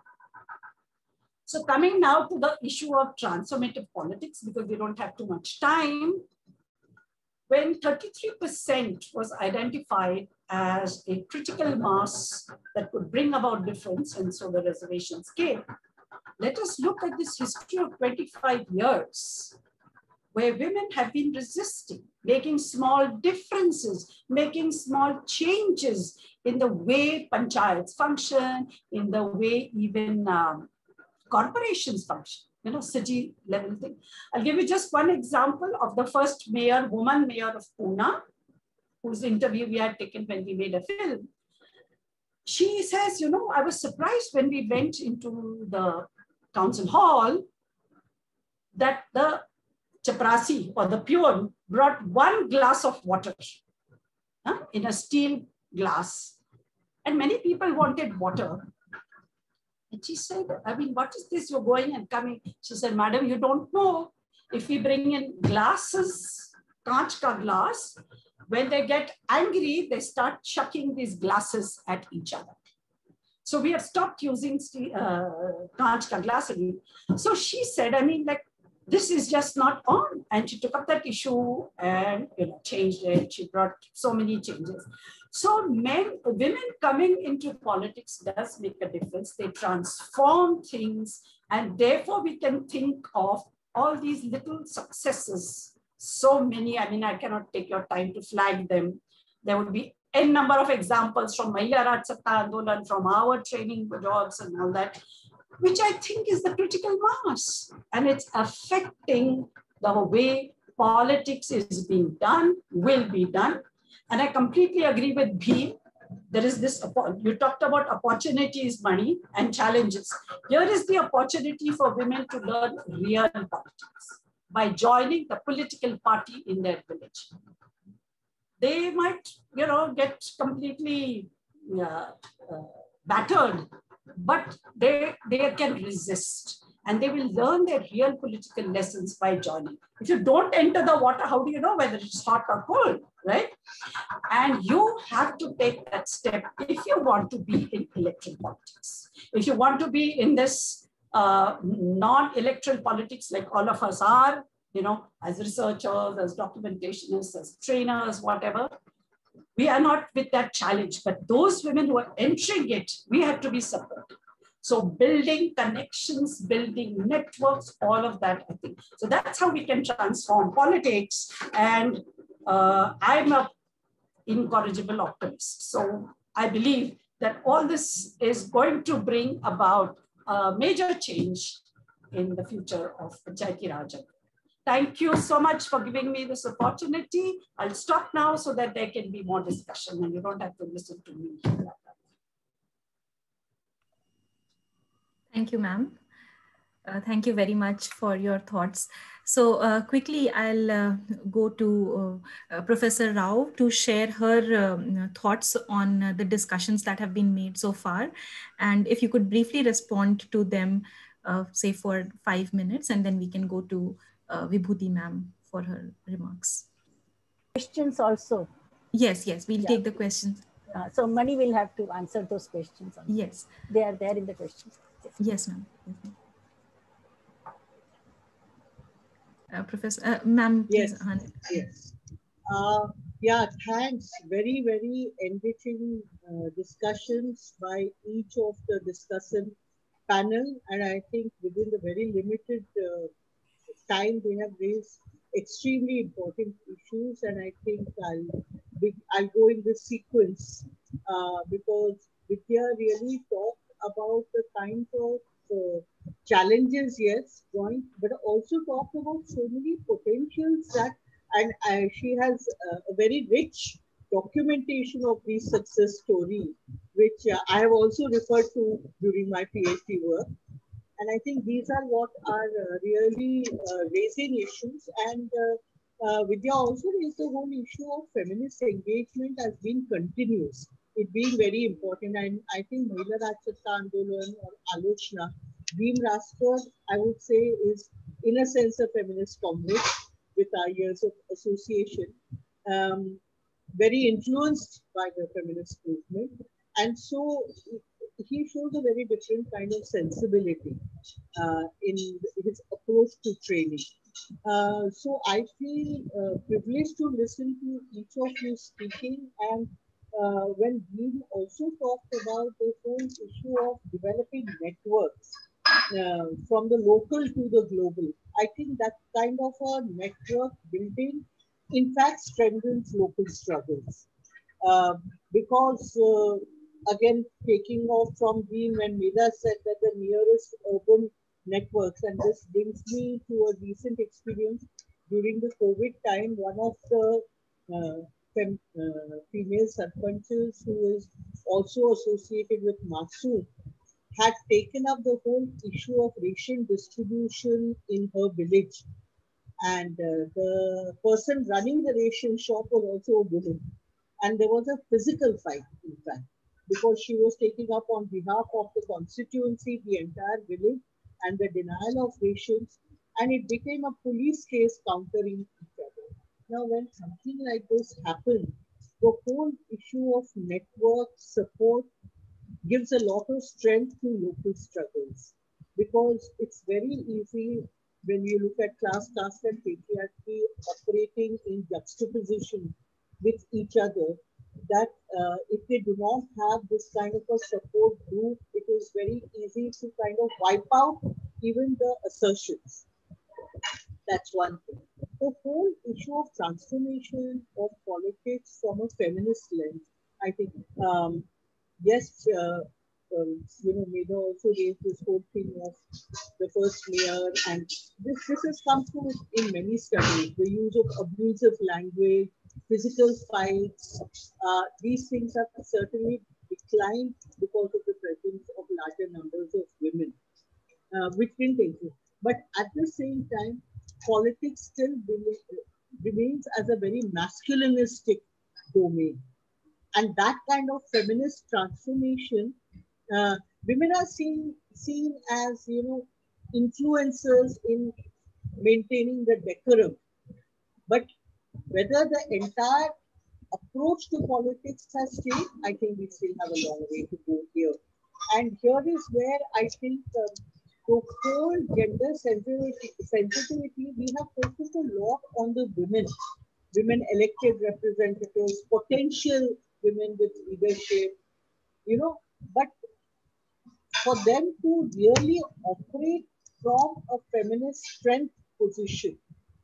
So coming now to the issue of transformative politics, because we don't have too much time. When thirty-three percent was identified as a critical mass that could bring about difference, and so the reservations came, let us look at this history of twenty-five years, where women have been resisting, making small differences, making small changes in the way panchayats function, in the way even um, corporations function. You know, city level thing. I'll give you just one example of the first mayor, woman mayor of Pune, whose interview we had taken when we made a film. She says, you know, I was surprised when we went into the council hall that the chaprasi or the peon brought one glass of water huh, in a steel glass. And many people wanted water. And she said, I mean, what is this? You're going and coming. She said, madam, you don't know. If we bring in glasses, kaanch ka glass, when they get angry, they start chucking these glasses at each other. So we have stopped using uh, kaanch ka glass again. So she said, I mean, like, this is just not on. And she took up that issue and, you know, changed it. She brought so many changes. So men, women coming into politics does make a difference. They transform things, and therefore we can think of all these little successes. So many, I mean, I cannot take your time to flag them. There would be a number of examples from Mahila Raj Satta Andolan, from our training jobs and all that, which I think is the critical mass. And it's affecting the way politics is being done, will be done. And I completely agree with Bhim. There is this, you talked about opportunities, money, and challenges. Here is the opportunity for women to learn real politics by joining the political party in their village. They might, you know, get completely uh, uh, battered, but they, they can resist. And they will learn their real political lessons by joining. If you don't enter the water, how do you know whether it's hot or cold, right? And you have to take that step if you want to be in electoral politics. If you want to be in this uh, non-electoral politics like all of us are, you know, as researchers, as documentationists, as trainers, whatever, we are not with that challenge. But those women who are entering it, we have to be supported. So building connections, building networks, all of that, I think. So that's how we can transform politics. And uh, I'm an incorrigible optimist. So I believe that all this is going to bring about a major change in the future of Panchayati Raj. Thank you so much for giving me this opportunity. I'll stop now so that there can be more discussion and you don't have to listen to me. Thank you, ma'am. Uh, thank you very much for your thoughts. So uh, quickly, I'll uh, go to uh, uh, Professor Rao to share her um, thoughts on uh, the discussions that have been made so far. And if you could briefly respond to them, uh, say for five minutes, and then we can go to uh, Vibhuti ma'am for her remarks. Questions also. Yes, yes, we'll Yeah. take the questions. Uh, so Mani will have to answer those questions. Also. Yes. They are there in the questions. Yes, yes ma'am. Yes, ma Uh, Professor, uh, ma'am, please. Yes, yes. Uh, yeah, thanks. Very, very enriching uh, discussions by each of the discussant panel. And I think within the very limited uh, time, they have raised extremely important issues. And I think I'll, be, I'll go in this sequence uh, because Vidya really talked about the kinds of uh, challenges, yes, joint, but also talked about so many potentials that, and uh, she has uh, a very rich documentation of these success stories, which uh, I have also referred to during my PhD work. And I think these are what are uh, really uh, raising issues. And uh, uh, Vidya also raised the whole issue of feminist engagement as being continuous. It being very important. And I think Mahila Rajsatta Andolan or Alochna, Bhim Raskar, I would say, is in a sense a feminist comrade with our years of association. Um, very influenced by the feminist movement. And so he shows a very different kind of sensibility uh, in his approach to training. Uh, so I feel uh, privileged to listen to each of you speaking. And uh, when we also talked about the whole issue of developing networks uh, from the local to the global, I think that kind of a network building in fact strengthens local struggles. Uh, because uh, again, taking off from Green when Meda said that the nearest urban networks, and this brings me to a recent experience during the COVID time. One of the uh, fem, uh, female sarpanchs who is also associated with Masood had taken up the whole issue of ration distribution in her village. And uh, the person running the ration shop was also a woman. And there was a physical fight, in fact, because she was taking up on behalf of the constituency, the entire village, and the denial of rations. And it became a police case countering each other. Now, when something like this happens, the whole issue of network support gives a lot of strength to local struggles, because it's very easy when you look at class, caste, and patriarchy operating in juxtaposition with each other, that uh, if they do not have this kind of a support group, it is very easy to kind of wipe out even the assertions. That's one thing. The whole issue of transformation of politics from a feminist lens, I think, um, yes, uh, um, you know, Meda also raised this whole thing of the first mayor, and this, this has come through in many studies, the use of abusive language, physical fights, uh, these things have certainly declined because of the presence of larger numbers of women, uh, which didn't exist. But at the same time, politics still remains as a very masculinistic domain. And that kind of feminist transformation, uh, women are seen, seen as, you know, influencers in maintaining the decorum. But whether the entire approach to politics has changed, I think we still have a long way to go here. And here is where I think uh, the whole gender sensitivity, sensitivity, we have focused a lot on the women, women elected representatives, potential women with leadership, you know, but for them to really operate from a feminist strength position,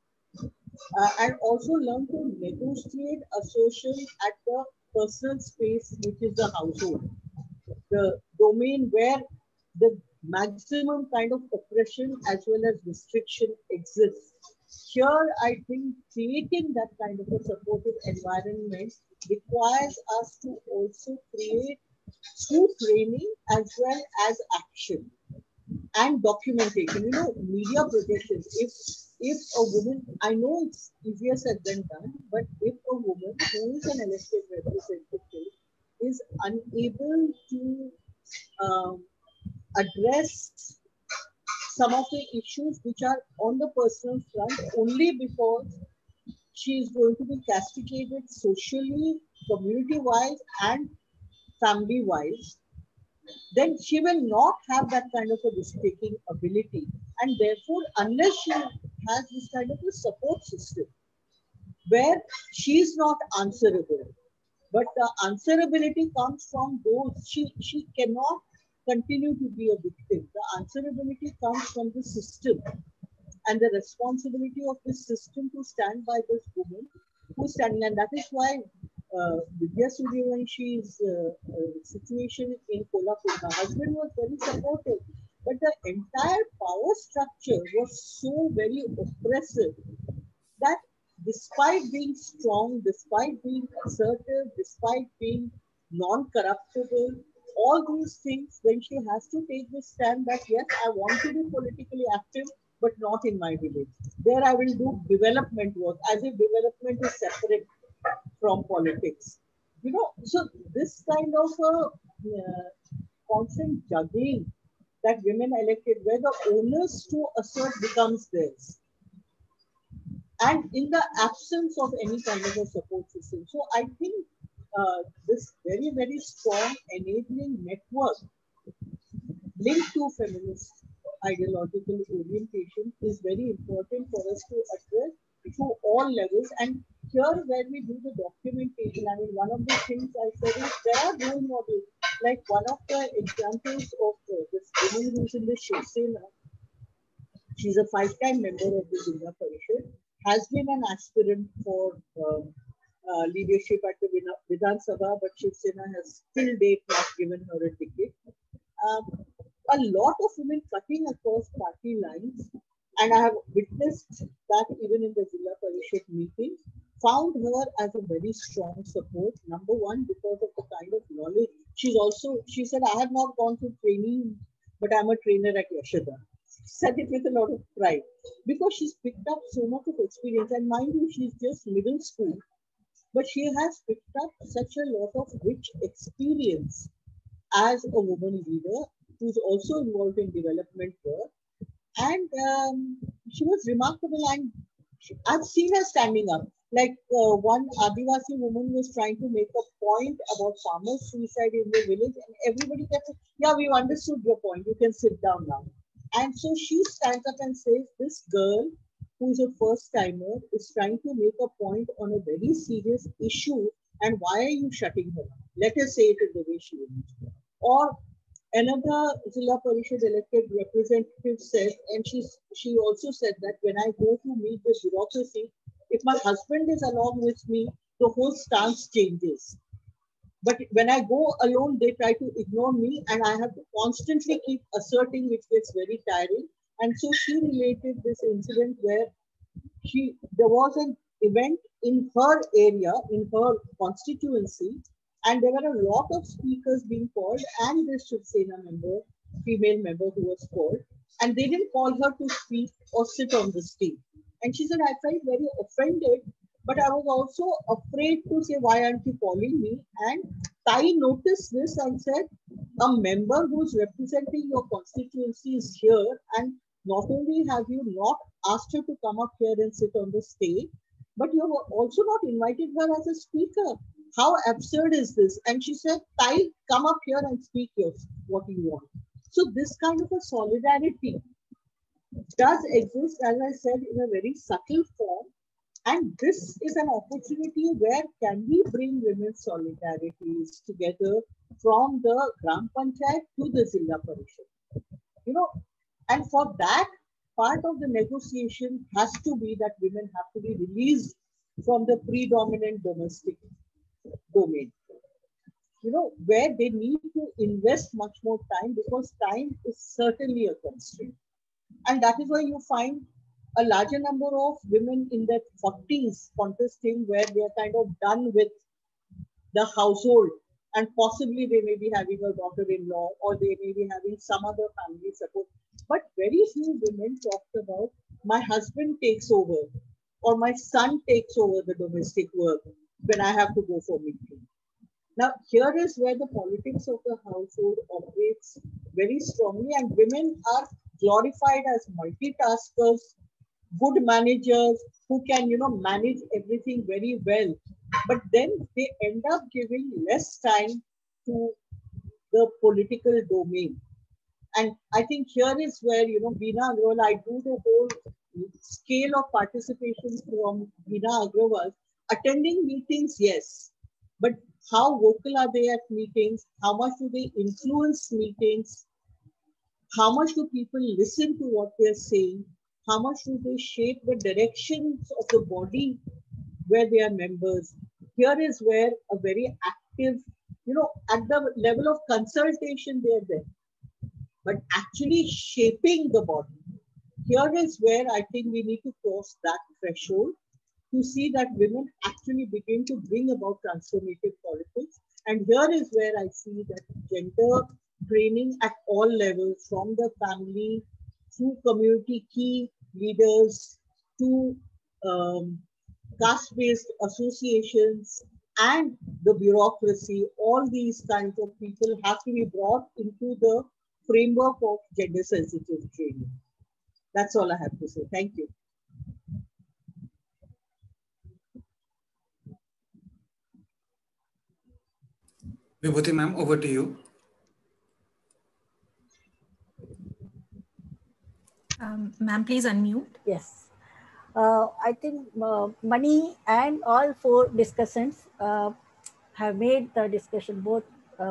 Uh, and also learn to negotiate assertion at the personal space, which is the household, the domain where the maximum kind of oppression as well as restriction exists. Here, I think creating that kind of a supportive environment requires us to also create through training as well as action. and documentation. You know, media projection. If if a woman, I know it's easier said than done, but if a woman who is an elected representative is unable to um, address some of the issues which are on the personal front only because she is going to be castigated socially, community-wise, and family-wise, then she will not have that kind of a risk-taking ability. And therefore, unless she has this kind of a support system where she is not answerable, but the answerability comes from those, she, she cannot continue to be a victim. The answerability comes from the system and the responsibility of the system to stand by this woman who's standing. And that is why uh, Vidya Suryawanshi's uh, uh, situation in Kolhapur, her husband was very supportive, but the entire power structure was so very oppressive that despite being strong, despite being assertive, despite being non-corruptible, all these things, when she has to take this stand that yes, I want to be politically active, but not in my village. There I will do development work, as if development is separate from politics. You know, so this kind of a uh, constant juggling that women elected, where the onus to assert becomes theirs. And in the absence of any kind of a support system. So I think uh, this very, very strong enabling network linked to feminist ideological orientation is very important for us to address to all levels. And here where we do the documentation, I mean, one of the things I said is there are role models. Like one of the examples of uh, this woman who's in the Shiv Sena, she's a five-time member of the Jilla Parishad, has been an aspirant for um, uh, leadership at the Vidhan Sabha, but Shiv Sena has till date not given her a ticket. Um, a lot of women cutting across party lines, and I have witnessed that even in the Jilla Parishad meeting, found her as a very strong support. Number one, because of the kind of knowledge. She's also, she said, I have not gone through training, but I'm a trainer at Yashoda. Said it with a lot of pride because she's picked up so much of experience, and mind you, she's just middle school, but she has picked up such a lot of rich experience as a woman leader who's also involved in development work, and um, she was remarkable. And she, I've seen her standing up. Like uh, one Adivasi woman was trying to make a point about farmer suicide in the village, and everybody kept saying, "Yeah, we've understood your point. You can sit down now." And so she stands up and says, this girl who is a first timer is trying to make a point on a very serious issue, and why are you shutting her up? Let her say it in the way she is. Or another Jilla Parishad elected representative said, and she, she also said that when I go to meet the bureaucracy, if my husband is along with me, the whole stance changes. But when I go alone, they try to ignore me, and I have to constantly keep asserting, which gets very tiring. And so she related this incident where she there was an event in her area, in her constituency, and there were a lot of speakers being called, and this Shiv Sena member, female member who was called, and they didn't call her to speak or sit on the stage. And she said, I felt very offended, but I was also afraid to say, why aren't you calling me? And Tai noticed this and said, a member who's representing your constituency is here, and not only have you not asked her to come up here and sit on the stage, but you have also not invited her as a speaker. How absurd is this? And she said, Tai, come up here and speak your, what you want. So this kind of a solidarity does exist, as I said, in a very subtle form. And this is an opportunity where can we bring women's solidarities together from the Gram Panchayat to the Jilla Parishad. You know, and for that, part of the negotiation has to be that women have to be released from the predominant domestic domain. You know, where they need to invest much more time, because time is certainly a constraint. And that is why you find a larger number of women in their forties contesting, where they are kind of done with the household, and possibly they may be having a daughter-in-law, or they may be having some other family support. But very few women talked about my husband takes over or my son takes over the domestic work when I have to go for meeting. Now, here is where the politics of the household operates very strongly, and women are glorified as multitaskers, good managers who can, you know, manage everything very well. But then they end up giving less time to the political domain. And I think here is where, you know, Veena Agrawal, I do the whole scale of participation from Veena Agrawal. Attending meetings, yes. But how vocal are they at meetings? How much do they influence meetings? How much do people listen to what they're saying? How much do they shape the directions of the body where they are members? Here is where a very active, you know, at the level of consultation, they're there. But actually shaping the body. Here is where I think we need to cross that threshold to see that women actually begin to bring about transformative politics. And here is where I see that gender training at all levels, from the family, through community key leaders, to um, caste-based associations, and the bureaucracy, all these kinds of people have to be brought into the framework of gender sensitive training. That's all I have to say. Thank you. Vibhuti ma'am, over to you. Um, ma'am, please unmute. Yes. Uh, I think uh, Mani and all four discussants uh, have made the discussion, both uh,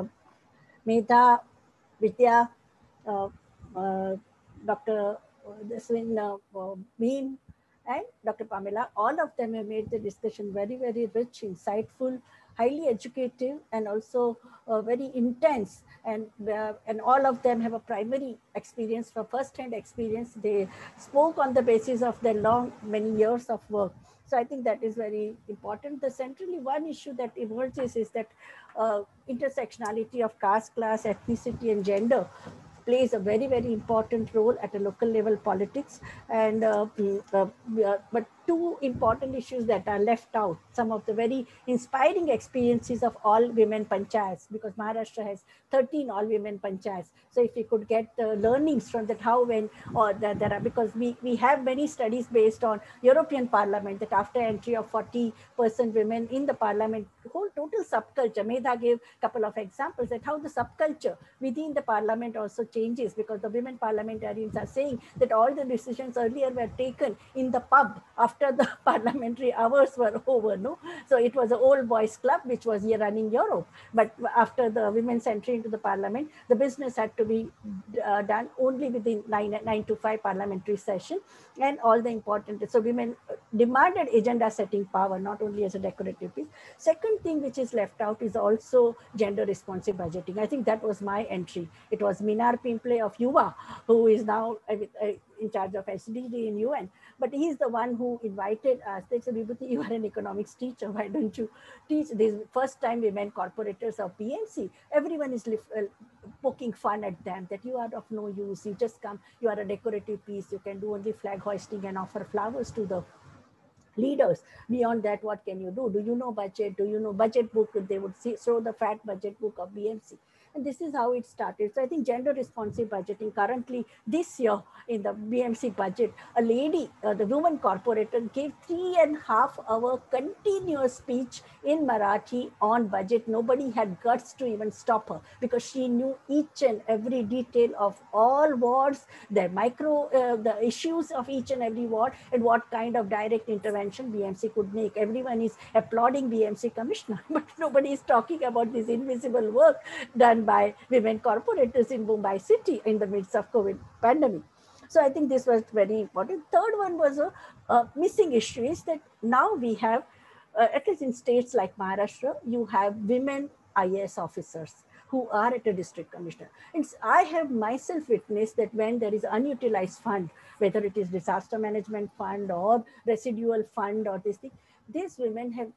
Medha, Vidya, uh, uh, Doctor Deswin uh, Bean, and Doctor Pamela. All of them have made the discussion very, very rich, insightful, highly educative, and also uh, very intense. And, uh, and all of them have a primary experience, for first-hand experience. They spoke on the basis of their long, many years of work. So I think that is very important. The centrally one issue that emerges is that uh, intersectionality of caste, class, ethnicity, and gender plays a very, very important role at a local level politics. And uh, uh, but two important issues that are left out, some of the very inspiring experiences of all women panchayats, because Maharashtra has thirteen all women panchayats. So if we could get the learnings from that, how when or that there are, because we, we have many studies based on European Parliament, that after entry of forty percent women in the Parliament, whole total subculture, Medha gave a couple of examples that how the subculture within the Parliament also changes, because the women parliamentarians are saying that all the decisions earlier were taken in the pub after the parliamentary hours were over. No, so it was an old boys club which was here running Europe, but after the women's entry into the Parliament, the business had to be uh, done only within nine, nine to five parliamentary session, and all the important, so women demanded agenda setting power, not only as a decorative piece. Second thing which is left out is also gender responsive budgeting. I think that was my entry. It was Minar Pimple of Yuva, who is now uh, in charge of S D G in U N. But he's the one who invited us. They said, Vibhuti, you are an economics teacher. Why don't you teach this? First time women corporators of B M C. Everyone is uh, poking fun at them that you are of no use. You just come, you are a decorative piece. You can do only flag hoisting and offer flowers to the leaders. Beyond that, what can you do? Do you know budget? Do you know budget book? They would see, show the fat budget book of B M C. And this is how it started. So I think gender responsive budgeting, currently this year in the B M C budget, a lady, uh, the woman corporator, gave three and a half hour continuous speech in Marathi on budget. Nobody had guts to even stop her, because she knew each and every detail of all wards, the micro, uh, the issues of each and every ward, and what kind of direct intervention B M C could make. Everyone is applauding B M C commissioner, but nobody is talking about this invisible work done by women corporators in Mumbai city in the midst of COVID pandemic. So I think this was very important. Third one was a, a missing issue is that now we have, uh, at least in states like Maharashtra, you have women I A S officers who are at a district commissioner. And I have myself witnessed that when there is unutilized fund, whether it is disaster management fund or residual fund or this thing, these women have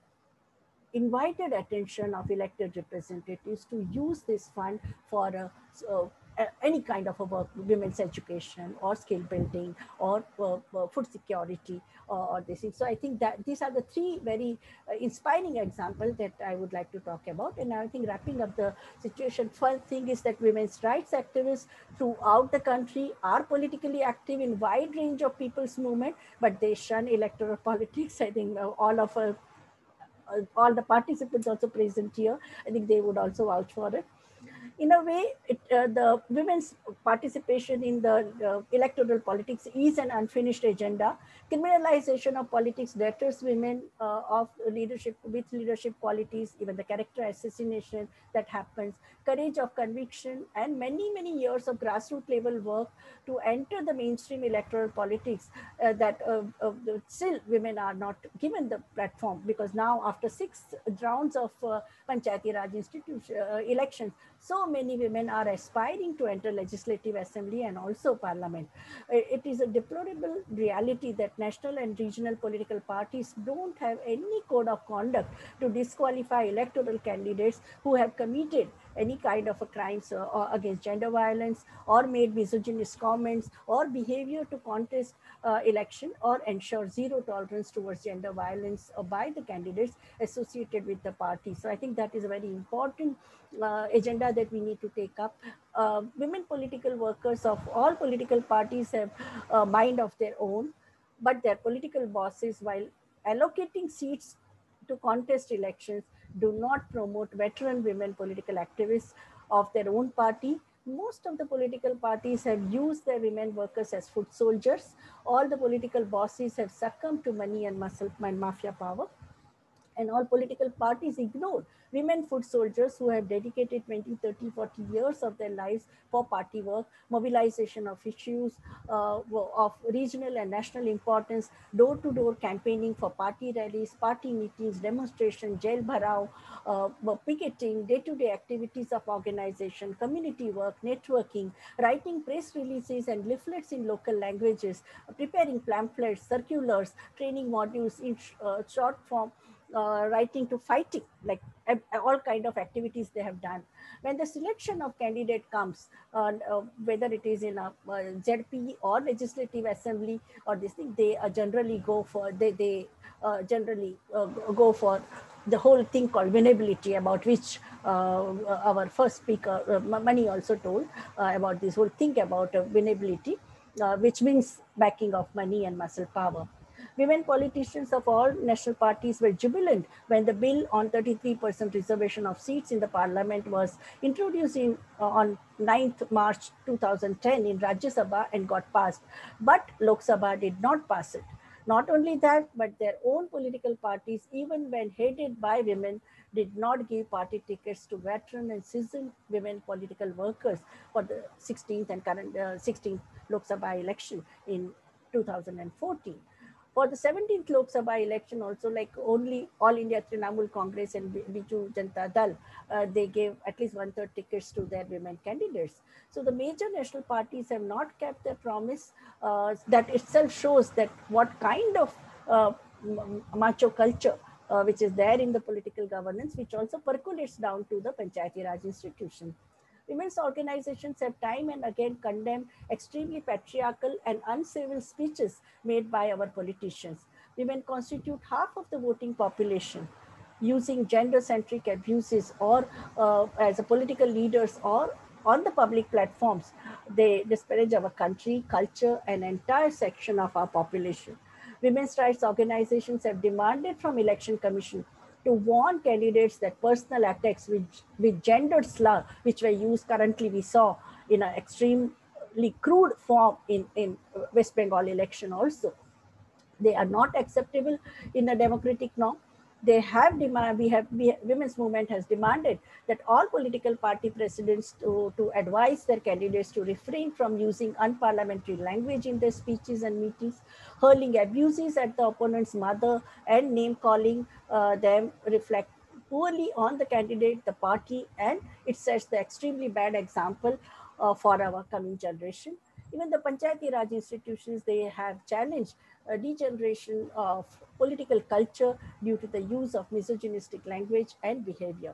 invited attention of elected representatives to use this fund for uh, so uh, any kind of a work, women's education or skill building or uh, uh, food security or, or this thing. So I think that these are the three very uh, inspiring examples that I would like to talk about. And I think wrapping up the situation, first thing is that women's rights activists throughout the country are politically active in wide range of people's movement, but they shun electoral politics. I think uh, all of us, uh, all the participants also present here, I think they would also vouch for it. In a way, it, uh, the women's participation in the uh, electoral politics is an unfinished agenda. Criminalization of politics deterrs women uh, of leadership with leadership qualities, even the character assassination that happens, courage of conviction, and many, many years of grassroots level work to enter the mainstream electoral politics uh, that uh, uh, still women are not given the platform, because now after six rounds of uh, Panchayati Raj institution uh, elections, so many women are aspiring to enter legislative assembly and also parliament. It is a deplorable reality that national and regional political parties don't have any code of conduct to disqualify electoral candidates who have committed any kind of a crimes uh, against gender violence or made misogynist comments or behavior to contest uh, election, or ensure zero tolerance towards gender violence uh, by the candidates associated with the party. So I think that is a very important uh, agenda that we need to take up. Uh, women political workers of all political parties have a mind of their own, but their political bosses, while allocating seats to contest elections, do not promote veteran women political activists of their own party. Most of the political parties have used their women workers as foot soldiers. All the political bosses have succumbed to money and muscle and mafia power. And all political parties ignore women foot soldiers who have dedicated twenty, thirty, forty years of their lives for party work, mobilization of issues uh, of regional and national importance, door-to-door campaigning for party rallies, party meetings, demonstrations, jail bharao, uh, picketing, day-to-day activities of organization, community work, networking, writing press releases and leaflets in local languages, preparing pamphlets, circulars, training modules in uh, short form, Uh, writing to fighting, like uh, all kind of activities they have done. When the selection of candidate comes, uh, uh, whether it is in a uh, Z P or legislative assembly or this thing, they uh, generally go for, they, they uh, generally uh, go for the whole thing called winnability, about which uh, our first speaker, uh, Mani, also told uh, about this whole thing about uh, winnability, uh, which means backing of money and muscle power. Women politicians of all national parties were jubilant when the bill on thirty-three percent reservation of seats in the parliament was introduced in, uh, on ninth March two thousand ten in Rajya Sabha and got passed. But Lok Sabha did not pass it. Not only that, but their own political parties, even when headed by women, did not give party tickets to veteran and seasoned women political workers for the sixteenth and current uh, sixteenth Lok Sabha election in two thousand fourteen. For the seventeenth Lok Sabha election also, like only All India Trinamool Congress and Biju Janata Dal, uh, they gave at least one-third tickets to their women candidates. So the major national parties have not kept their promise. Uh, that itself shows that what kind of uh, macho culture uh, which is there in the political governance, which also percolates down to the Panchayati Raj institution. Women's organizations have time and again condemned extremely patriarchal and uncivil speeches made by our politicians. Women constitute half of the voting population. Using gender-centric abuses or uh, as a political leaders or on the public platforms, they disparage our country, culture, and entire section of our population. Women's rights organizations have demanded from Election Commission to warn candidates that personal attacks with, with gendered slur, which were used currently, we saw in an extremely crude form in, in West Bengal election also. They are not acceptable in a democratic norm. They have demand, we have, we, women's movement has demanded that all political party presidents to, to advise their candidates to refrain from using unparliamentary language in their speeches and meetings, hurling abuses at the opponent's mother and name calling uh, them reflect poorly on the candidate, the party, and it sets the extremely bad example uh, for our coming generation. Even the Panchayati Raj institutions, they have challenged a degeneration of political culture due to the use of misogynistic language and behavior.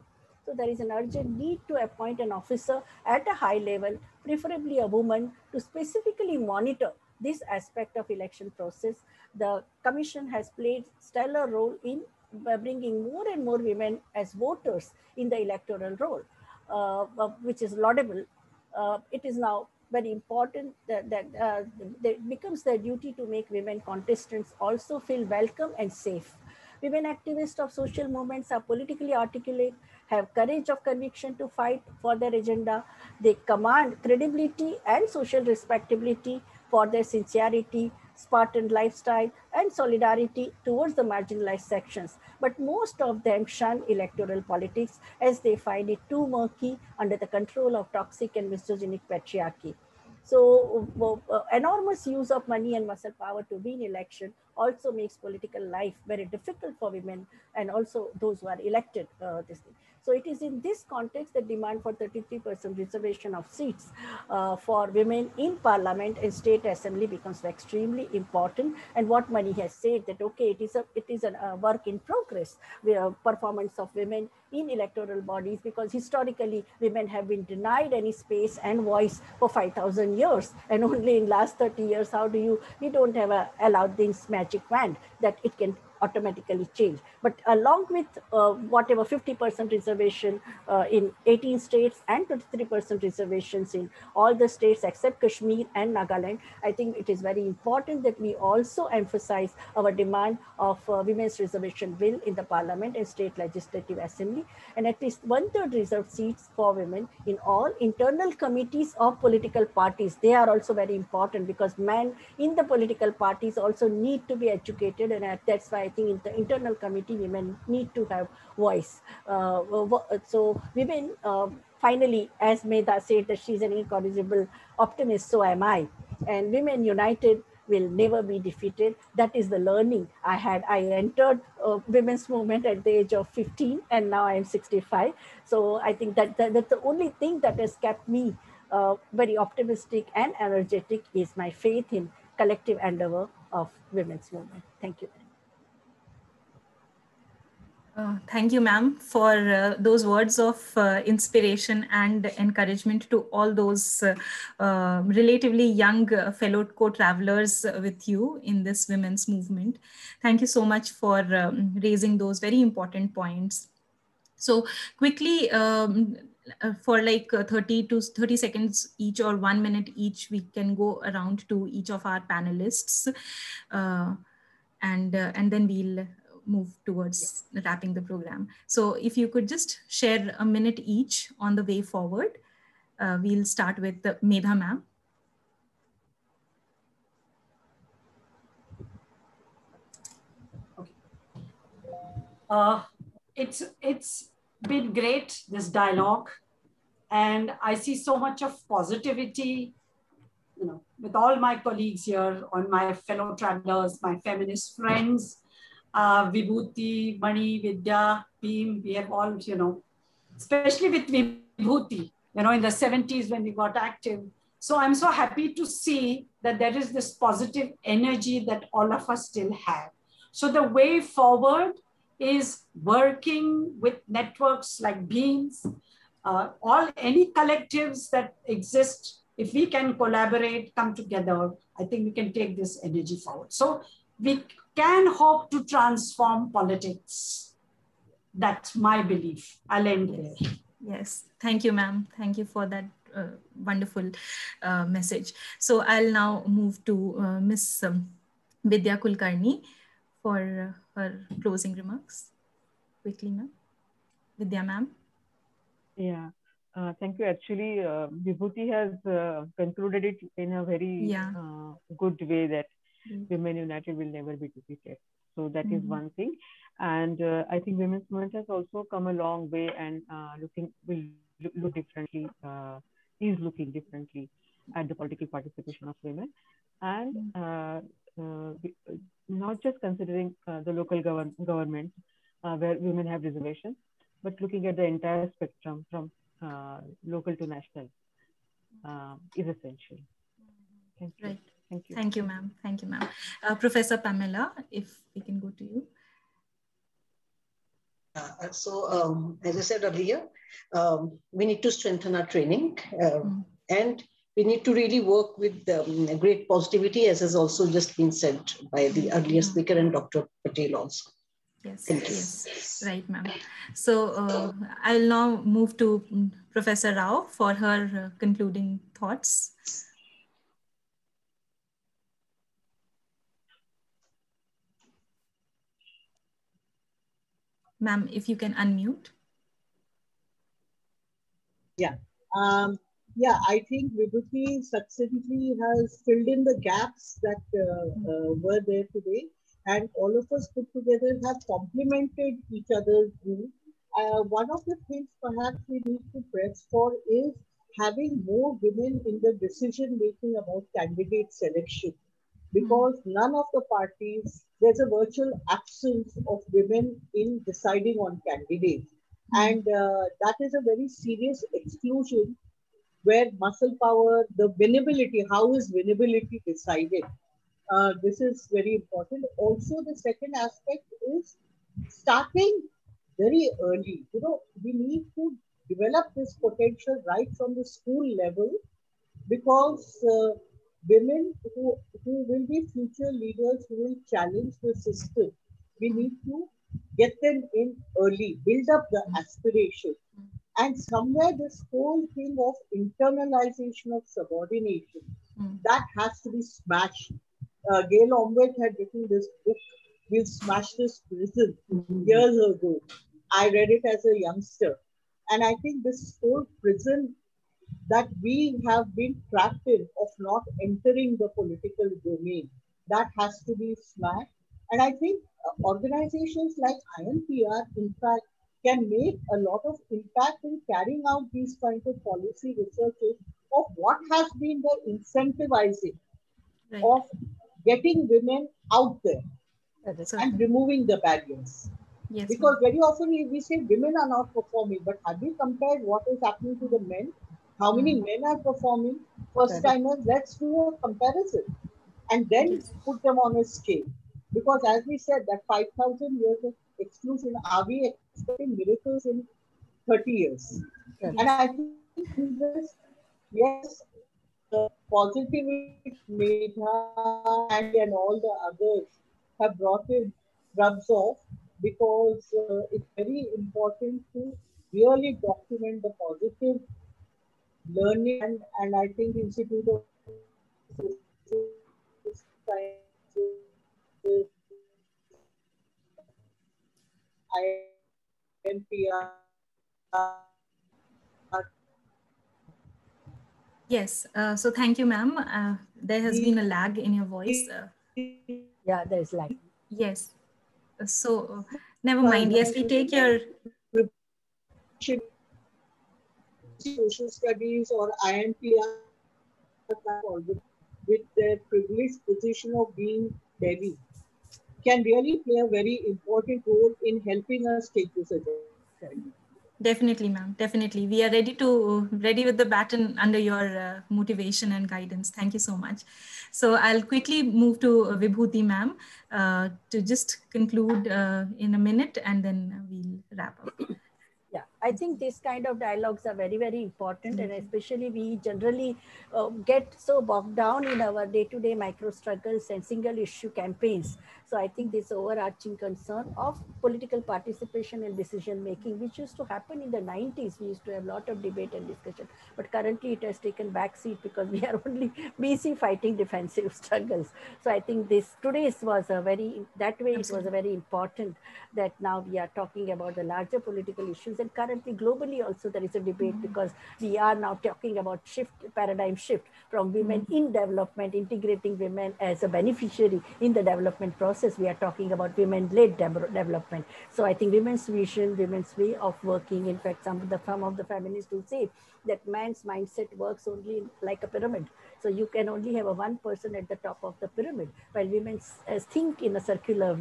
So there is an urgent need to appoint an officer at a high level, preferably a woman, to specifically monitor this aspect of election process. The commission has played stellar role in bringing more and more women as voters in the electoral role, uh, which is laudable. Uh, it is now very important that, that, uh, that it becomes their duty to make women contestants also feel welcome and safe. Women activists of social movements are politically articulate, have courage of conviction to fight for their agenda. They command credibility and social respectability for their sincerity, Spartan lifestyle, and solidarity towards the marginalized sections. But most of them shun electoral politics as they find it too murky under the control of toxic and misogynic patriarchy. So uh, enormous use of money and muscle power to win election also makes political life very difficult for women and also those who are elected. Uh, this thing. So it is in this context that demand for thirty-three percent reservation of seats uh, for women in parliament and state assembly becomes extremely important. And what Mani has said that, okay, it is a, it is a uh, work in progress, where performance of women in electoral bodies, because historically women have been denied any space and voice for five thousand years. And only in last thirty years, how do you, we don't have a Aladdin's magic wand that it can automatically change. But along with uh, whatever fifty percent reservation uh, in eighteen states and twenty-three percent reservations in all the states except Kashmir and Nagaland, I think it is very important that we also emphasize our demand of uh, women's reservation bill in the parliament and state legislative assembly, and at least one third reserved seats for women in all internal committees of political parties. They are also very important because men in the political parties also need to be educated, and that's why I think in the internal committee, women need to have voice. Uh, so women, uh, finally, as Medha said, that she's an incorrigible optimist, so am I. And women united will never be defeated. That is the learning I had. I entered uh, women's movement at the age of fifteen, and now I am sixty-five. So I think that, that that's the only thing that has kept me uh, very optimistic and energetic is my faith in collective endeavor of women's movement. Thank you. Uh, thank you, ma'am, for uh, those words of uh, inspiration and encouragement to all those uh, uh, relatively young uh, fellow co-travelers with you in this women's movement. Thank you so much for um, raising those very important points. So quickly, um, for like uh, thirty to thirty seconds each or one minute each, we can go around to each of our panelists uh, and, uh, and then we'll move towards yeah. wrapping the program. So if you could just share a minute each on the way forward. Uh, we'll start with uh, Medha ma'am. Okay. Uh, it's, it's been great, this dialogue. And I see so much of positivity, you know, with all my colleagues here, on my fellow travelers, my feminist friends, Uh, Vibhuti, Mani, Vidya, Beam, we have all, you know, especially with Vibhuti, you know, in the seventies when we got active. So I'm so happy to see that there is this positive energy that all of us still have. So the way forward is working with networks like Beams, uh, all any collectives that exist. If we can collaborate, come together, I think we can take this energy forward. So we can hope to transform politics. That's my belief. I'll end there. Yes, thank you, ma'am. Thank you for that uh, wonderful uh, message. So I'll now move to uh, Miss Um, Vidya Kulkarni for uh, her closing remarks. Quickly, ma'am. Vidya, ma'am. Yeah, uh, thank you. Actually, uh, Vibhuti has uh, concluded it in a very yeah. uh, good way that Women United will never be defeated. So that mm-hmm. is one thing. And uh, I think women's movement has also come a long way and uh, looking will look differently, uh, is looking differently at the political participation of women. And uh, uh, not just considering uh, the local govern government uh, where women have reservations, but looking at the entire spectrum from uh, local to national uh, is essential. Thank you. Right. Thank you. Thank you, ma'am. Thank you, ma'am. Uh, Professor Pamela, if we can go to you. Uh, so, um, as I said earlier, um, we need to strengthen our training uh, mm. and we need to really work with um, great positivity, as has also just been said by the earlier speaker and Doctor Patel also. Yes, yes, right, ma'am. So uh, I'll now move to Professor Rao for her uh, concluding thoughts. Ma'am, if you can unmute. Yeah. Um, yeah, I think Vibhuti succinctly has filled in the gaps that uh, uh, were there today. And all of us put together have complemented each other's views. Uh, one of the things perhaps we need to press for is having more women in the decision making about candidate selection. Because none of the parties, there's a virtual absence of women in deciding on candidates. And uh, that is a very serious exclusion where muscle power, the winnability, how is winnability decided? Uh, this is very important. Also, the second aspect is starting very early. You know, we need to develop this potential right from the school level because uh, women who, who will be future leaders who will challenge the system, we need to get them in early, build up the aspiration. And somewhere this whole thing of internalization of subordination, mm. that has to be smashed. Uh, Gail Ombet had written this book, We'll Smash This Prison, mm-hmm. years ago. I read it as a youngster. And I think this whole prison that we have been trapped in of not entering the political domain, that has to be smashed. And I think uh, organizations like I N P R, in fact, can make a lot of impact in carrying out these kinds of policy researches of what has been the incentivizing right. of getting women out there and removing the barriers. Yes, because very often we say women are not performing, but have we compared what is happening to the men? How many mm. men are performing? First timers, let's do a comparison and then yes. put them on a scale. Because as we said, that five thousand years of exclusion, are we expecting miracles in thirty years? Yes. And I think this, yes, the positivity Medha and, and all the others have brought in rubs off because uh, it's very important to really document the positive learning and, and I think Institute of Sciences, I N P R. Yes, uh, so thank you, ma'am. Uh, there has been a lag in your voice. Uh, yeah, there is lag. Yes. So, uh, never mind. Yes, we take your... Social studies or I N P R with their privileged position of being Delhi can really play a very important role in helping us take this agenda. Definitely, ma'am. Definitely. We are ready to ready with the baton under your uh, motivation and guidance. Thank you so much. So I'll quickly move to uh, Vibhuti, ma'am, uh, to just conclude uh, in a minute and then we'll wrap up. Yeah, I think these kind of dialogues are very, very important. Mm-hmm. And especially we generally uh, get so bogged down in our day-to-day micro struggles and single issue campaigns. So I think this overarching concern of political participation and decision making, which used to happen in the nineties, we used to have a lot of debate and discussion, but currently it has taken backseat because we are only busy fighting defensive struggles. So I think this today's was a very, that way it was a very important that now we are talking about the larger political issues, and currently globally also there is a debate mm-hmm. because we are now talking about shift, paradigm shift from women mm-hmm. in development, integrating women as a beneficiary in the development process. We are talking about women-led de development. So I think women's vision, women's way of working, in fact, some of the, some of the feminists will say that man's mindset works only like a pyramid. So you can only have a one person at the top of the pyramid, while women uh, think in a circular way.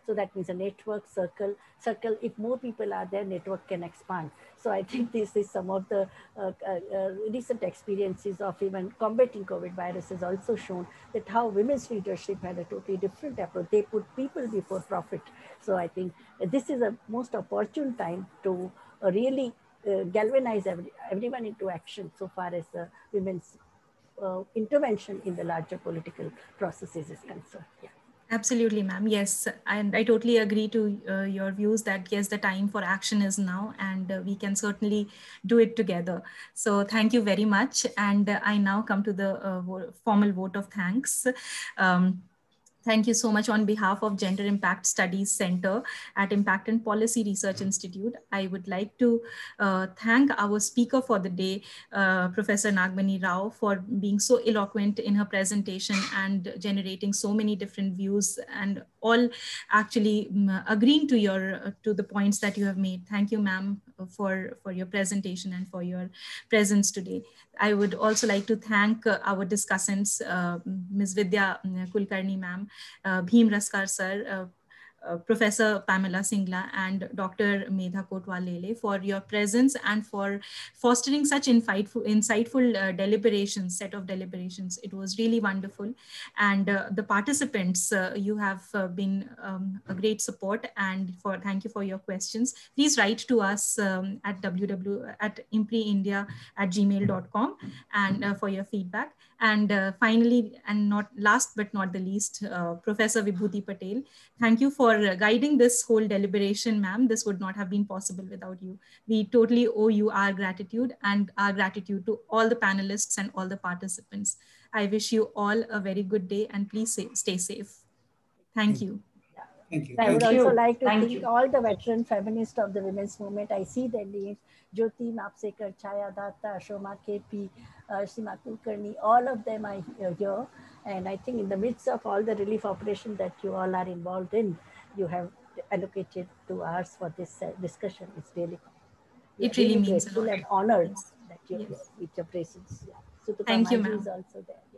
So that means a network circle, circle, if more people are there, network can expand. So I think this is some of the uh, uh, recent experiences of even combating COVID virus has also shown that how women's leadership had a totally different approach. They put people before profit. So I think this is a most opportune time to uh, really uh, galvanize every, everyone into action so far as uh, women's uh, intervention in the larger political processes is concerned. Yeah. Absolutely, ma'am. Yes, and I totally agree to uh, your views that yes, the time for action is now, and uh, we can certainly do it together. So thank you very much. And uh, I now come to the uh, formal vote of thanks. Um, Thank you so much on behalf of Gender Impact Studies Center at Impact and Policy Research Institute. I would like to uh, thank our speaker for the day, uh, Professor Nagmani Rao, for being so eloquent in her presentation and generating so many different views and all actually um, agreeing to your uh, to the points that you have made. Thank you, ma'am, for, for your presentation and for your presence today. I would also like to thank uh, our discussants, uh, Miz Vidya Kulkarni, ma'am, uh, Bhim Raskar sir, uh, uh, Professor Pamela Singla, and Doctor Medha Kotwal-Lele for your presence and for fostering such insightful, insightful uh, deliberations, set of deliberations. It was really wonderful. And uh, the participants, uh, you have uh, been um, a great support, and for thank you for your questions. Please write to us um, at www at impriindia at gmail dot com and uh, for your feedback. And uh, finally, and not last but not the least, uh, Professor Vibhuti Patel, thank you for uh, guiding this whole deliberation, ma'am. This would not have been possible without you. We totally owe you our gratitude and our gratitude to all the panelists and all the participants. I wish you all a very good day, and please stay, stay safe. Thank you. Thank you. I would Thank also you. like to Thank thank you. all the veteran feminists of the women's movement. I see their names: Jyoti Mapsekar, Chaya Datta, Shoma K P, uh, Sima Kulkarni, all of them are here. And I think in the midst of all the relief operations that you all are involved in, you have allocated two hours for this uh, discussion. It's really, we It are really really means a grateful lot. and honored Yes. that you Yes. with your presence. Yeah. Sutupa Thank you, Maji ma'am. is also there. Yeah.